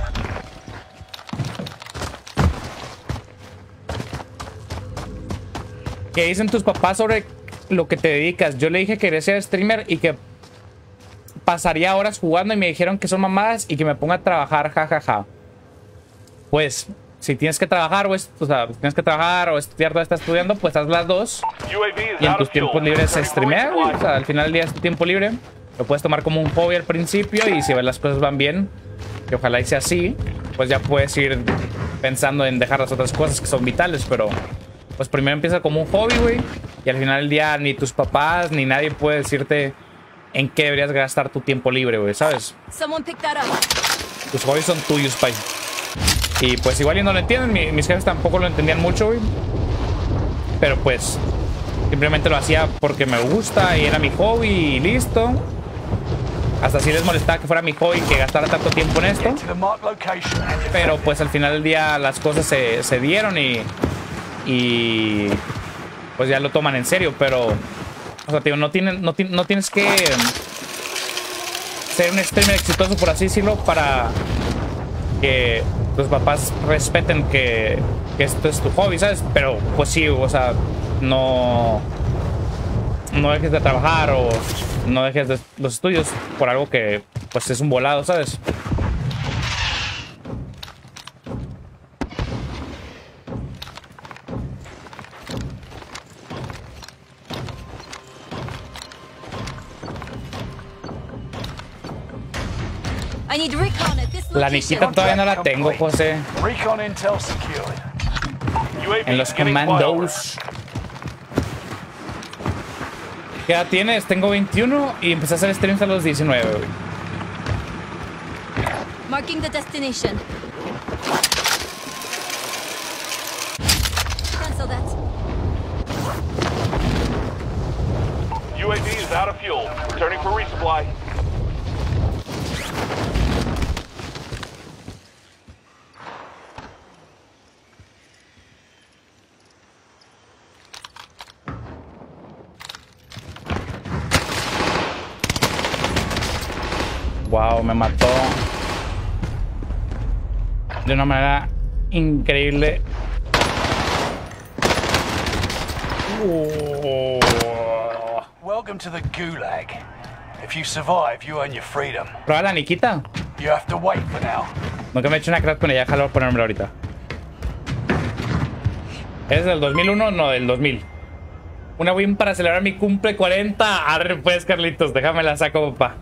¿Qué dicen tus papás sobre lo que te dedicas? Yo le dije que quería ser streamer y que pasaría horas jugando y me dijeron que son mamadas y que me ponga a trabajar, jajaja. Ja, ja. Pues, si tienes que trabajar o, es, o sea, tienes que trabajar o estudiar, o estás estudiando, pues haz las dos. Y en tus tiempos libres streamear, güey. O sea, al final del día es tu tiempo libre. Lo puedes tomar como un hobby al principio y si ves las cosas van bien, que ojalá y sea así, pues ya puedes ir pensando en dejar las otras cosas que son vitales, pero pues primero empieza como un hobby, güey. Y al final del día ni tus papás ni nadie puede decirte en qué deberías gastar tu tiempo libre, güey, ¿sabes? Tus hobbies son tuyos, pay. Y pues igual y no lo entienden, mi, mis jefes tampoco lo entendían mucho, güey. Pero pues simplemente lo hacía porque me gusta y era mi hobby y listo. Hasta si les molestaba que fuera mi hobby, que gastara tanto tiempo en esto. Pero pues al final del día las cosas se, se dieron y, y pues ya lo toman en serio. Pero, o sea, tío, no, tienen, no, no tienes que ser un streamer exitoso, por así decirlo, para que tus papás respeten que, que esto es tu hobby, ¿sabes? Pero pues sí, o sea, no no dejes de trabajar o no dejes de los estudios por algo que pues es un volado, ¿sabes? La Nikita todavía no la tengo, José. En los Commandos. ¿Qué edad tienes? Tengo veintiuno y empecé a hacer streams a los diecinueve, güey. Marking the destination. Cancel that. U A V is out of fuel. Returning for resupply. Wow, me mató de una manera increíble. Oh. Welcome to the Gulag. If you survive, you earn your freedom. Prueba la Nikita. You have to wait for now. Nunca me he hecho una crack con ella, déjalo ponérmelo ahorita. ¿Es del dos mil uno? No, del dos mil. Una win para celebrar mi cumple cuarenta. Arre pues, Carlitos, déjame la saco, papá.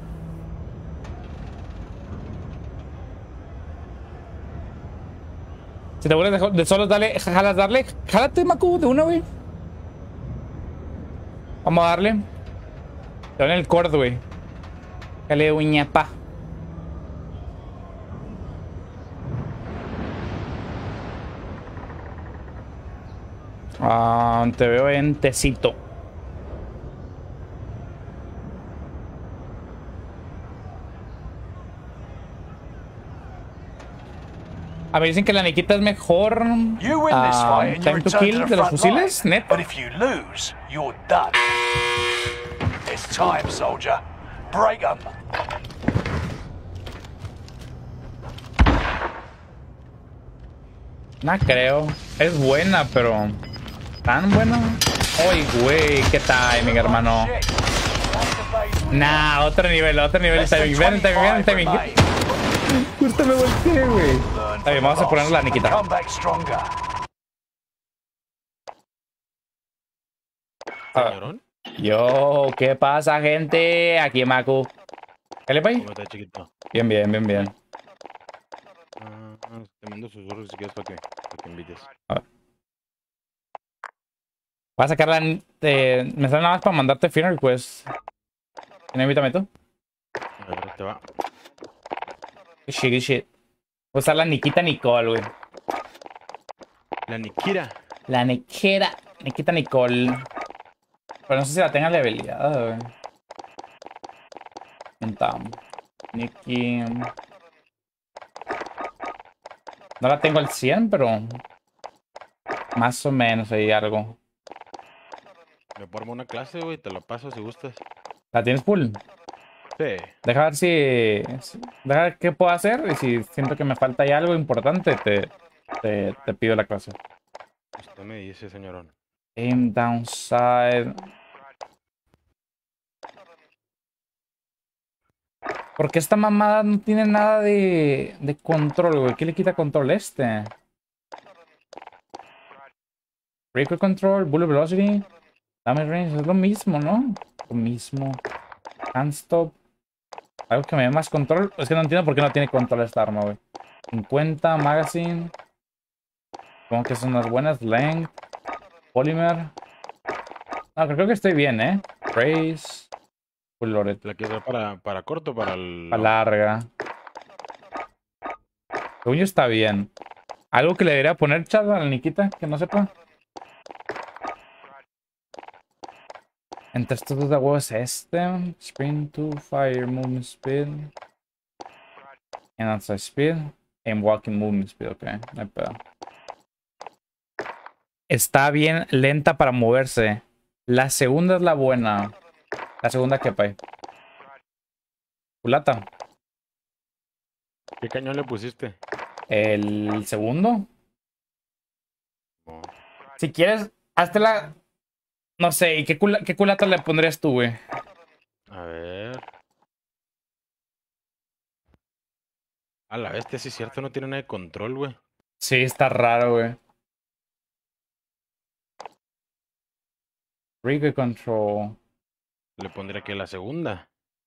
Si te vuelves de, de solos, dale, jalas darle. Jálate, Macu, de una, güey. Vamos a darle. Te doy en el cord, güey. Dale, uñapa. Ah, te veo en tecito. A ver, dicen que la Nikita es mejor. You win this ah, fight and you time to return kill to the de los front fusiles, line. net. But if you lose, you're done. It's time, soldier. Break 'em. No creo. Es buena, pero... ¿tan buena? Uy, güey, qué timing, hermano. Nah, otro nivel, otro nivel de timing. Vean el timing, vean el timing. Justo me volteé, güey. Está bien, vamos a poner la Nikita. Come back stronger. Señorón. Yo, ¿qué pasa, gente? Aquí Macu. ¿Qué le pasa? ¿Cómo está, chiquito? Bien, bien, bien, bien. Ah, te mando susurros si quieres para que, para que invites. A ver. Voy a sacar la... Eh, me sale nada más para mandarte final request. ¿Quién invítame tú? A ver, te va. Qué shit, qué shit. Voy a usar la Nikita Nicole, güey. La Nikira. La Nikita, Nikita Nicole. Pero no sé si la tenga de habilidad, güey. Intentamos. Nikki. No la tengo al cien, pero... más o menos hay algo. Me formo una clase, güey, te lo paso si gustas. ¿La tienes full? Sí. Deja ver si... Deja ver qué puedo hacer. Y si siento que me falta ahí algo importante, te, te, te pido la clase. Usted me dice, señorón. Aim downside. Porque esta mamada no tiene nada de, de control, güey. ¿Qué le quita control este? Breaker control, bullet velocity, damage range, es lo mismo, ¿no? Lo mismo. Hand stop. Algo que me dé más control. Es que no entiendo por qué no tiene control esta arma, güey. cincuenta, magazine. Supongo que son las buenas. Length. Polymer. No, creo que estoy bien, ¿eh? Race. Full loaded. ¿La quieres dar para, para corto o para el...? A larga. Según yo está bien. ¿Algo que le debería poner, chat, a la Nikita? Que no sepa. Entre estos dos de huevo es este. Sprint to fire, movement speed. And outside speed. And walking movement speed, ok. No hay pedo. Está bien lenta para moverse. La segunda es la buena. La segunda que pay. Culata. ¿Qué cañón le pusiste? El segundo. Oh. Si quieres, hazte la... No sé, ¿y qué, cula... qué culata le pondrías tú, güey? A ver. A la bestia, sí es cierto, no tiene nada de control, güey. Sí, está raro, güey. Trigger control. Le pondría aquí la segunda.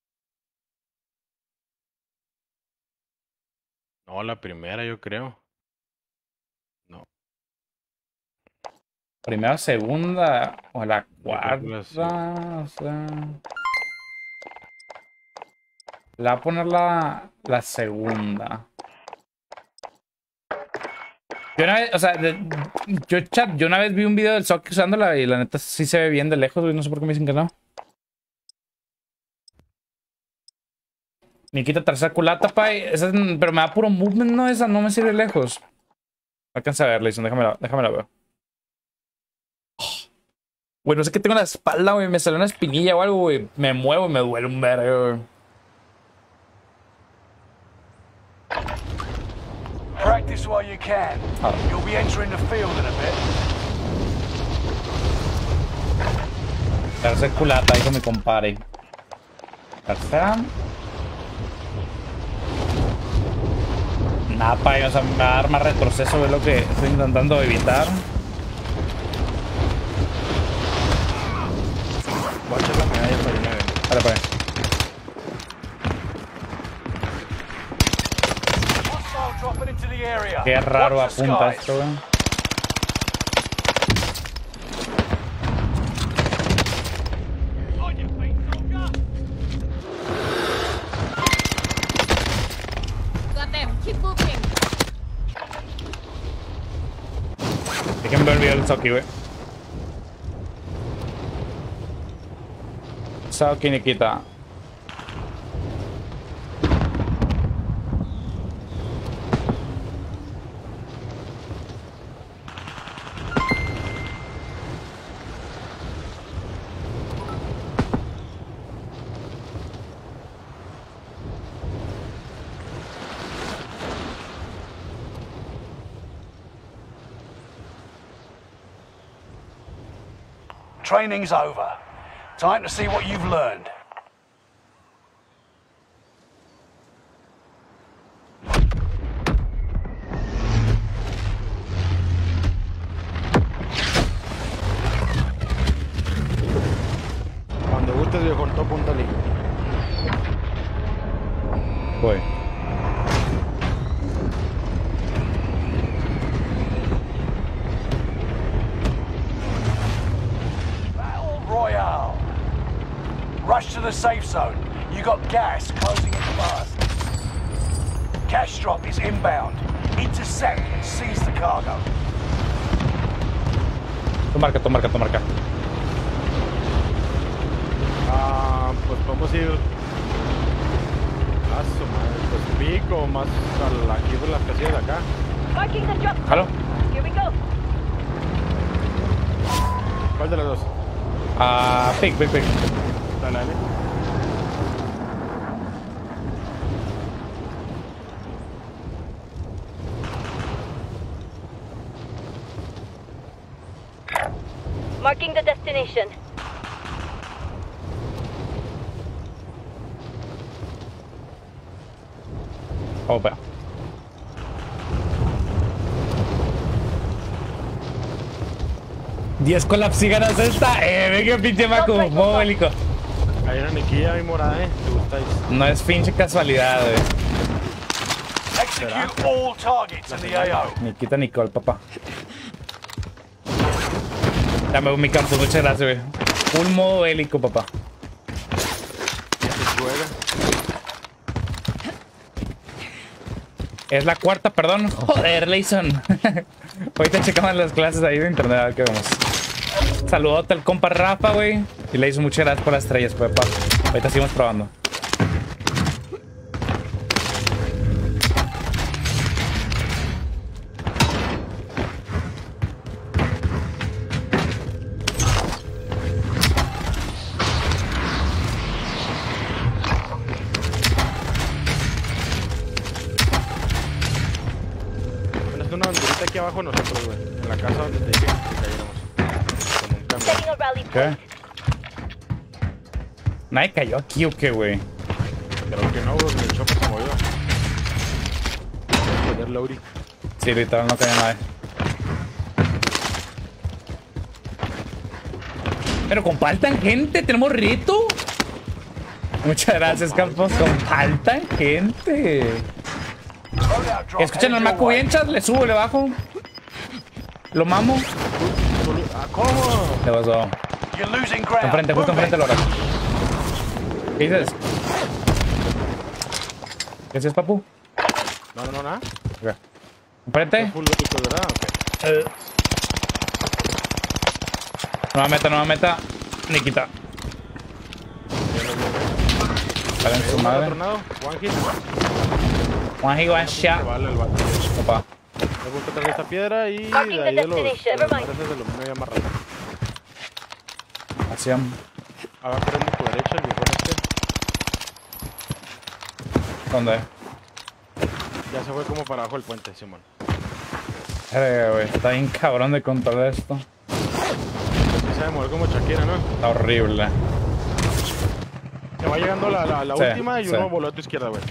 No, la primera, yo creo. No. Primera, segunda o la Yo creo que la cuarta. O sea... Le voy a poner la, la segunda. Yo una vez, o sea, de, yo, chat, yo una vez vi un video del Sock usándola y la neta sí se ve bien de lejos, güey. No sé por qué me dicen que no. Nikita tercera culata, pay. Esa es, pero me da puro movement, no, esa no me sirve lejos. No alcanza a verla, dicen, déjame la ver. Güey, no sé qué tengo en la espalda, güey. Me salió una espinilla o algo, güey. Me muevo y me duele un verga, güey. this while you can. Oh. You'll be entering the field in a bit. Tercer culata ahí con mi compadre. Tercera. Nada, pa, o sea, me va a dar más retroceso, es lo que estoy intentando evitar. Voy a echar la medalla para irme. Vale, pues. Hostile dropping into the area. Qué raro Watch the apunta skies. esto, güey. On your feet, soldier. Got them. Keep moving. Déjenme ver el video del Soki, güey. Soki, Nikita. Training's over. Time to see what you've learned. Cuando gustes, viejo, tú apúntale. Voy. Battle Royale. Rush to the safe zone. You got gas closing in fast. Cash drop is inbound. Intercept and seize the cargo. Tú marca, tú marca, tú marca. Ah, pues podemos ir. Ah, su madre, pues pico, más a la, aquí por las casillas de acá. Marking the drop. ¿Halo? Here we go. ¿Cuál de las dos? Ah, pick, pick, pick. Dale, dale. Marking the destination. Oh, espera. diez collabs si ganas esta. Eh, venga, pinche Macu, móvilico. Hay una niquilla ahí morada, eh. ¿Te gustáis? No es pinche casualidad, güey. Execute all targets in the A O. Nikita Nicole, papá. Dame mi campo, muchas gracias, güey. Un modo bélico, papá. Se juega. Es la cuarta, perdón. Joder, Leison. Ahorita checamos las clases ahí de internet, a ver qué vemos. Saludote al compa Rafa, güey. Y le hizo muchas gracias por las estrellas, papá. Ahorita seguimos probando. Una banderita aquí abajo nosotros, güey. En la casa donde te dije que cayéramos. Con un camión. Setting a rally ¿Qué? point. Nadie cayó aquí o qué, güey. Creo que no, güey. El choque se movió. Voy a poner Lauri. Sí, literal, no cayó nadie. Pero compartan, gente. Tenemos reto. Muchas gracias, Campos. Compartan, gente. Loadout drop Escuchen al headed your Macu way. bien, chat. Le subo, le bajo. Lo mamo. Ah, ¿cómo? ¿Qué pasó? You're losing Está ground. enfrente, justo Move enfrente it. del hora. ¿Qué dices? ¿Qué dices, papu? No, no, no, nada. Ok. Enfrente. Full bélico, ¿verdad? Ok. Eh. Nueva meta, nueva meta. Nikita. Vale, en su Uno madre. al otro lado. One hit. One hit, one Se shot. vale el vato. Papá. Me gusta traer esta piedra y de Marking the ahí de los, de destination, los never mind. mares de aluminio ya más rato. Así am- Haga corriendo a tu derecha, el viejo este. ¿Dónde? Ya se fue como para abajo del puente, Simón. Eh, güey, está bien cabrón de controlar esto. Se sabe mover como Shakira, ¿no? Está horrible. Te va llegando la, la, la Sí, última y sí. uno voló a tu izquierda, güey.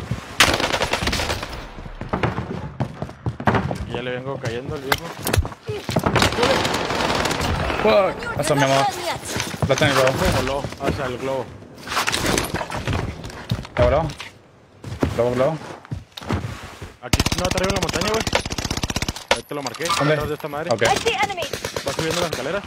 Y ya le vengo cayendo al viejo. Fuck. Eso, mi amor. La tengo. Voló hacia el globo. Cabrón. Globo, globo. Aquí, no, te arriba en la montaña, güey. Ahí te lo marqué. ¿Dónde? Atrás de esta madre. Ok. I see enemy. Va subiendo las escaleras.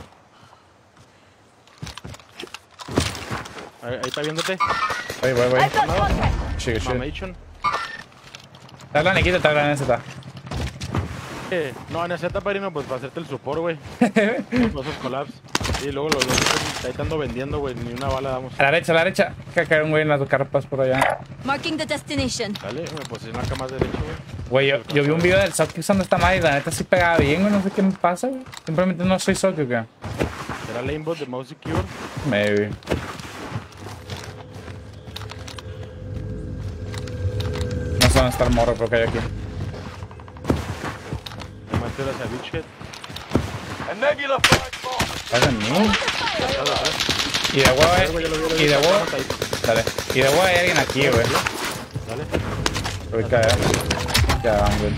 Ahí, ahí está viéndote. Voy, voy, voy. I've got contact. Shit, shit. Mamation. Está la Nikita, está la Z. Eh, no, en esa etapa, Irino, pues para hacerte el support, güey. Los esos collabs. Y luego los dos ahí te ando vendiendo, güey. Ni una bala damos. A la derecha, a la derecha. Que cae un güey en las carpas por allá. Marking the destination. Dale, me posiciono acá más derecho, güey. Güey, yo, yo vi un video del Sock usando esta madre y la neta sí pegaba bien, güey. No sé qué me pasa, güey. Simplemente no soy Sock, ¿o qué? ¿Será Lanebot de Mouse Keyboard? Maybe. No sé dónde está el morro, pero que hay aquí. Me maté hacia Beachhead. A nebula flight bomb. ¿Estás en mí? Y de huevo hay... Y de huevo... Dale. Y de huevo hay alguien aquí, güey. Dale. Voy a caer. Ya, güey.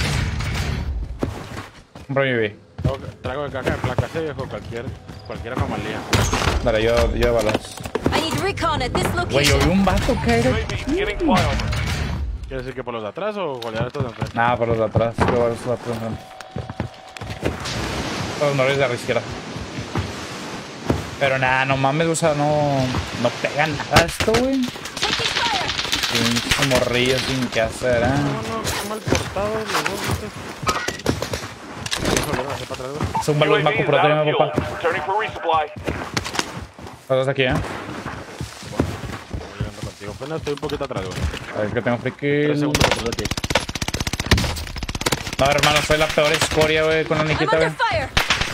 Compra mi B. Trago, trago de caja de placas, eh, viejo. Cualquier, cualquier anomalía. Dale, yo, yo balas. I need recon at this Güey, yo vi location. un vato caer. U A V getting flyover. ¿Quieres decir que por los de atrás o golear a estos de enfrente? Nada, por los de atrás. Yo por los de atrás. No. Los norris de la izquierda. Pero nada, no mames, o sea, no... No pega nada esto, güey. Taking fire. Pinche morrillo sin qué hacer, ¿eh? No, no, está mal portado, los dos, ¿viste? Vamos a volver a hacer para atrás, güey. Zumba U los A V Maco is por out atrás, of mi fuel. papá. Returning for resupply. Los dos aquí, ¿eh? Voy llegando contigo. Apenas estoy un poquito atrás, güey. A ver, que tengo friki. Tres segundos atrás de ti. No, hermano, soy la peor escoria, güey, con la I'm Nikita, under güey. fire.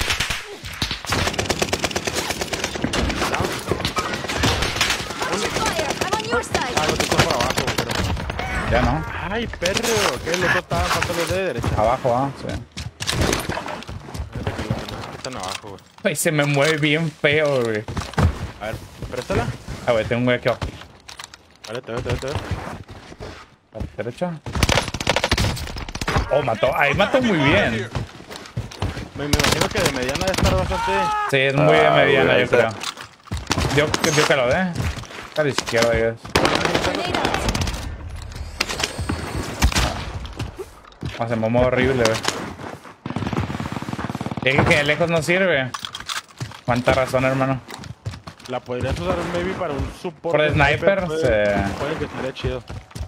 Under fire. I'm on your side. Ah, el otro está por abajo, güey, creo. Ya no. Ay, perro. ¿Qué? El otro está falta los de derecha. Abajo, ah, sí. Fíjate que los que están abajo, güey. Güey, se me mueve bien feo, güey. A ver, préstala. Ah, güey, tengo un güey aquí abajo. Vale, te veo, te veo, te veo. A la derecha. Oh, mató. Ahí mató muy bien. Me, me imagino que de mediana debe estar bastante... Sí, es muy de Ah, mediana, güey, yo creo. Dio, dio calor, ¿eh? A la izquierda, ahí es. Grenade out. Ah, se me mueve horrible, güey. Es que de lejos no sirve. Cuánta razón, hermano. La podrías usar maybe para un support. Por el de sniper, puede, sí. puede que estaría chido.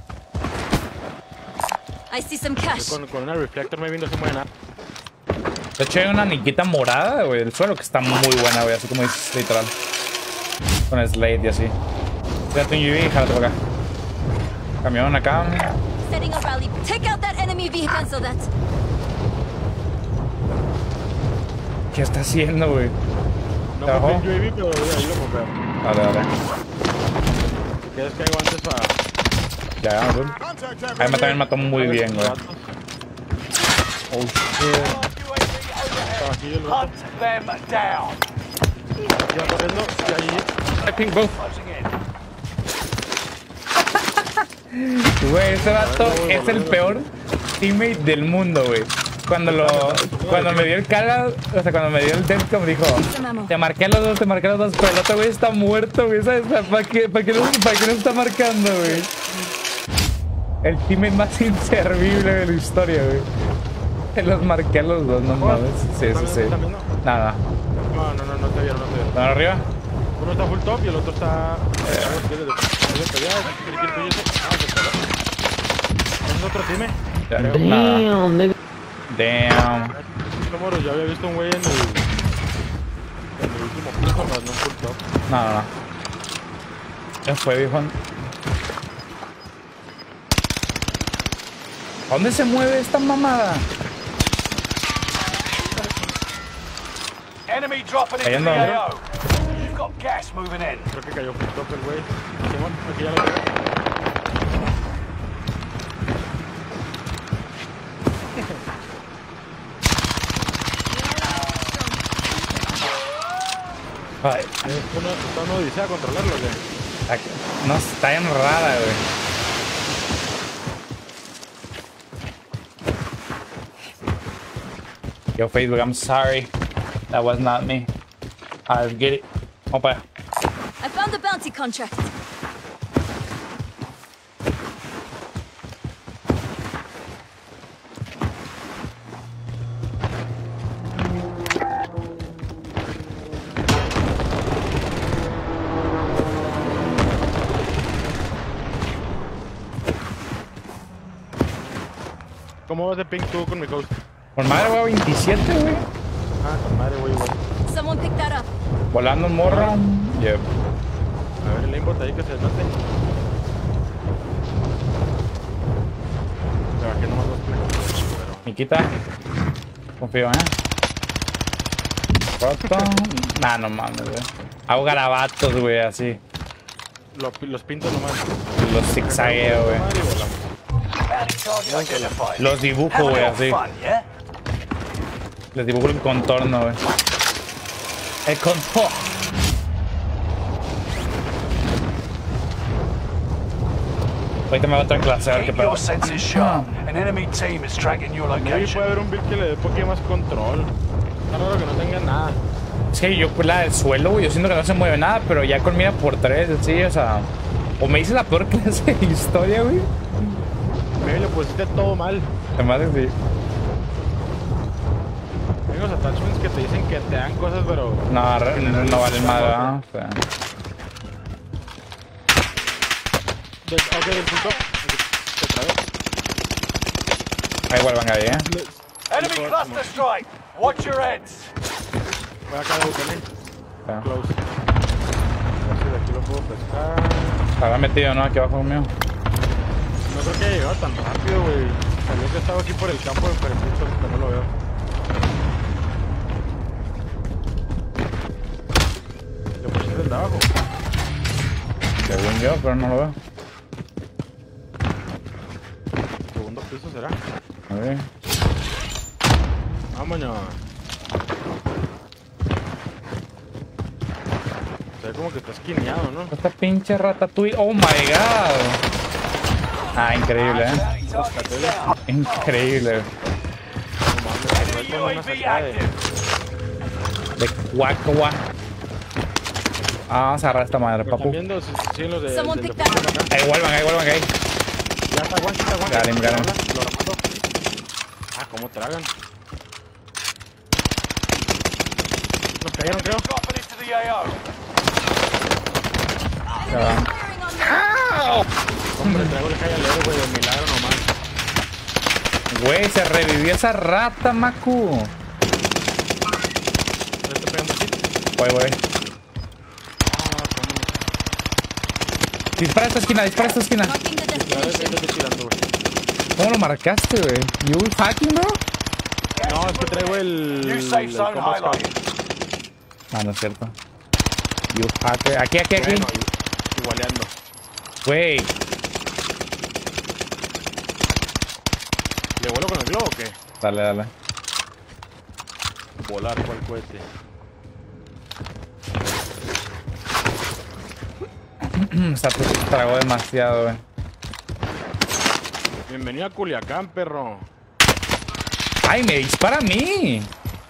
I see some cash. Con, con una reflector maybe no se mueve nada. De hecho, hay una niquita morada, güey, del suelo que está muy buena, güey, así como dices, literal. Con Slade y así. Fíjate un U V y jálate por acá. Camión acá. Setting a rally. Take out that enemy vehicle so that. ¿Qué está haciendo, güey? No ¿Te bajó? compré un U A V, pero ahí lo compré. Dale, dale. Si quieres que hago antes para... Ya, ya, güey. Ahí me también mató muy bien, güey. Oh, shit. Estaba aquí el vato. Hunt them down. Ya corriendo. Y ahí... I think both. Closing in. Güey, ese vato es el peor teammate del mundo, güey. Cuando lo... Cuando me dio el carga... O sea, cuando me dio el Deathcom dijo... Te marqué a los dos, te marqué a los dos. Pero el otro güey está muerto, güey. ¿Sabes? ¿Para qué, para qué, no, ¿Para qué no está marcando, güey? El teammate más inservible de la historia, güey. Los marqué a los dos, no mames. Sí, sí, sí. Nada. No, no, no, no te vieron, no te vieron. ¿Están arriba? Uno está full top y el otro está... ¿Es otro time? Ya, nada. Damn. No, moro, yo había visto un güey en el... En el último piso, pero no full top. No, no, no. Ya fue, viejo. ¿A dónde se mueve esta mamada? Enemy dropping into Cayendo, the ¿no? A O. You've got gas moving in. Creo que cayó full top el güey. Simón, aquí ya lo veo. Ay, ¿Esto no, esto no dice a controlarlo, güey? aquí- no, está bien rara, güey. Yo, Facebook, I'm sorry. That was not me. I'll get it. Opa. I found the bounty contract. ¿Cómo vas de ping tú con mi host? Por madre, güey, veintisiete, güey. Ah, con madre, güey, güey. Someone pick that up. Volando un morro. Yep. A ver el aimbot ahí que se desnote. Le bajé nomás dos puntos, pero... Miquita. Confío, ¿eh? Roto. Nah, no mames, güey. Hago garabatos, güey, así. Lo- los pinto nomás. Los zigzagueo, güey. Madre, y volamos. Bounty target identified. Los dibujo, güey, Having así. fun, yeah? Les dibujo el contorno, güey. El contorno. Ahorita me va a otra clase a ver qué Keep pedo. your senses sharp. An enemy team is tracking your Maybe location. puede haber un build que le dé un poquito más control. Está raro que no tenga nada. Es que yo, pues la del suelo, güey, yo siento que no se mueve nada, pero ya con mira por tres, sí, o sea. O me hice la peor clase de historia, güey. Maybe le pusiste todo mal. Además, sí. Hay unos attachments que te dicen que te dan cosas, pero... No, re- no, no vale nada, ¿verdad? O sea. De- ok, del punto. Te traigo. Ahí vuelvan ahí, ¿eh? Enemy cluster strike. Watch your heads. Voy acá de Buchanan. Ya. Close. A ver si de aquí lo puedo pescar. Estaba metido, ¿no? Aquí abajo mío. No creo que haya llegado tan rápido, güey. Salió que estaba aquí por el campo de enfrentito, pero no lo veo. ¿Le pusiste el de abajo? Según yo, pero no lo veo. Segundo piso será. A ver. Vámonos. Se ve como que está esquineado, ¿no? Esta pinche ratatouille. Oh my god. Ah, increíble, eh. Bounty target down. Increíble. No mames, se ve Enemy con una U A V sacada de... active. De cuacua. Ah, vamos a agarrar esta madre, ¿Lo papu. están viendo? Sí, sí, los de... Someone del de pick that frente acá. Ahí vuelvan, ahí vuelvan, ahí. Ya está, aguanta, está, aguanta. Got him, got him. Lo remato. Ah, ¿cómo tragan? Nos cayeron, creo. Dropping into the A O. Ya va. Firing on me. Hombre, traigo el high alero, güey, de milagro nomás. Güey, se revivió esa rata, Macu. ¿Le estoy pegando así? Voy, voy. Ah, cómo no. Dispara esta esquina, dispara esta esquina. Marking the Claro, es que destination. te estoy tirando, güey. ¿Cómo lo marcaste, güey? ¿You hacking, bro? No, es que traigo el... New safe el zone combo scout. highlighted. Ah, no es cierto. You hacker. Aquí, aquí, aquí. Bueno, igualeando. Güey. ¿Le vuelo con el globo o qué? Dale, dale. Volar cual cohete. Se tragó demasiado, güey. Bienvenido a Culiacán, perro. ¡Ay, me dispara a mí!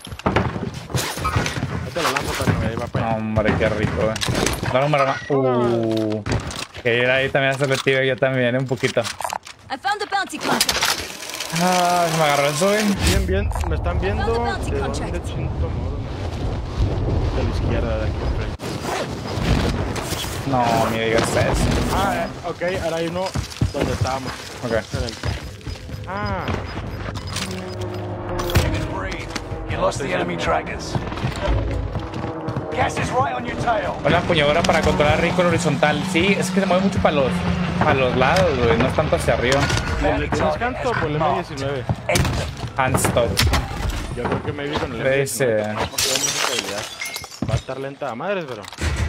Ahí te lo lanzo, perro. Ahí va, pues. Hombre, qué rico, güey. Dale un marrón. Uh. Que ir ahí también a hacerle tiro yo también, un poquito. I found the bounty contract. Ah, me agarró eso, güey. Bien, bien. ¿Me están viendo? Found the bounty ¿De dónde contract. chinto modo? De la izquierda, de aquí enfrente. No, me digas eso. Ah, eh, ok. Ahora hay uno donde estábamos. Ok. En el... Ah. You can breathe. You lost the enemy trackers. Gas is right on your tail. Una empuñadura para controlar rico en horizontal. Sí, es que se mueve mucho para los, para los lados, güey. No es tanto hacia arriba. ¿Le tienes canto por el M diecinueve? Handstop. Yo creo que me vi con el Le M dice- diecinueve. No, porque hay mucha estabilidad. Va a estar lenta a madres, pero...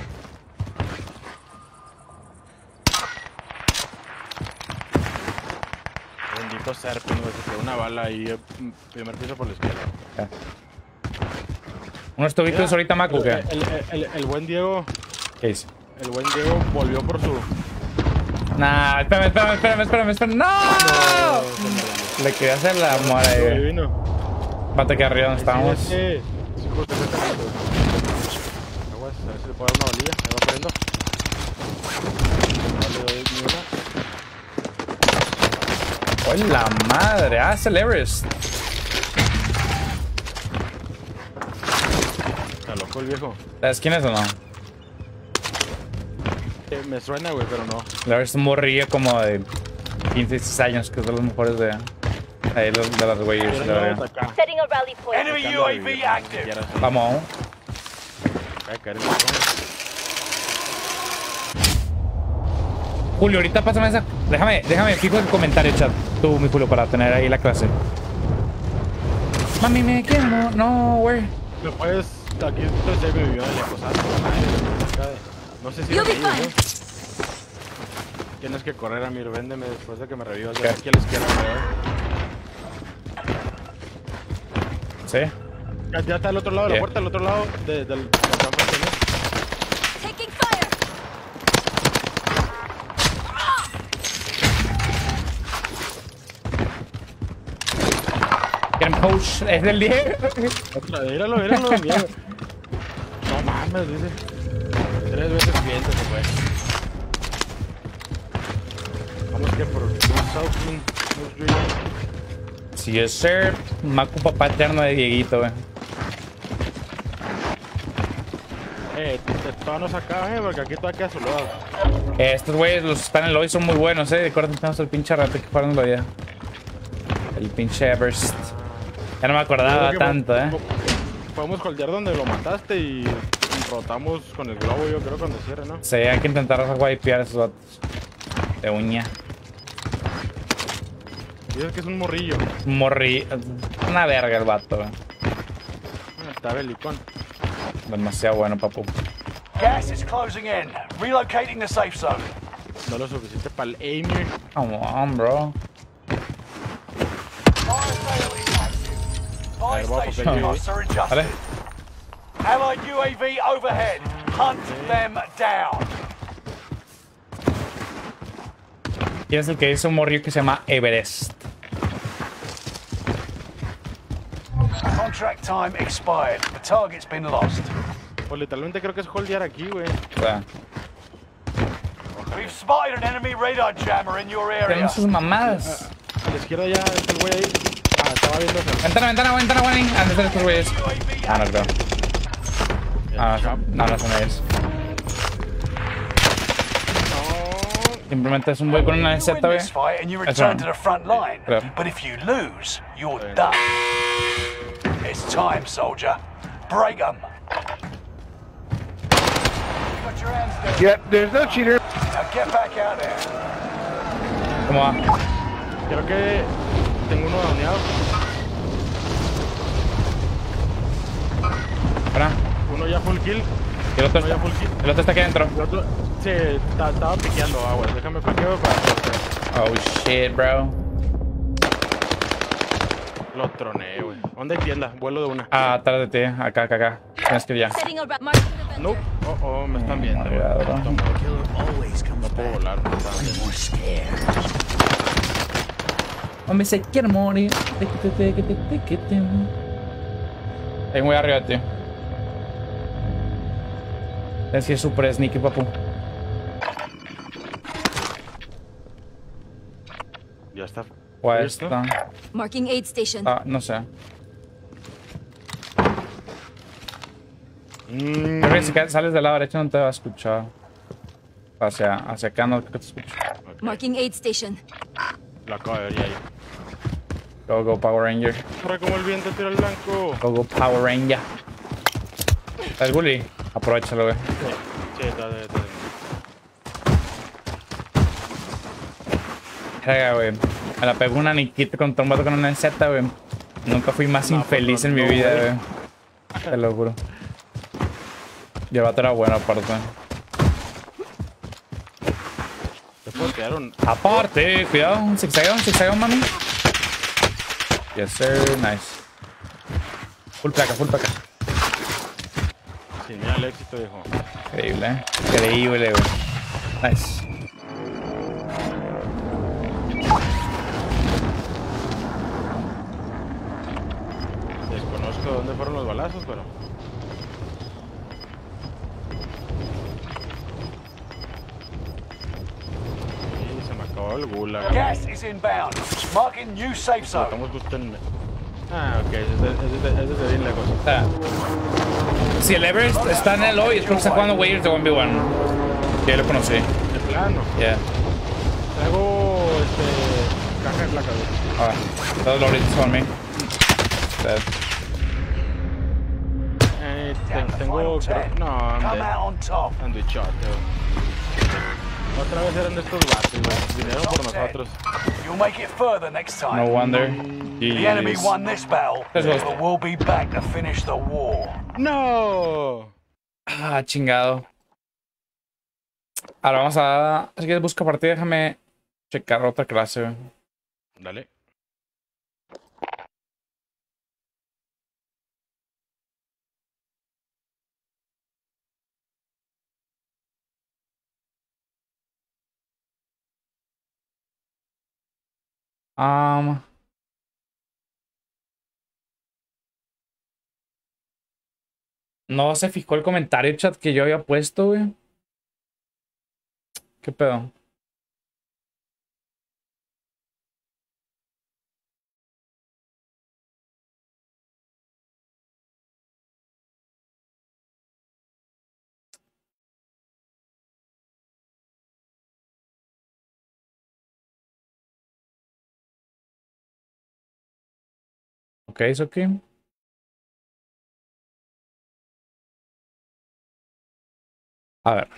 Bendito Serpent, güey. Se quedó una bala ahí. eh, Primer piso por la izquierda. Unos tubitos Mira, ahorita, Macu, el, ¿qué? el, el, el, el buen Diego, ¿Qué hice? el buen Diego volvió por su... Nah, espérame, espérame, espérame, espérame, espérame. ¡No! Le quería hacer la mora ahí, güey. Divino. Bate que arriba donde estábamos. Sí, es que... Sí, justo exactamente. Aguas, a ver si le puedo dar una bolilla. Ahí va poniendo. No le doy ni una. ¡Oh, la madre! ¡Ah, es el Everest! Está loco el viejo. ¿Sabes quién es o no? Eh, me suena, güey, pero no. El Everest es un morrillo como de quince, dieciséis años, que es de los mejores de... Ahí, los, de las güeyes, Pero la no, verdad. acá. Setting a rally point. Enemy U A V active. Vamos. Acá, caer en el fondo. Julio, ahorita pásame esa... Déjame, déjame fijo el comentario, chat. Tú, mi Julio, para tener ahí la clase. Mami, me quiero... No, güey. Me puedes... Aquí estoy me vivió de lejos. No sé si... You'll be revivo, fine. ¿no? Tienes que correr, Amir. Véndeme después de que me revivas. ¿Qué? Ya aquí a la izquierda, güey. ¿Sí? Ya, ya está al otro lado de la ¿Qué? puerta, al otro lado de, del... del campo de tenis. Taking fire. Quieren push. Es del Diego. Otra vez, míralo, míralo, Diego. No mames, dice. Tres veces cliente se fue. Vamos que por Southland, North Drilling. Sí, es sir. Macu, papá eterno de Dieguito, güey. Eh, todavía no se acaba, eh, porque aquí todavía queda su lado. Eh, estos güeyes, los que están en el lobby son muy buenos, eh. Recuerden, tenemos el pinche rato que jugaron en el lobby. El pinche Everest. Ya no me acordaba tanto, eh. Podemos holdear donde lo mataste y rotamos con el globo, yo creo, cuando cierre, ¿no? Sí, hay que intentar wipear a esos vatos. De uña. Dices que es un morrillo. Morri. Una verga el vato, güey. Ah, está belicón. Demasiado bueno, papu. Gas is closing in. Relocating the safe zone. No lo suficiente para el aiming. Come on, bro. Fire sale is active. Buy Ahí va, station papel. costs are Vale. adjusted. Allied U A V overhead. Hunt them down. ¿Quién es el que dice un morrillo que se llama Everest? Contract time expired. The target's been lost. Pues literalmente creo que es holdear aquí, güey. O sea, We've spotted an enemy radar jammer in your area. tenemos sus mamadas. A la izquierda ya está el güey ahí. Ah, estaba viendo hacia Ventana, ventana, ventana, güey. ¿Dónde están estos güeyes? U A V Ah, no creo. el Ah, chap. no, no son ellos. No. Simplemente es un güey con una You win Z, güey. this fight and you Eso return no. to the front line. Claro. But if you lose, you're done. It's time, soldier. Break them. Got your hands down. Yep, there's no cheater. Now get back out there. ¿Cómo va? Creo que tengo uno dañado. Espera. Uno ya full kill. Y el otro Uno ya está, full kill. el otro está aquí adentro. El otro, sí, está- estaba piqueando aguas. Déjame piqueo para... Oh, shit, bro. Lo troné, güey. ¿Dónde hay tienda? Vuelo de una. Ah, atrás de ti. Acá, acá, acá. Tienes que ir ya. Setting a ra- marking the vendor. No. Oh, oh, me están viendo, güey. Cuidado, bro. No puedo volar. Me están viendo. Hombre, se quiere morir. Hay un güey arriba de ti. Es que es super sneaky, papu. Ya está. O a ¿Listo? esta. Marking aid station. Ah, no sé. Mm, Creo que si ca- sales del lado derecho no te va a escuchar. Hacia, hacia acá no creo que te escucho. Marking aid station. lo acabo de ver ya. ya. Go, go, Power Ranger. Corre como el viento, tira el blanco. Go, go, Power Ranger. ¿El Gully? Aprovechalo, güey. Sí, está de... está de- Verga, güey. Me la pegó una Nikita contra un vato con una Z, güey. Nunca fui más No, infeliz pues, en mi no, vida, güey. güey. Te lo juro. Y el vato era bueno, aparte. Te puedo tirar un... Aparte, cuidado. Un zigzagón, un zigzagón, mami. Yes, sir. Nice. Full placa, full placa. Sin miedo al éxito, viejo. Increíble, ¿eh? Increíble, güey. Nice. Desconozco dónde fueron los balazos, pero... Sí, se me acabó el gulag. Gas is inbound. Marking new safe zone. Estamos justo en... Ah, ok, es desde, es desde bien lejos. O sea, si el Everest está en el hoy es porque está jugando Warriors de uno ve uno. Ya lo conocí. De plano. Yeah. Traigo, este... caja de placas. Ah, todos los Warriors son me. Eh, ten, tengo... Creo, no, Come ande... out on top. Ande shot, Otra vez eran de estos vatos, güey. Vinieron por nosotros. You'll make it further next time. No wonder. The enemy Jeez. won this battle, Let's go. but we'll be back to finish the war. ¡No! Ah, chingado. Ahora vamos a... Si quieres busca partida, déjame checar otra clase, güey. Dale. Um, no se fijó el comentario chat que yo había puesto, güey. ¿Qué pedo? Ok, es ok. A ver.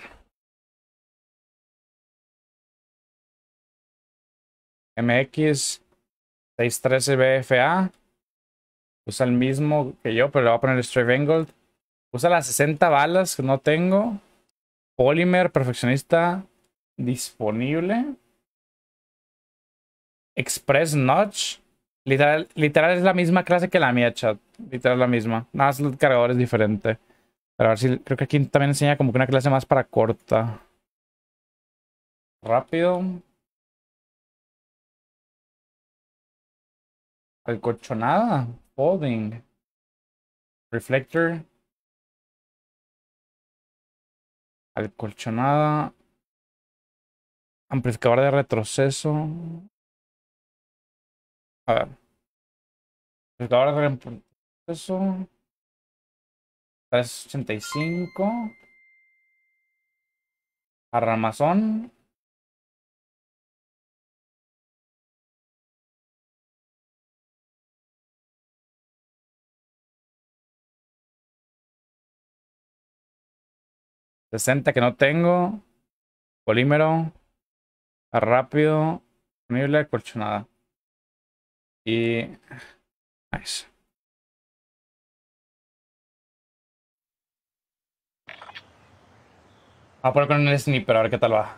M X seiscientos trece B F A. Usa el mismo que yo, pero le voy a poner el Stray Angle. Usa las sesenta balas que no tengo. Polymer, perfeccionista disponible. Express Notch. Literal, literal es la misma clase que la mía, chat. Literal la misma. Nada más el cargador es diferente. Pero a ver si creo que aquí también enseña como que una clase más para corta. Rápido. Alcolchonada. Folding. Reflector. Alcolchonada. Amplificador de retroceso. A ver. Amplificador de retroceso. trescientos ochenta y cinco. Armazón. sesenta que no tengo. Polímero. Rápido. Disponible. Colchonada. Y... Nice. Voy a poner con el sniper a ver qué tal va.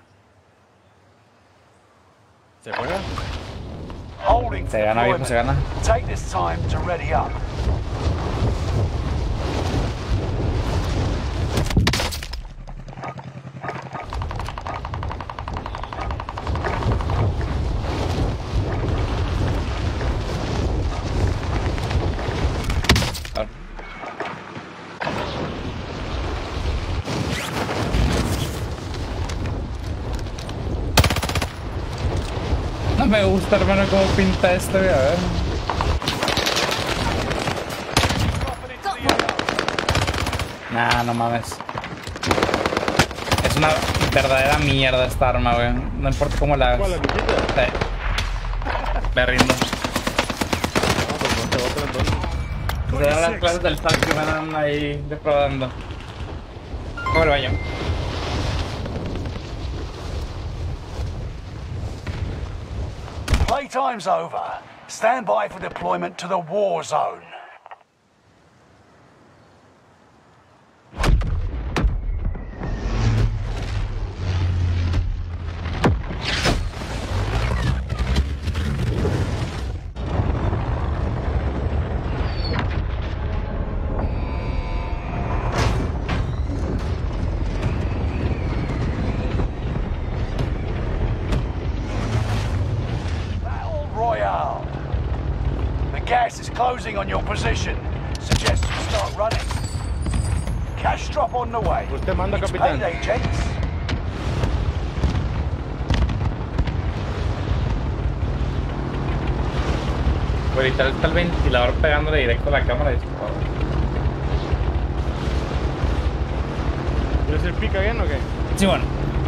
¿Se juega? Holding Se gana, viejo, se gana. Take this time to ready up. No me gusta, hermano, cómo pinta esto, güey, a ver. Nah, no mames. Es una verdadera mierda esta arma, güey. No importa cómo la hagas. ¿Cuál, la luquita? Sí. Me rindo. No, pues no te otra entonces. Se dan las clases del sac que me andan ahí defraudando. ¿Cómo el baño? Playtime's over. Stand by for deployment to the war zone. closing on your position. Suggest you start running. Cash drop on the way. Usted manda, It's capitán. payday, gents. Güey, ahorita está el ventilador pegándole directo a la cámara. ¿Quieres el pica bien o qué? Sí, bueno.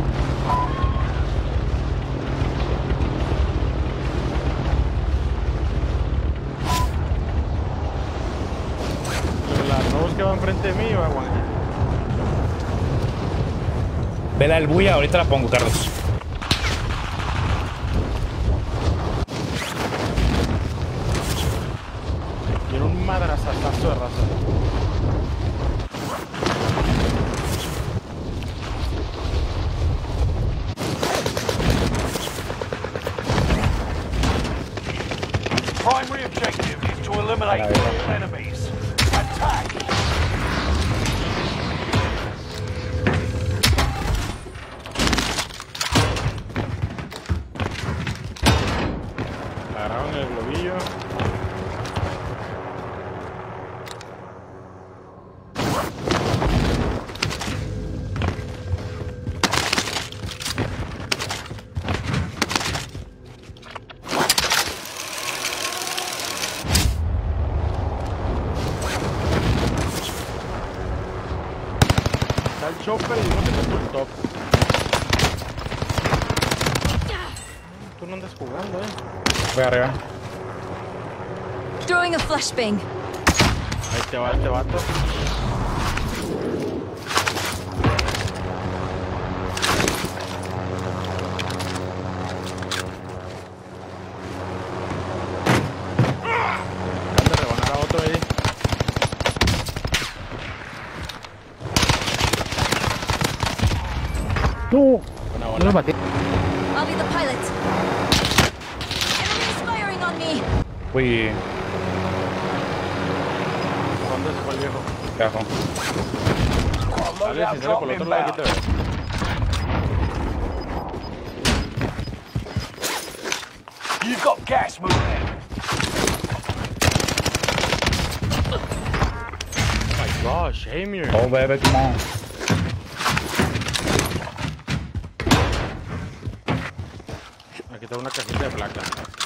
La Rose que va enfrente de mí va a aguantar. Vela el bulla, ahorita la pongo, Carlos. Quiero un madrazazazo de raza. Primary objective is to eliminate all enemies. Attack! Agarraron el globillo. Está el chopper y uno que está por el top. Tú no andas jugando, eh. Voy arriba. Throwing a flashbang. Ahí te va este vato. Acaban de rebanar a otro ahí. No. Buena No bola. lo maté. I'll be the pilot. Enemies firing on me. Uy, ¿Dónde se fue el viejo? carajo. Sale, si sale por el otro lado, aquí te veo. You've got gas moving in. Oh my gosh, Hamir. Oh, baby, come on. Aquí tengo una cajita de placa.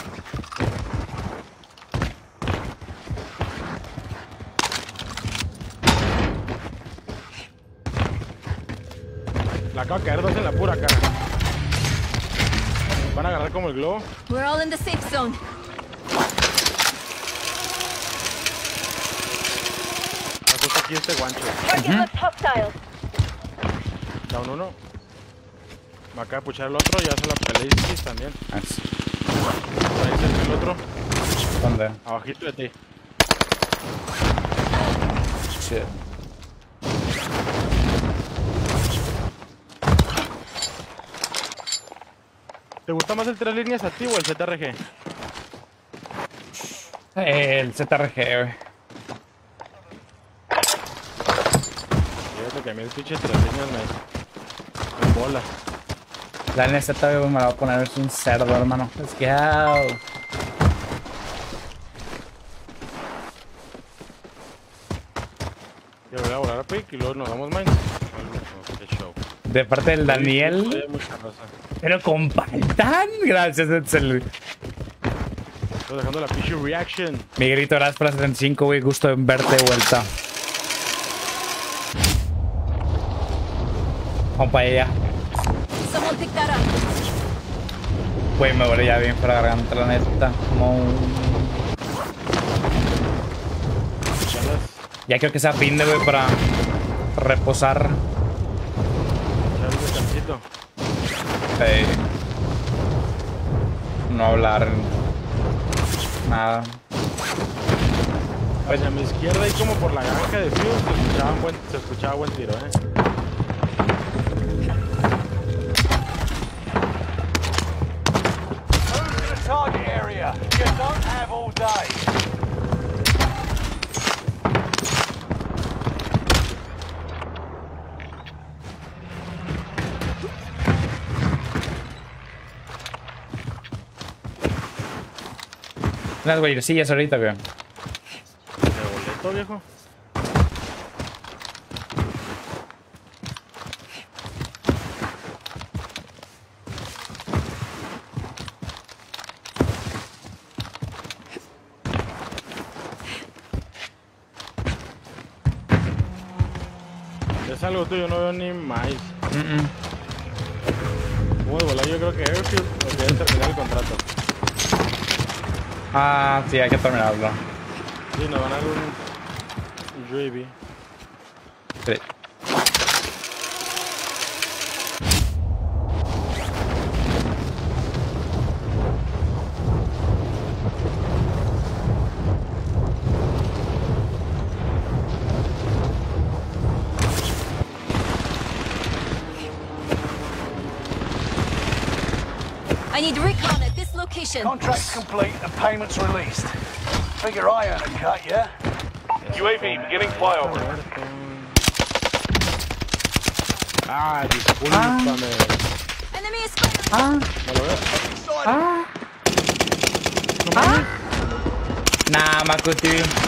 Le acabo de caer dos en la pura cara. Van a agarrar como el globo. We're all in the safe zone. Me gusta aquí este guancho. Target looks hostile. Down uno. Me acaba de puchar el otro. Ya se la peleé también. Nice. Ahí se el otro. ¿Dónde? Abajito de ti. Shit. ¿Te gusta más el tres líneas a ti o el Z R G? El Z R G, güey. Fíjate que a mí el pinche tres líneas me... me bola. La N Z, güey, me la voy a poner, es un cerdo, hermano. Let's go. Yo voy a volar a pick y luego nos damos mine. Qué show. De parte del Daniel. Hay mucha raza. Pero con Paltán. Gracias, Edsel. Estoy dejando la pinche reaction. Mi grito, gracias por la setenta y cinco, güey. Gusto en verte de vuelta. Vamos para allá. Someone pick that up. Güey, me volé ya bien por la garganta, la neta. Como un... Chalas. Ya creo que sea fin de, güey, para reposar. Chalas descansito. Eh, no hablar. Nada. Hacia mi izquierda y como por la granja de Fuse se escuchaba buen, se escuchaba buen tiro, eh. Move to the target area. You don't have all day. Unas güeyrecillas ahorita, güey. viejo. Es algo tuyo, no veo ni más. Mm -mm. ¿Cómo de volar? Yo creo que Airfield nos debe terminar el contrato. Ah, sí, hay que terminarlo. Sí, nos van a dar un U A V. Sí. I need recon at this location. Contract's complete and payments released. Figure I earn a cut, yeah? U A V beginning flyover. Ah, discúlpame. Enemy is firing. Ah, ¿Me lo veo? ah. No mames. Nah, Makuti.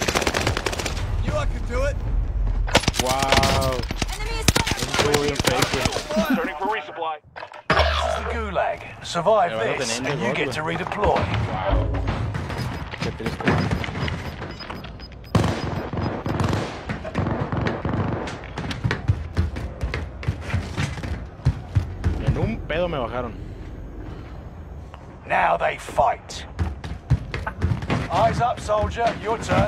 Wow. Enemy is firing. Estuvo bien fake, güey. Turning for resupply. This is the Gulag. Survive Yeah, well, this, then end and the you road get with- to redeploy. Wow. Qué triste. En un pedo me bajaron. Now they fight. Eyes up, soldier. Your turn.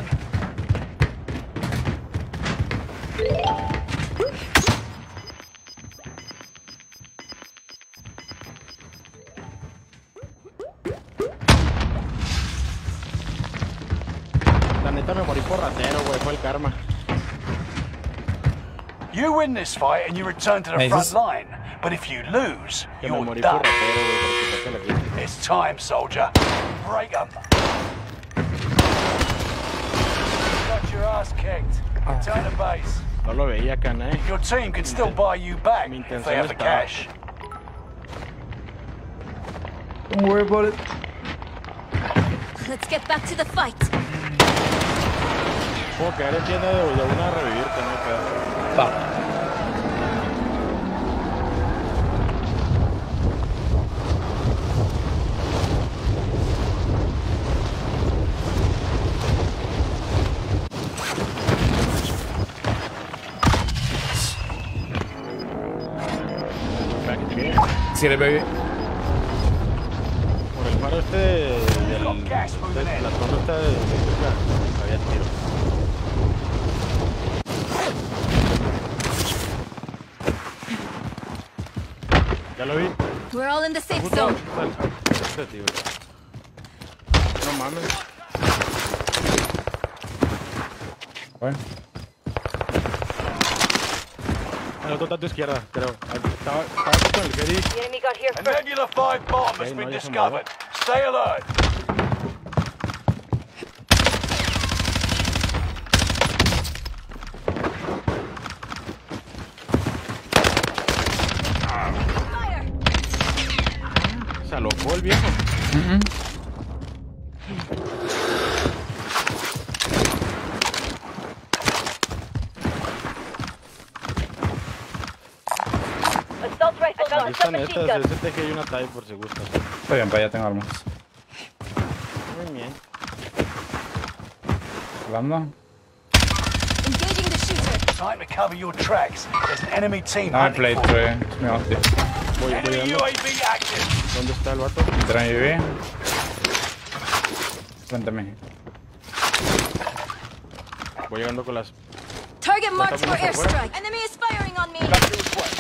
La neta me morí por ratero, güey. Fue el karma. You win this fight and you return to the Hey, front this- line. But if you lose, Que me you're morí por done. ratero, güey. Porque toca la vida. It's time, soldier. Break them. Got your ass kicked. Return to base. No lo veía, cana, eh. Your team can still buy you back Mi if intención they have the estaba- cash. Don't worry about it. Let's get back to the fight. Puedo quedar en tienda de, de una a revivirte, no hay pedo. Va. Back here. Sí, le baby. Por el faro este del... Got gas de moving in. la torre esta de eléctrica había tiro. Ya lo vi. We're all in the safe Justo zone. al- este tío. No mames. Bueno. El otro está a tu izquierda, creo. Estaba, estaba con el Gedi. The enemy got here A Nebula five bomb has Okay, been no, ya se discovered. Stay alert. Fire. Se alocó el viejo. Assault rifle Ahí están estas, ese T G y una TIE por si gusta. Está bien, para allá tengo armas. Muy bien. Hablando. Engaging the shooter. Time to cover your tracks. There's an enemy team No me hunting play for you. tres. Me hostia. Voy, voy Enemy llegando. U A V active. ¿Dónde está el vato? Tren U V. Frente a mí. Voy llegando con las... Target marked for estamos afuera. airstrike. Enemy is firing on me. I'm under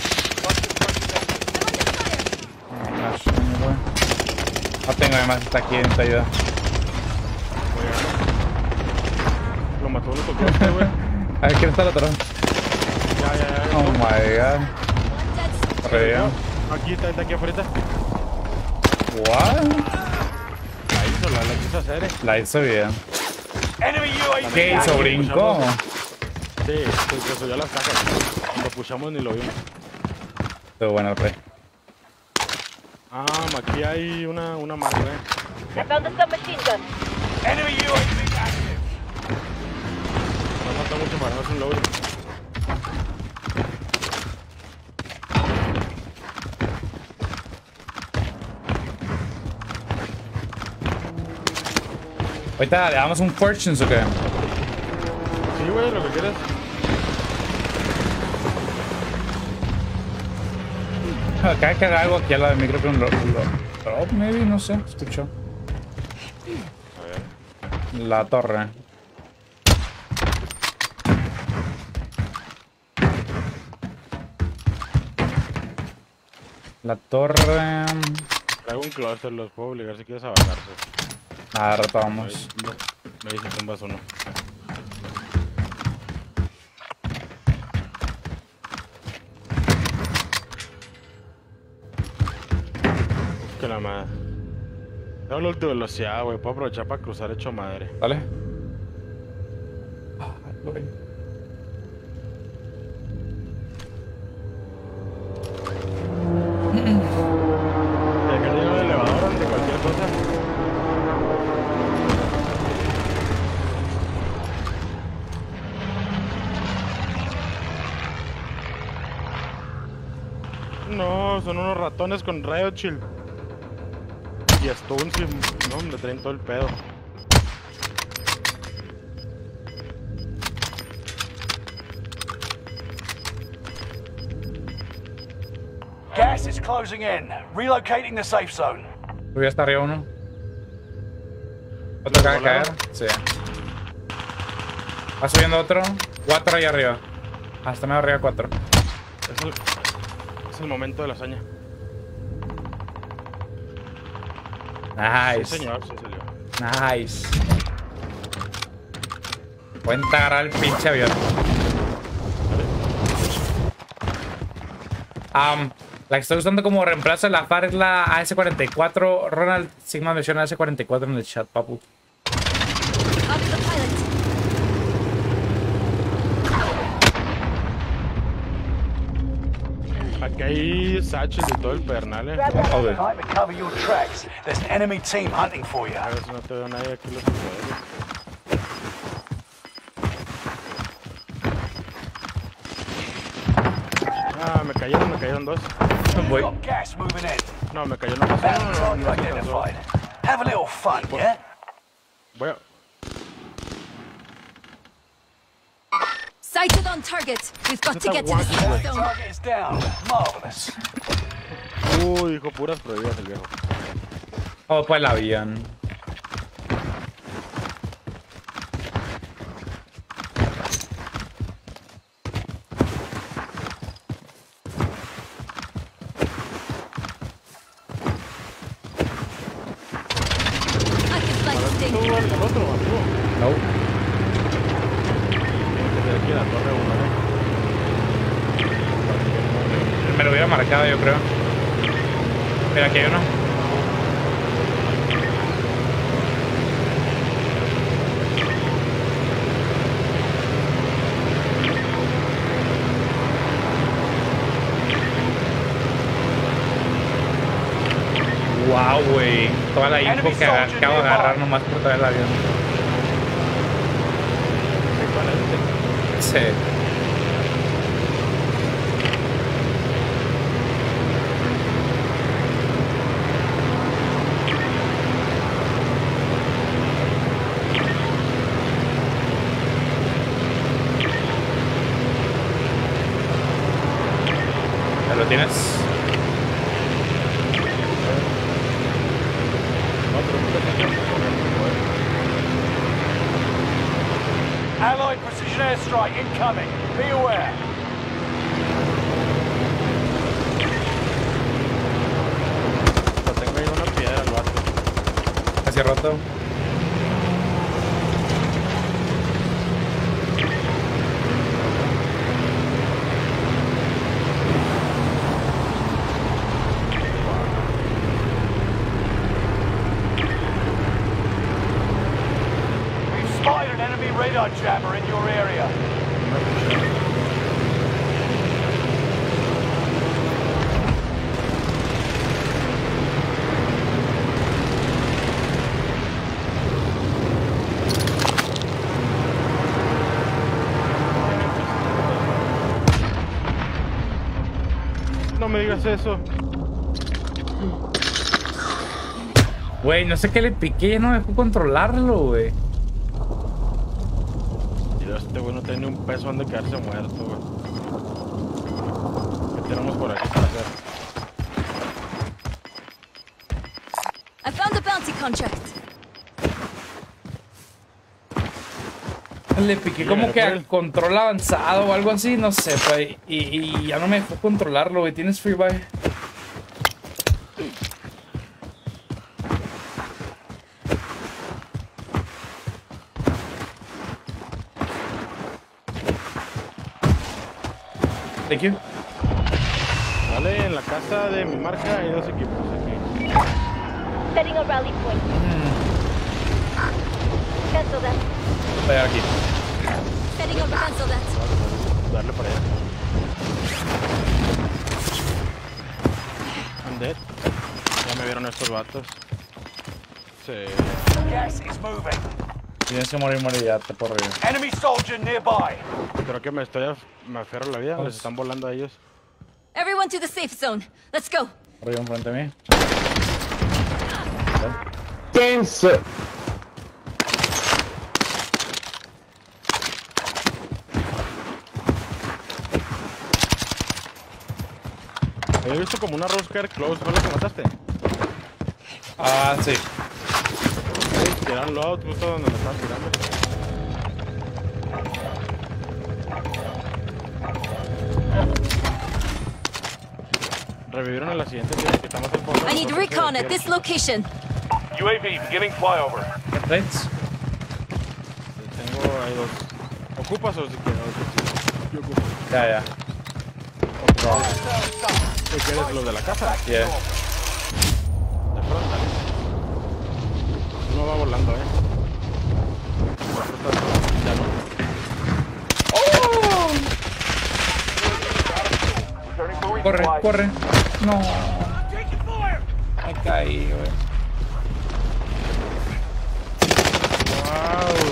fire. Ah, sí, me voy. No tengo además, está aquí, necesito ayuda. Voy llegando. Lo mató uno con coche, güey. A ver, ¿quién está el otro? Ya, ya, ya. Oh my god. One dead. Re bien. Aquí está, está aquí afuera. What? La hizo, la, la quiso hacer, eh. La hizo bien. Enemy U A V ¿Qué hizo? active. ¿Brincó? Sí, se, se subió a las cajas. Cuando pushamos ni lo vimos. Estuvo buena el play. Ah, aquí hay una, una marca, eh. I found the submachine gun. Enemy U A V active. No, no falta mucho para darnos un loading. Ahorita le damos un Fortunes o qué. Sí, güey, lo que quieras. Acaba de cagar algo aquí al lado de mí, creo que un drop, maybe, no sé, escucho. A ver. La torre. La torre. Traigo un cluster, los puedo obligar si quieres a bajarse. A rato vamos. Me dice que tumbas uno. Que la madre. Tengo la ulti velocidad, güey. Puedo aprovechar para cruzar hecho madre. Dale. Ah, voy. ¿De que llego de elevador o de cualquier cosa? No, son unos ratones con rayo chill. Y Stones y... No, me traen todo el pedo. Gas is closing in. Relocating the safe zone. Subí hasta arriba uno. Otro acaba de caer. Sí. Va subiendo otro. Cuatro ahí arriba. Hasta medio arriba cuatro. Es el, es el momento de la hazaña. Nice. Sí, señor, sí salió. Nice. Cuenta agarrar el pinche avión. Um, la que estoy usando como reemplazo de la F A R es la A S cuarenta y cuatro. Ronald Sigma menciona A S cuarenta y cuatro en el chat, papu. I'll be the pilot. Aquí hay satchels y todo el pernal, eh. Joder. Time to cover your tracks. There's an enemy team hunting for you. A ver si no te veo nadie aquí los usuarios. Ah, me cayeron, me cayeron dos. Voy. Got gas moving in. No, me cayó una That's persona. the No, target no, no, no, no. identified. Have a little fun, yeah? Voy a... Sighted on target. We've got to Está get to the guapo, safe güey. zone. Target is down. Marvelous. Uy, dijo puras prohibidas el viejo. Vamos por el avión. I can fly this Tú, thing. el otro, amigo. No. Tiene que ser aquí la torre uno, ¿eh? Me lo hubiera marcado, yo creo. Mira, aquí hay uno. Wow, güey. Toda la info que acabo de agarrar nomás por traer el avión. Sí. ¿Ya lo tienes? Allied precision airstrike incoming. Be aware. Lo tengo ahí en una piedra al vato. Casi roto. We've spotted an enemy radar jammer in your area. no me digas eso. Güey, no sé qué le piqué, no me dejó controlarlo, güey. Dios, este güey no tiene un peso donde quedarse muerto, güey. ¿Qué tenemos por aquí para hacer? I found a bounty contract. Le piqué como que a control avanzado o algo así, no sé, güey. Y, y ya no me dejó controlarlo, güey. Tienes free buy. Thank you. Vale, en la casa de mi marca hay dos equipos aquí. Setting a rally point. Cancel that. Voy a aquí. Setting up, cancel that. Darle para allá. I'm dead. Ya me vieron estos vatos. Sí. Gas is moving. Tienes que morir, morir ya, te por reír. Enemy soldier nearby. Creo que me estoy af me aferro la vida. Les están volando a ellos. Everyone to the safe zone. Let's go. Arriba enfrente de mí. Tenso. He visto como una Roscar Close. ¿Fue la que mataste? Ah, sí. Tiraron load justo donde me estaban tirando. Revivieron en la siguiente tierra que estamos al fondo. I need recon at this location. U A V beginning flyover. Reds. Tengo ahí dos. ¿Ocupas o si quieres? Yo ocupo. Ya, ya. Otro. ¿Qué quieres? ¿Los de la casa? Yeah. De frontal. Uno va volando, eh. El otro está- Ya no. Returning for Corre, resupply. corre. No. Me caí, güey. Wow.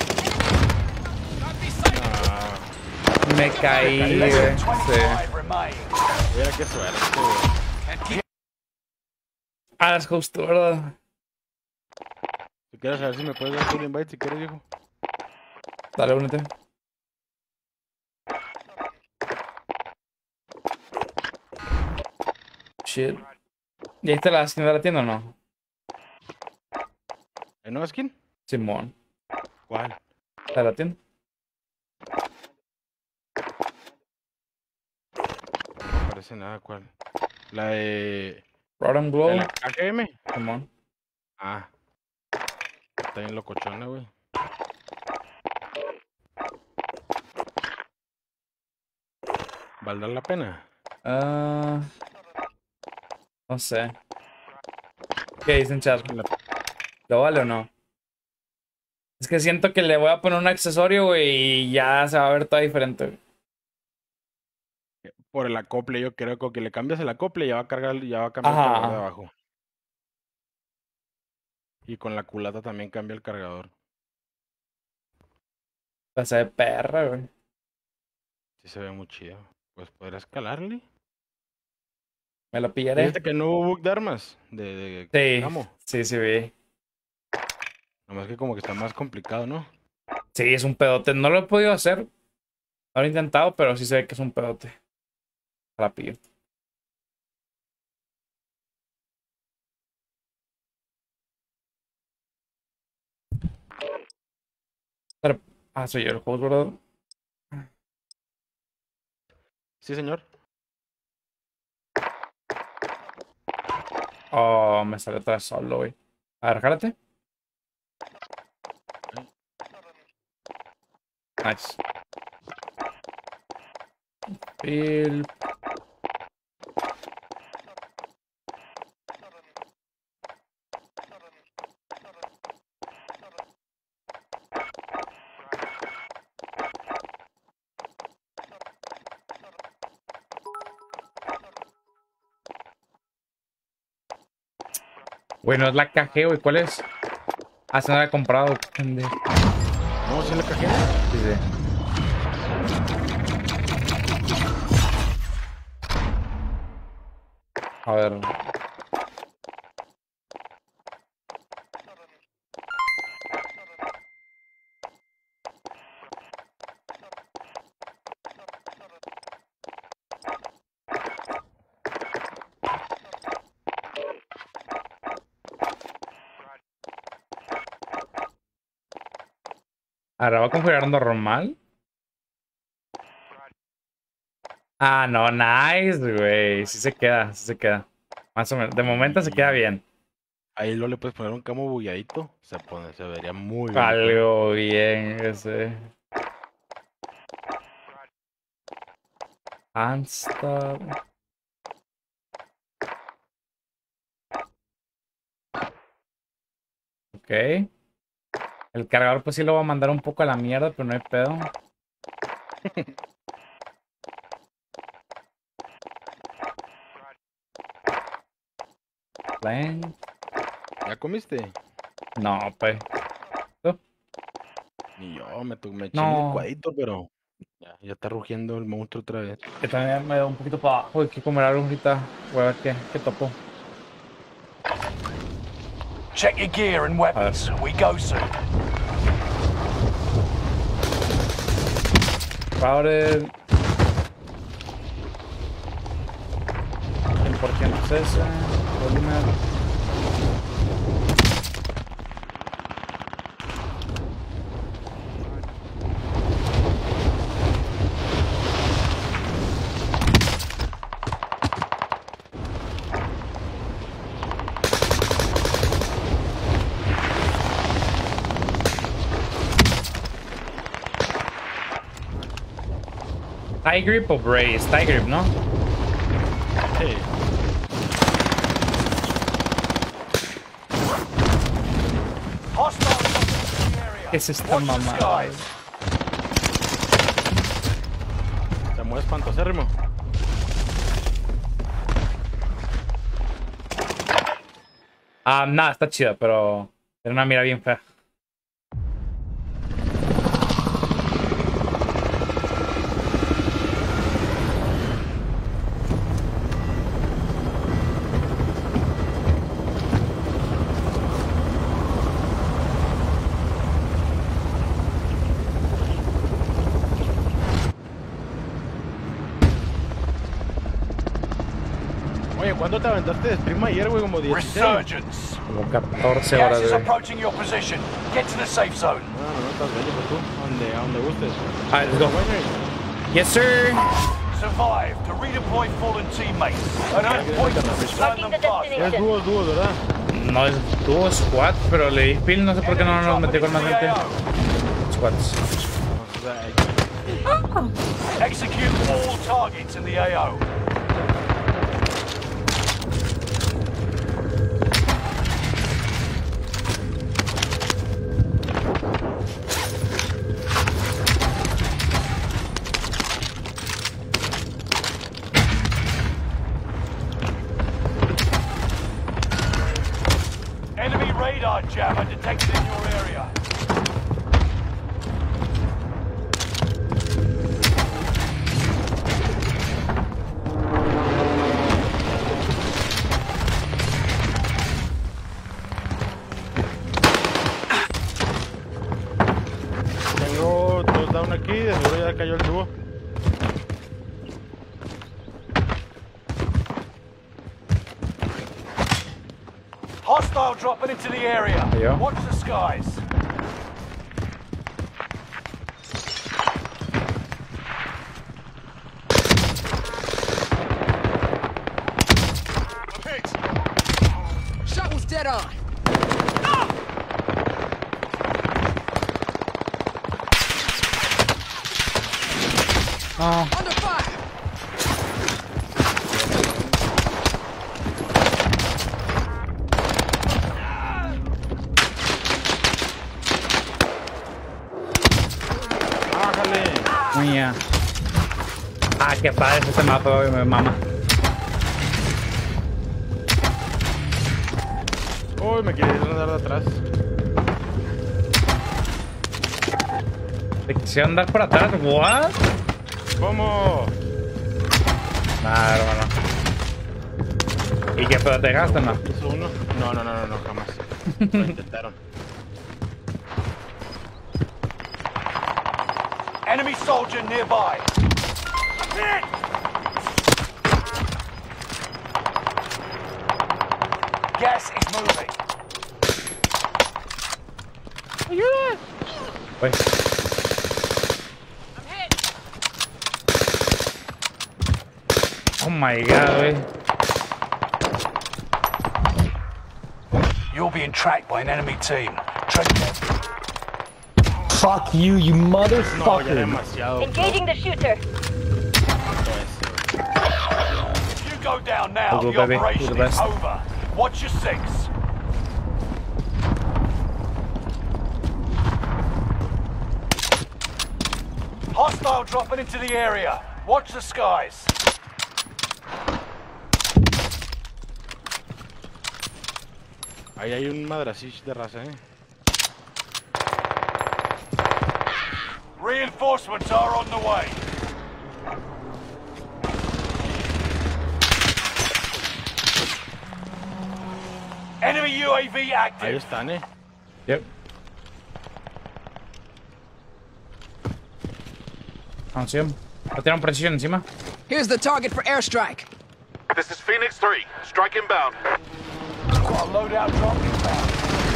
Me caí, güey. Sí. twenty-five remain. Mira qué suerte, güey. Ah, es justo, ¿verdad? Si quieres saber si me puedes dar tu invite, si quieres, viejo. Dale, únete. Shit. ¿Ya viste la skin de la tienda o no? ¿Hay nueva skin? Simón. ¿Cuál? ¿La de la tienda? No me parece nada, ¿cuál? La de... Red and ¿La Glow. de la A G M? Simón. Ah. Está bien locochona, güey. ¿Valdrá la pena? Ah. No sé. ¿Qué dicen, chat? La- ¿Lo vale o no? Es que siento que le voy a poner un accesorio, güey, y ya se va a ver todo diferente, güey. Por el acople, yo creo que que le cambias el acople ya va a cargar, ya va a cambiar Ajá. el cargador de abajo. Y con la culata también cambia el cargador. La se ve perra, güey. Sí se ve muy chido. Pues podrás escalarle. Me lo pillaré. ¿Viste que no hubo book de armas? De, de Sí. ammo. Sí, sí, vi. Nomás que como que está más complicado, ¿no? Sí, es un pedote. No lo he podido hacer. No lo he intentado, pero sí se ve que es un pedote. Rápido. Pero- ah, soy yo el juego, ¿verdad? Sí, señor. Oh, me salió otra vez solo, güey. A ver, jálate. Nice. Phil. Bueno, es la K G, güey. ¿Cuál es? Ah, se me había comprado. Pendejo. No, sí le cajé. Sí, sí. A ver. Ahora va a configurar normal. Ah, no, nice, güey. Sí se queda, sí se queda. Más o menos. De momento se queda bien. Ahí lo le puedes poner un camo bulladito. Se pone, se vería muy bien. Algo bien, ese. Unstop. Ok. El cargador pues sí lo va a mandar un poco a la mierda, pero no hay pedo. Plan. ¿Ya comiste? No, pues. ¿Tú? Ni yo, me, tu- me eché No. un licuadito, pero ya, ya está rugiendo el monstruo otra vez. Que también me da un poquito para abajo. Hay que comer algo ahorita. Voy a ver qué, qué topo. Check your gear and weapons. We go soon. Crowded. cien por ciento es ese. Volumen. Tie grip o brace? Tie grip, ¿no? Sí. ¿Qué es esta mamada? Se mueve espantosérrimo. Ah, nada, está chida, pero tiene una mira bien fea. Oye, ¿cuándo te aventaste de stream ayer, güey? Como dieciséis. Resurgence. Como catorce Gas horas is de... approaching your position. Get to the safe zone. No, no, no, estás bello, pues tú. Donde, a donde gustes. Ah, let's go. Yes, sir. Survive to redeploy fallen teammates. And earn points to return them fast. Es dúos, dúos, ¿verdad? No es tuvo squad, pero le di pil, no sé por qué no nos metí con más gente. Squads. O sea, Execute all targets in the A O. Enemy radar jammer detected in your area. tengo dos down aquí, de seguro ya cayó el dúo. Hostile dropping into the area. Yeah. Watch the skies. Shot was dead on. Oh. Under fire. ¡Bájale! Mía. Ah, qué padre este mapa, güey, me mama. Uy, me quería andar de atrás. ¿Te quisiera andar por atrás? ¿What? ¿Cómo? Nah, hermano. ¿Y qué pedo te gastan, no? Hizo uno. No, no, no, no, no, jamás. Lo intentaron. Enemy soldier nearby. Gas is moving. Pues. Oh my god, wey. You're being tracked by an enemy team. Track them. Fuck you, you No, ya motherfucker. demasiado. Engaging the shooter. If you go down now, Go, the baby. operation You're the is best. over. Watch your six. Hostile dropping into the area. Watch the skies. Ahí hay un madrasich de raza, eh. Reinforcements are on the way. Enemy U A V Ahí active. están, eh. Yep. Vamos, sí. Va a tirar un precision encima. Here's the target for airstrike. This is Phoenix three. Strike inbound. Got a loadout drop inbound.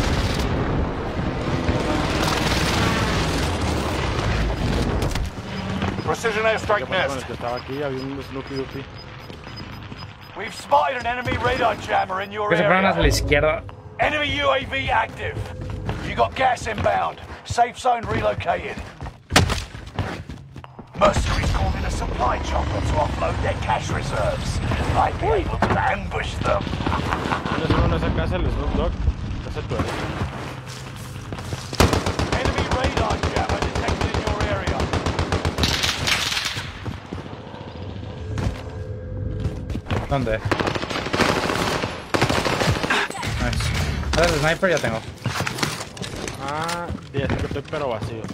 Precision ¿Qué airstrike pasó con el nest. que estaba aquí? Había un Snoopy Doopy. We've spotted an enemy radar jammer in your Que se ponen hacia la area. izquierda. Enemy U A V active. You got gas inbound. Safe zone relocated. Mercenaries called in a supply chopper to offload their cash reserves. Might be able to ambush them. ¿Tienes uno en esa casa, el Snoop Dogg? Ese tú eres. Enemy radar jammer detected in your area. ¿Dónde? Nice. Ahora el sniper ya tengo. Ah, diez, que estoy pero vacío.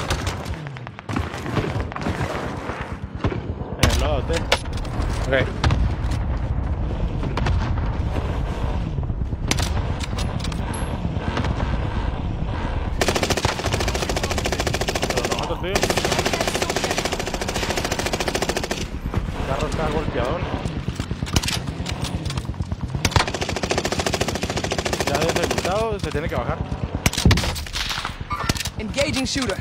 En el lado, ¿te? Ok. Pero no, tío. El carro está golpeadón. Ya deshabilitado, se tiene que bajar. Engaging shooter.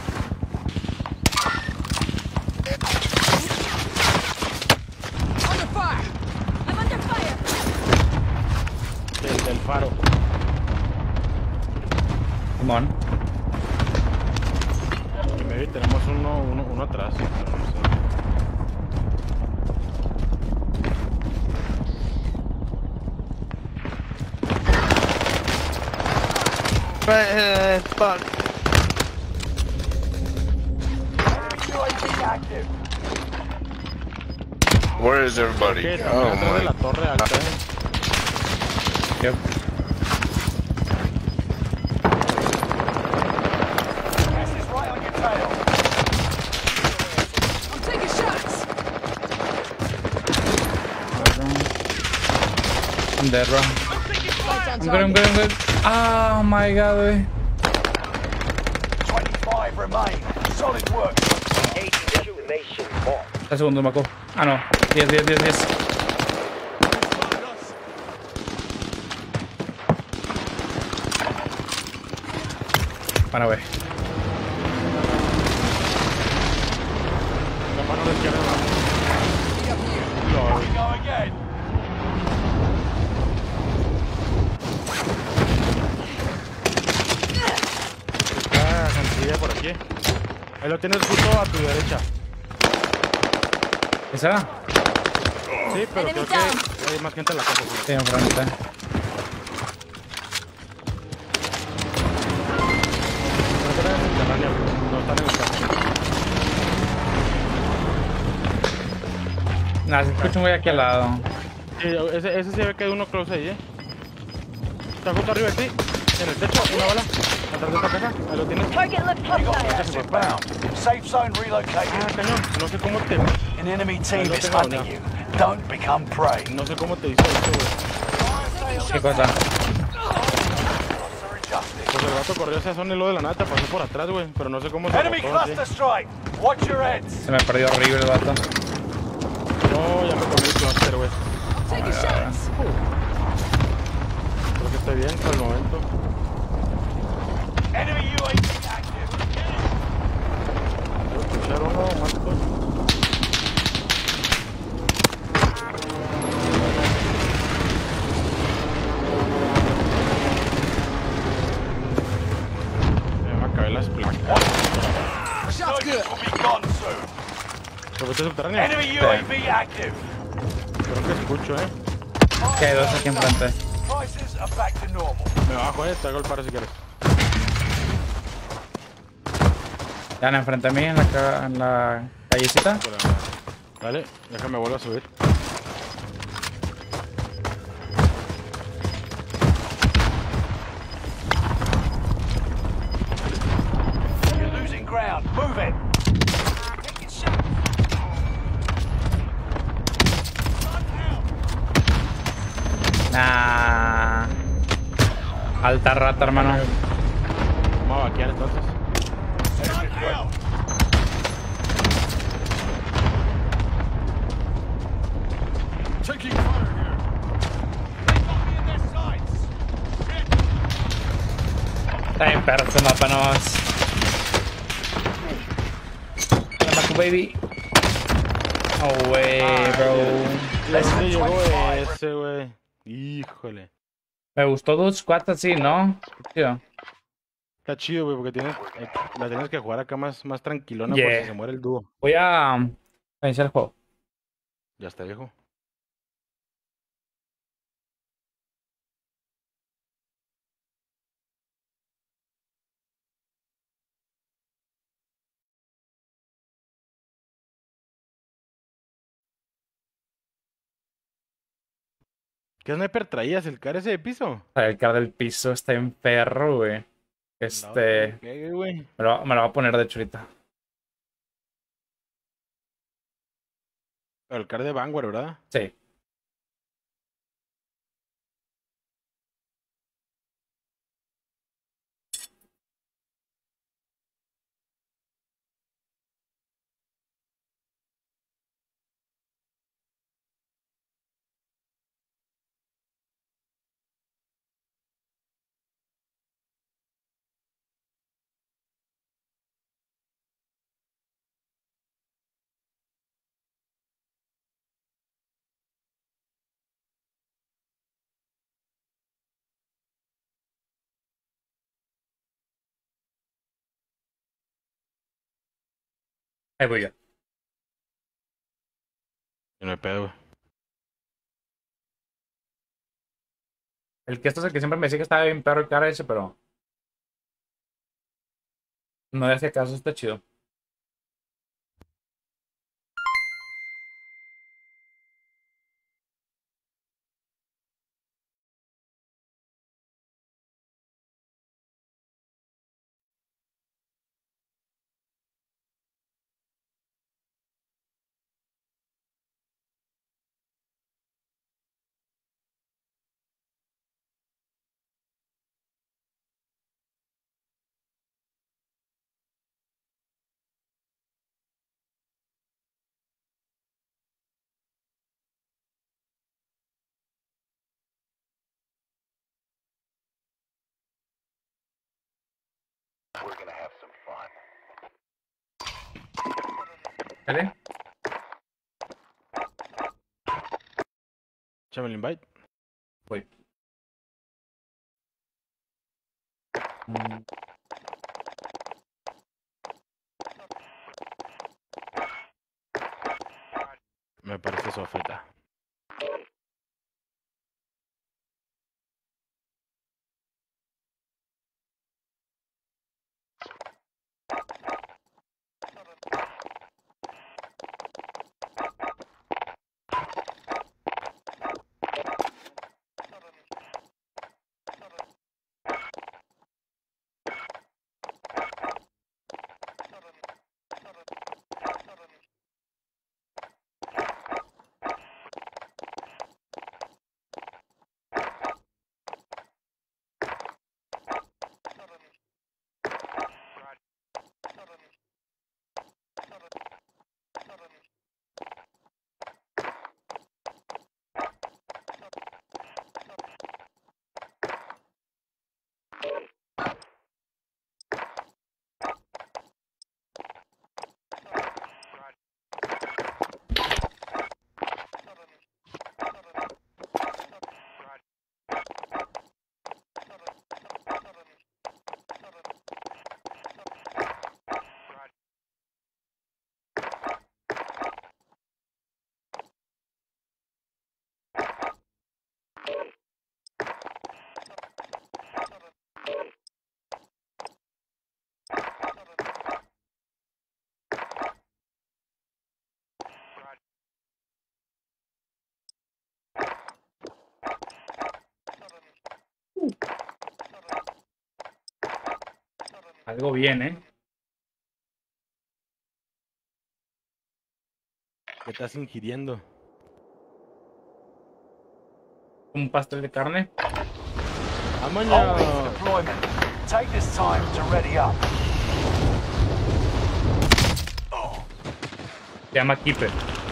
Under fire. I'm under fire. Desde el faro. Come on. Y maybe tenemos uno, uno, uno atrás. Pero no sé. Enemy U A V active. Where is everybody? ¿Qué? También atrás de la torre alta, eh. Yep. Gas is right on your tail. I'm taking shots. I'm dead, bro. Lights on I'm good, I'm good, I'm good. Oh my god, wey. twenty-five remain. Solid work. tres segundos, Maco. Ah, no. diez, diez, diez, diez. Bueno, wey. La mano de izquierda abajo. We go again. Está sencilla por aquí. Ahí lo tienes justo a tu derecha. ¿Esa era? Sí, pero creo que hay más gente en la casa. Sí, en frente. No están en el subterráneo, no están en el campo. Nah, se escucha un güey aquí al lado. Sí, ese, ese se ve que hay uno close ahí, eh. Está justo arriba de ti, en el techo, una bala. Atrás de esta casa, ahí lo tienes. Target looks We got hostile. gas inbound. Safe zone Ah, relocated. cañón, no sé cómo te... An enemy team is hunting you. Don't become prey. No sé cómo te hizo esto, güey. ¿Qué cosa? Pues el vato corrió hacia zona y luego de la nada te pasó por atrás, güey. Pero no sé cómo se Enemy botó así. cluster strike. Watch your heads. Se me perdió horrible el vato. No, ya me comí el cluster, güey. Taking shots. Creo que estoy bien por el momento. Enemy U A V active. Voy a escuchar uno, muerto. Ya me acabé las placas. Shot's good. Will be gone soon. ¿Se fue subterráneo? Enemy U A V active. Creo que escucho, eh. Que hay dos aquí enfrente. Prices are back to normal. Me bajo, eh. Te hago el paro si quieres. Están enfrente de mí en la, ca- en la callecita. Pero, dale, déjame vuelvo a subir. You're losing ground. Move it. Nah. Alta rata, hermano. Vamos a vaquear entonces. Taking fire here. Está bien perro este mapa nomás. Macu baby. Oh wey, bro. ¿De dónde llegó ese, güey? Híjole. Me gustó dos Squad así, ¿no? Tío. Está chido, güey, porque tienes, eh, la tienes que jugar acá más, más tranquilona Yeah. por si se muere el dúo. Voy a um, iniciar el juego. Ya está, viejo. ¿Qué sniper traías? ¿El cara ese de piso? El cara del piso está en perro, güey. Este. No, ¿qué, güey? Me lo, me lo voy a poner de hecho ahorita. El cara de Vanguard, ¿verdad? Sí. Ahí voy yo. No hay pedo, güey. El que esto es el que siempre me decía que estaba bien perro el cara ese, pero. No le hacía caso, está chido. We're gonna have some fun. ¿Vale? Échame el invite. Voy. Mm. Me parece sofita. Algo bien, ¿eh? ¿Qué estás ingiriendo? Un pastel de carne. ¡Vámonos! Deployment. Take this time to ready up. Se llama Keeper.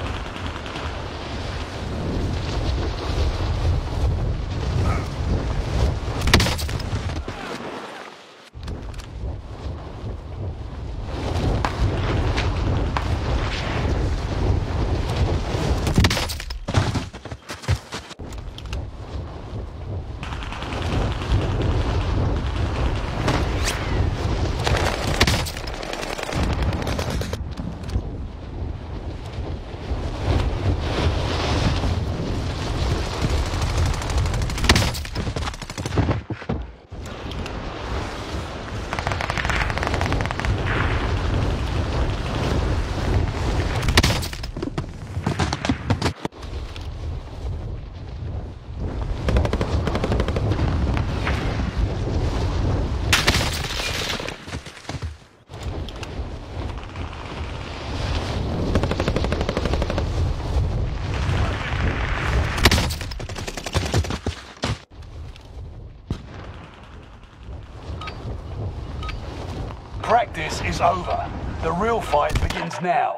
Practice is over. The real fight begins now.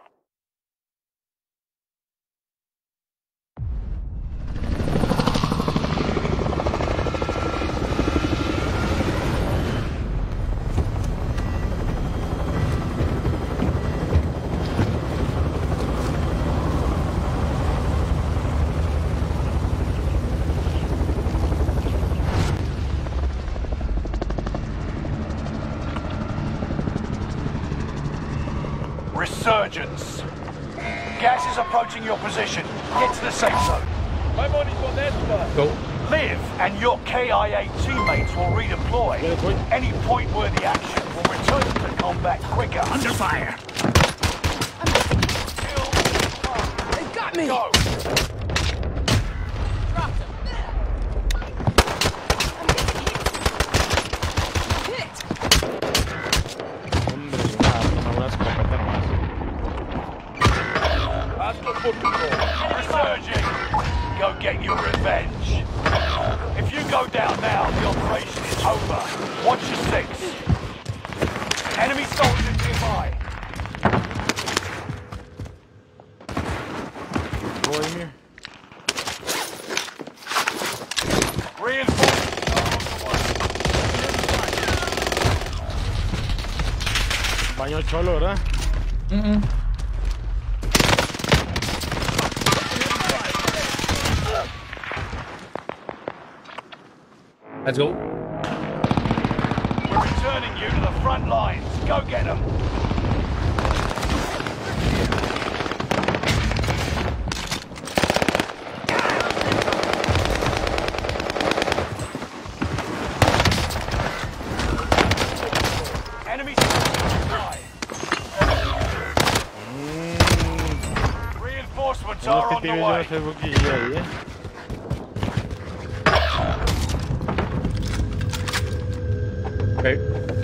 Resurgence. Gas is approaching your position. Get to the safe zone. I'm on it on that. Go. Liv and your K I A teammates will redeploy. Any point-worthy action will return to combat quicker. Under fire. They got me! Go. Resurging. Go get your revenge. If you go down now, the operation is over. Watch your six. Enemy soldiers nearby. Boy, Reinforcements are on the way. Baño cholo, ¿verdad? Mm-mm. Let's go. We're returning you to the front lines. Go get them. Enemy supply. Reinforcements are on the way. Okay.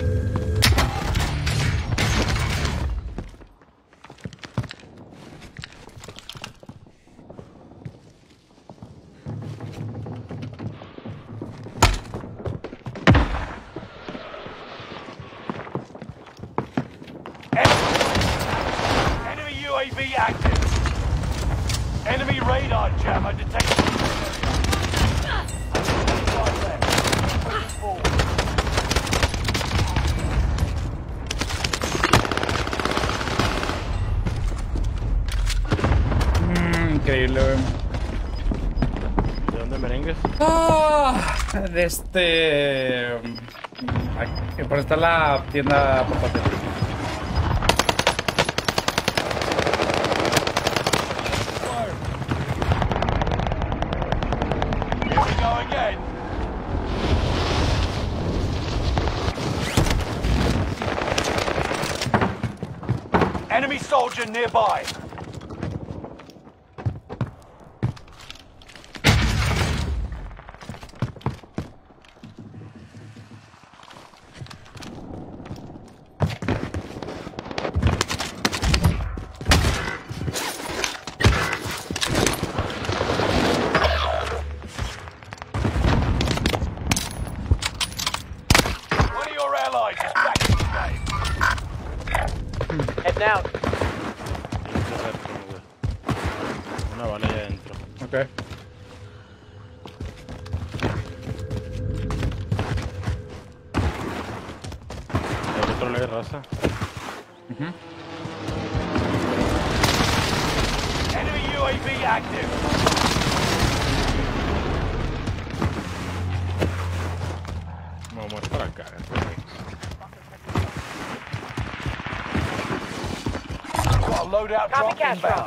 Enemy U A V active. Enemy radar jammer detected. Increíble, güey. ¿De dónde merengues? Ah, de este... Aquí, por esta la tienda portátil. Here we go again. Enemy soldier nearby. una bala ahí adentro. Ok. El otro le raza. Uh-huh. Enemy U A V active. Vamos para acá. Got a loadout drop inbound.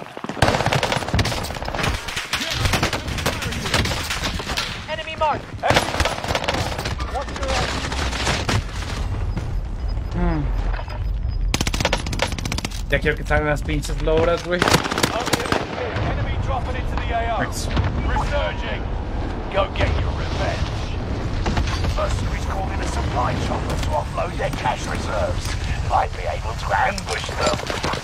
Enemy marked. What's the rest? Hmm. Ya quiero que salgan las pinches loras, güey. Enemy dropping into the A O. Resurging. Go get your revenge. Mercenaries called in a supply chopper to offload their cash reserves. Might be able to ambush them.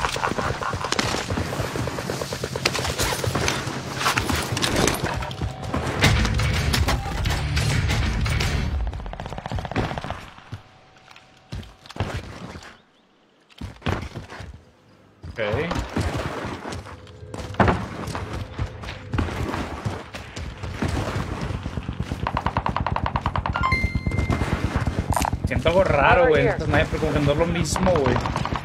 Okay. Siento algo raro, güey. Esta sniper como que no es lo mismo, güey.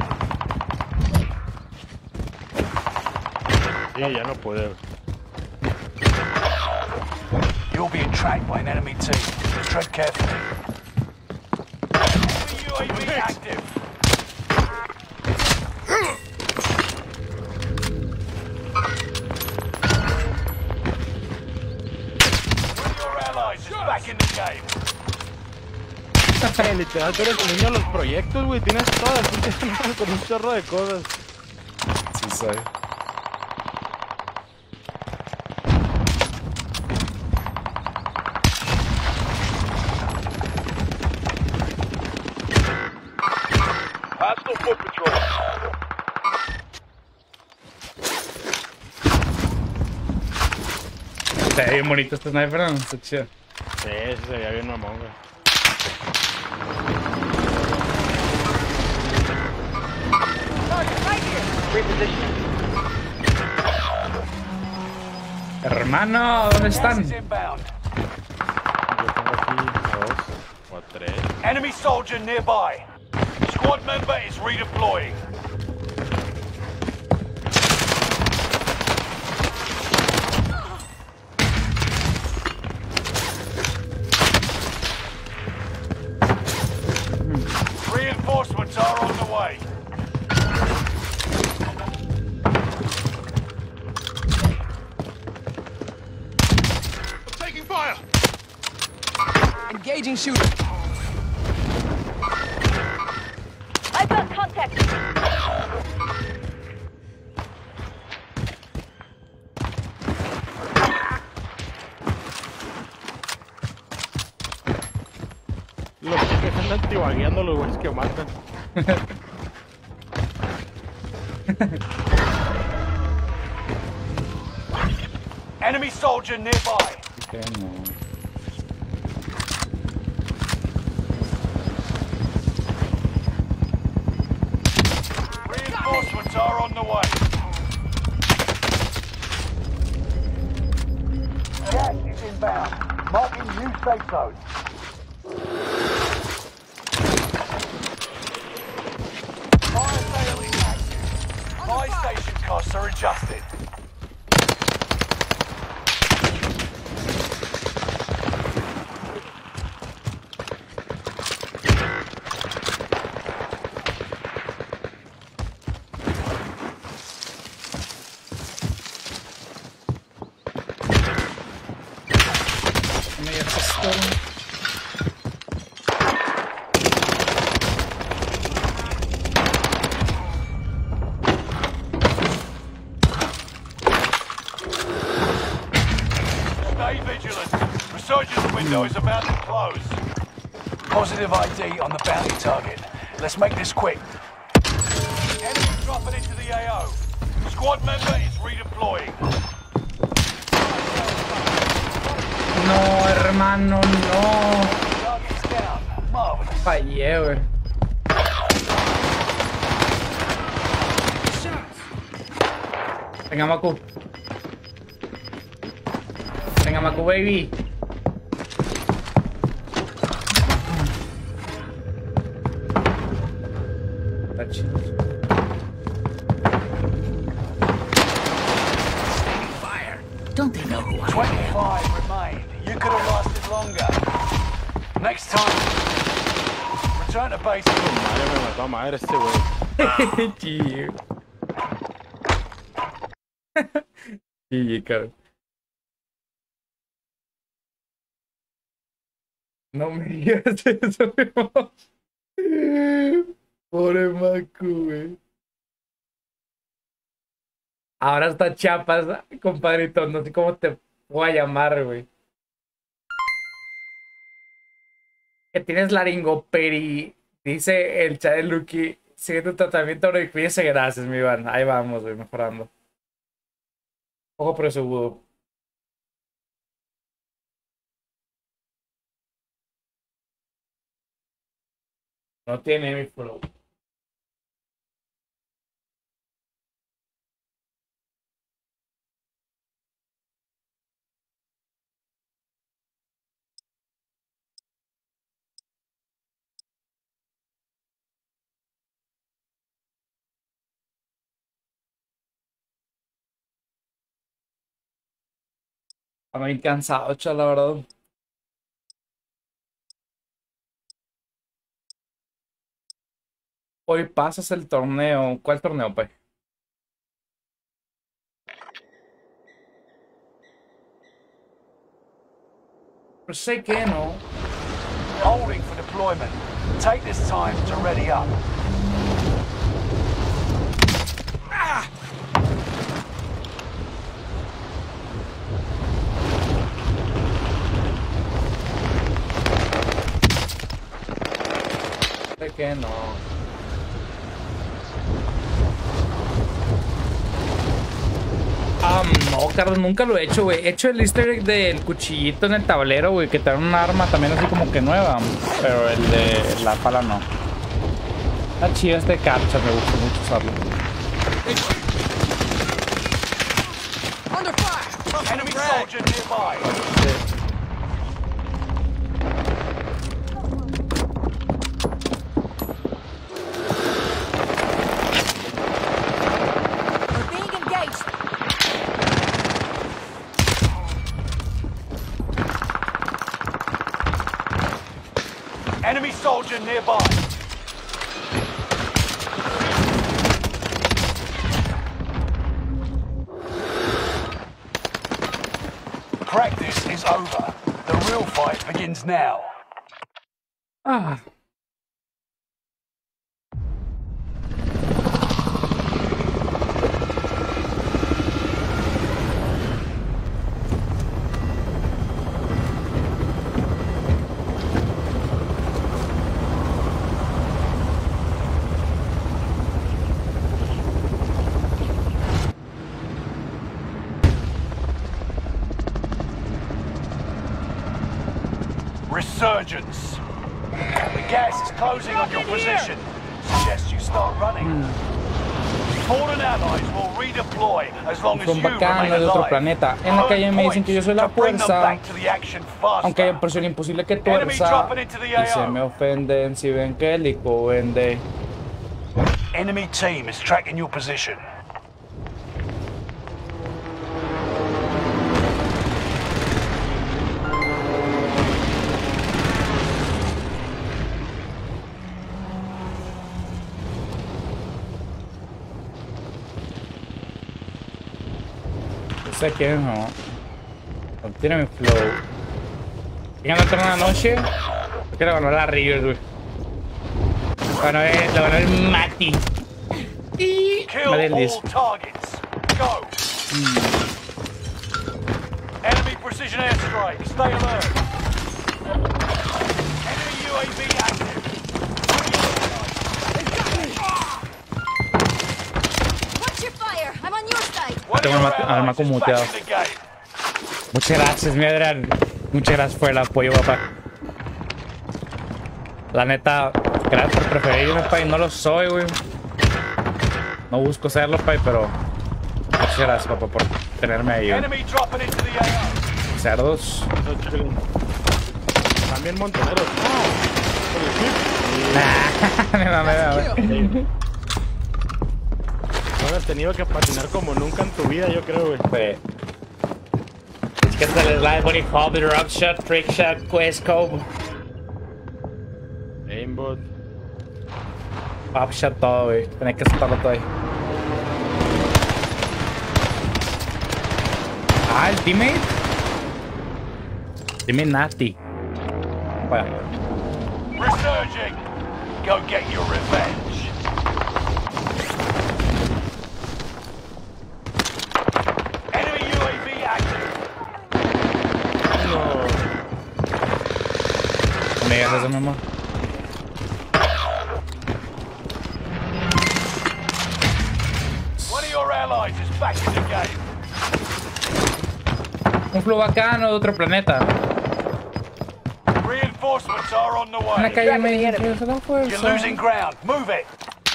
Sí, ya no puede. You're being tracked by an enemy team. Tread carefully. Enemy U A V active. One of your allies is back in the game. Literal, tú eres el niño de los proyectos, güey. Tienes todas las pinches armas con un chorro de cosas. Sí, soy. Hostile foot patrol. Se ve bien bonito este sniper, ¿no? Está chido. Sí, ese se veía bien mamón, güey. Hermano, ¿dónde están? Gas is inbound. Yo tengo aquí a dos o a tres. Enemy soldier nearby. Squad member is redeploying. Reinforcements are on the way. Taking fire. Engaging shooter. I've got contact. Los que están antibagueando los güeyes que matan. Enemy soldier nearby. Okay, no. Reinforcements are on the way. Gas is inbound. Marking new safe zone. Fire sale is active. Buy station costs are adjusted. Me asustaron. Stay vigilant. Resurgence window is about to close. Positive I D on the bounty target. Let's make this quick. Enemy dropping into the A O. Squad member is redeploying. No, hermano, no. Target's down. Marvelous. Fallé, güey. Venga, Maku. Venga, Macu Baby. Está chido. Don't they know who I am? twenty-five remain. You could have lasted longer. Next time, return to base. Madre, me mató a madre este güey. Tío. Sí, cabrón. No me digas eso, hermano. Pobre Macu, güey. Ahora está Chiapas, compadrito. No sé cómo te voy a llamar, güey. Que tienes laringoperi. Dice el chat de Lucky. Sigue tu tratamiento, bro. Y cuídese, gracias, mi Iván. Ahí vamos, güey, mejorando. Ojo por eso, Budo. No tiene mi flow. Ando bien cansado, chaval, la verdad. Hoy pasas el torneo. ¿Cuál torneo, pues? Pues sé que no. Holding for deployment. Take this time to ready up. Sé que no. Ah, no, Carlos, nunca lo he hecho, güey. He hecho el easter egg del cuchillito en el tablero, güey, que te dan un arma también así como que nueva. Pero el de la pala no. Está chido este captcha, me gusta mucho usarlo. Under fire! Enemy soldier nearby. Enemy soldier nearby. Practice is over. The real fight begins now. Ah. Resurgence. The gas is closing on your position. Suggest you start running. Fallen allies will redeploy as long as you Son remain bacanos de otro alive. planeta. En la calle me dicen que yo soy la To bring them fuerza. back to the action faster. Aunque hay presión imposible que tuerza. Y se me ofenden si ven que el Ico vende. Enemy team is tracking your position. Sé que no. Obtiene mi flow. Llegando a una noche. Quiero ganar la Rivers, güey. Bueno, eh, lo ganó el Mati. Y. Kill Vale, el all diez. targets. Go. Enemy precision airstrike. Stay alert. Enemy U A V active. Watch your fire. I'm on your side. Tengo al Macu- al Macu muteado. Muchas gracias, mi Adrián. Muchas gracias por el apoyo, papá. La neta, gracias por preferirme, pay. No lo soy, güey. No busco serlo, pay, pero muchas gracias, papá, por tenerme ahí, güey. Enemy dropping into the A O. Cerdos. También montoneros. Nah, me mamé, me mamé. No has tenido que patinar como nunca en tu vida, yo creo, güey. Sí. Es que se les va el hop, drop shot, trick shot, quest scope. Aimbot. Pop shot, todo, güey. Tenés que soltarlo todo ahí. Ah, el teammate. Teammate nasty. Bueno. Resurging. Go get your revenge. Enemy U A V active. No. ¿Me digas eso, mi amor? One of your allies is back in the game. Un flow bacano de otro planeta. Reinforcements are on the En la way. calle me dijeron que no fue You're losing ground. Move it.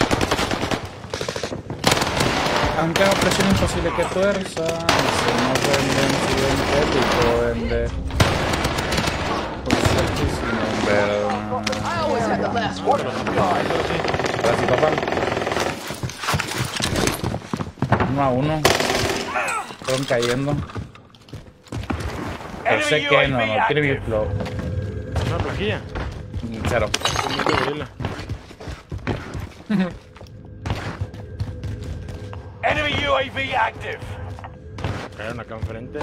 Aunque haga presión imposible que tuerza. Si no venden, si vende, rico vende. Por suertísimo, pero... I always have the last word. Ahora sí, papá. Uno a uno. Fueron cayendo. Pero sé que no, no tiene mi flow. ¿Una plaquilla? Cero. Enemy U A V active. Cayeron acá enfrente.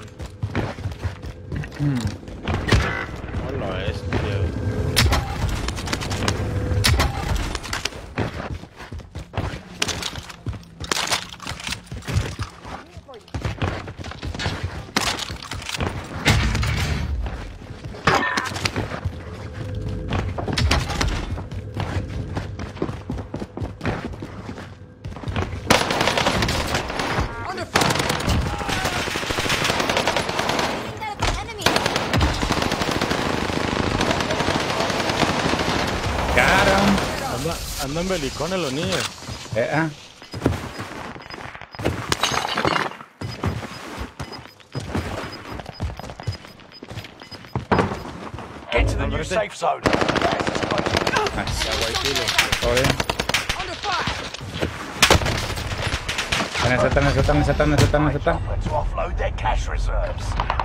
Mm. Hola, este. Andan belicones los niños. Eh, ah. Get to the new safe zone. Necesitan, necesitan, necesitan, necesitan, necesitan. To offload their cash reserves.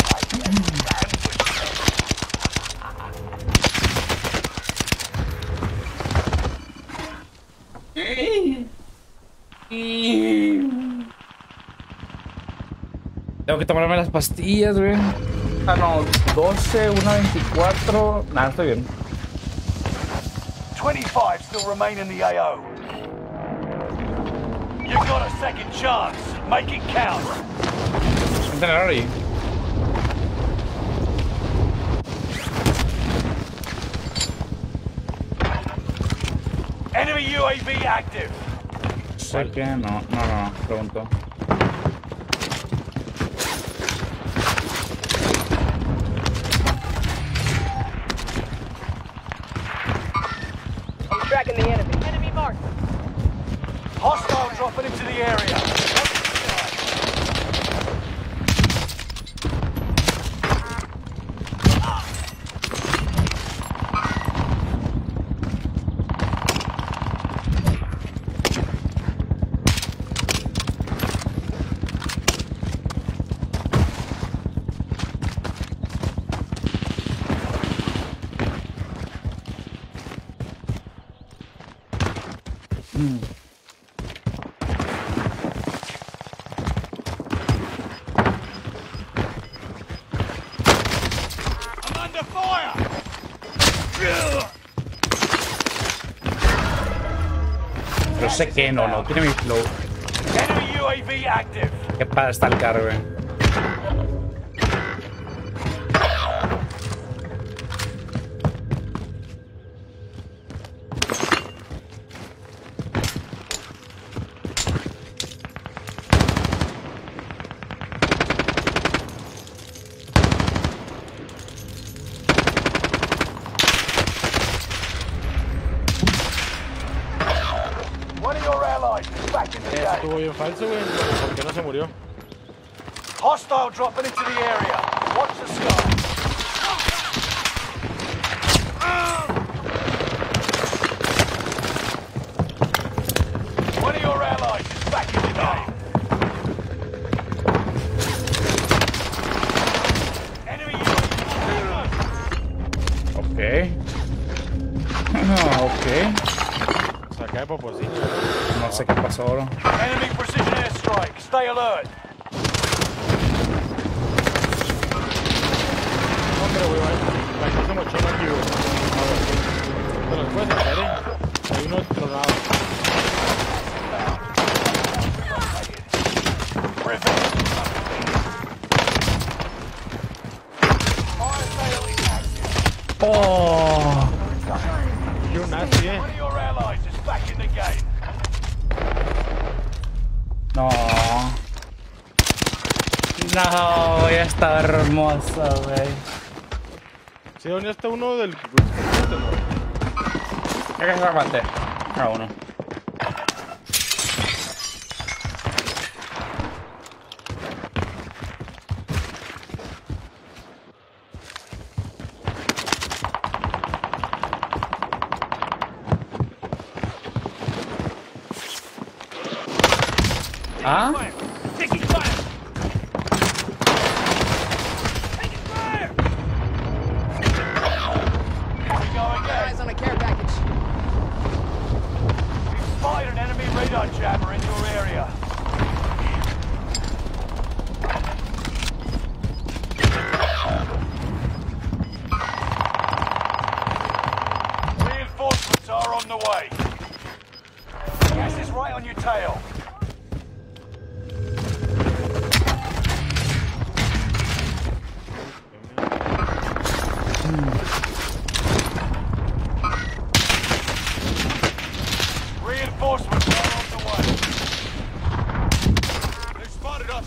Tengo que tomarme las pastillas, güey. Ah, no, doce, una veinticuatro. Nada, estoy bien. twenty-five still remain in the A O. You got a second chance. Make it count. Itinerary. Enemy U A V active. Sé que no, no, no, no, pregunto. I'm tracking the enemy. Enemy marked. Hostile dropping into the area. Pero sé que no, no, tiene mi flow. Enemy U A V active. Qué para está el carro, güey. One of your allies is back in the Estuvo game. bien falso, güey. ¿Por qué no se murió? Hostile dropping into the area. Watch the sky. One of your allies is back in the game. Enemy U A V. Ok. Ok. Se acá de Poposín. No sé qué pasó, bro. Enemy precision airstrike. Stay alert. Hombre, güey, va a ser mochón aquí, güey. A ver, te los puedes hacer, eh. Hay uno tronado. Oh. Y un nazi, eh. One of your allies is back in the game. No. No, ya está hermoso, güey. Sí, ¿dónde está uno del... ¿Qué que se maté? A uno. ¿Ah? Eyes on a care package. Spotted an enemy radar jammer in your area. Reinforcements are on the way. Gas is right on your tail. Reinforcements are on the way. They spotted us.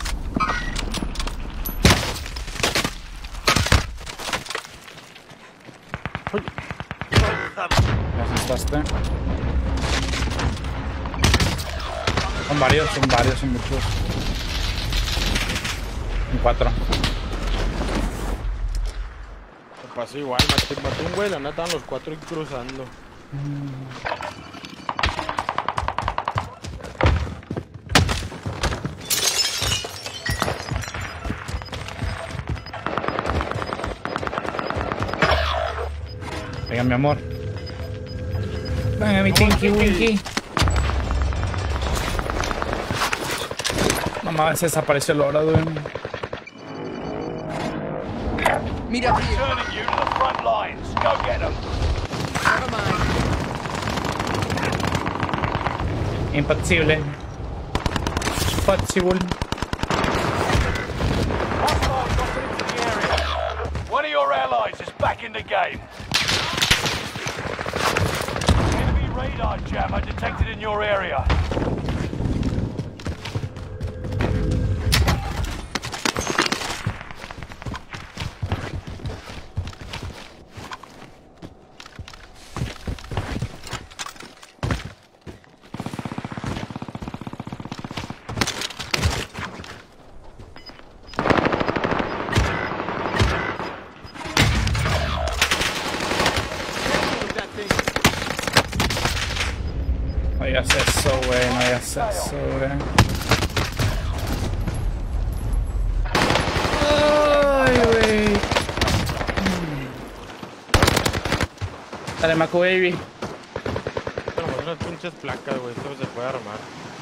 Me asustaste. Son varios, son varios, son muchos. Son cuatro. Me pasó igual, maté, maté un güey, la neta estaban los cuatro ahí cruzando. Venga, mi amor. Venga, mi Tinky Winky. Mamá, se desapareció el oro, güey. Meet up here. Turning you to the front lines. Go get them. Never mind. Imposible. Impossible. Hostiles dropping into the area. One of your allies is back in the game. Enemy radar jammer detected in your area. No digas eso, güey. No digas eso, güey. Ay, güey. Dale, Macu Baby. Tenemos unas pinches placas, güey, esto se puede armar.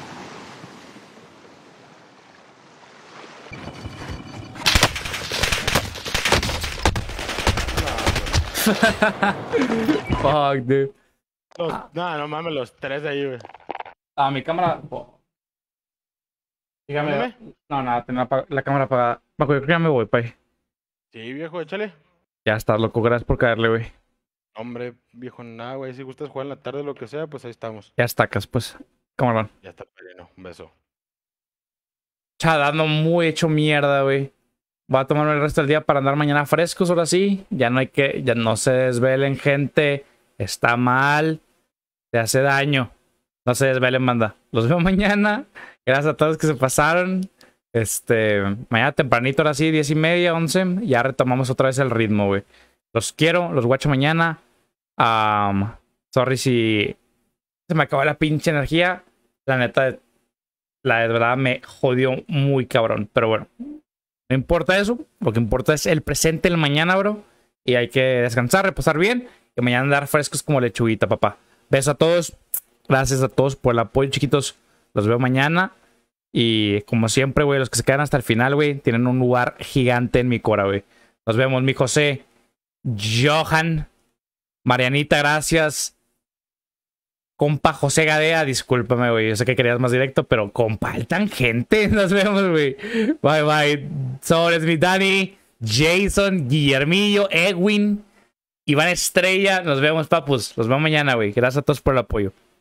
Fuck, dude. Los, no, no mames, los tres de ahí, güey. Ah, mi cámara. Oh. Dígame. Dígame. No, nada, tengo la, la cámara apagada. Macu, yo creo que ya me voy, pay. Sí, viejo, échale. Ya está, loco. Gracias por caerle, güey. Hombre, viejo, nada, güey. Si gustas jugar en la tarde, lo que sea, pues ahí estamos. Ya estacas, pues. Camarón. Ya está, perino. Un beso. Chada, ando muy hecho mierda, güey. Voy a tomarme el resto del día para andar mañana frescos, ahora sí. Ya no hay que... Ya no se desvelen, gente. Está mal. Te hace daño. No se desvelen, manda. Los veo mañana. Gracias a todos que se pasaron. Este, mañana tempranito, ahora sí, diez y media, once. Ya retomamos otra vez el ritmo, güey. Los quiero, los guacho mañana. Um, sorry si se me acabó la pinche energía. La neta, la de verdad me jodió muy cabrón. Pero bueno, no importa eso. Lo que importa es el presente, el mañana, bro. Y hay que descansar, reposar bien. Y mañana andar frescos como lechuguita, papá. Besos a todos. Gracias a todos por el apoyo, chiquitos. Los veo mañana. Y como siempre, güey, los que se quedan hasta el final, güey, tienen un lugar gigante en mi cora, güey. Nos vemos, mi José. Johan. Marianita, gracias. Compa José Gadea, discúlpame, güey. Yo sé que querías más directo, pero compa, el tangente. Nos vemos, güey. Bye, bye. Sobres, mi Dani. Jason, Guillermillo, Edwin, Iván Estrella. Nos vemos, papus. Los vemos mañana, güey. Gracias a todos por el apoyo.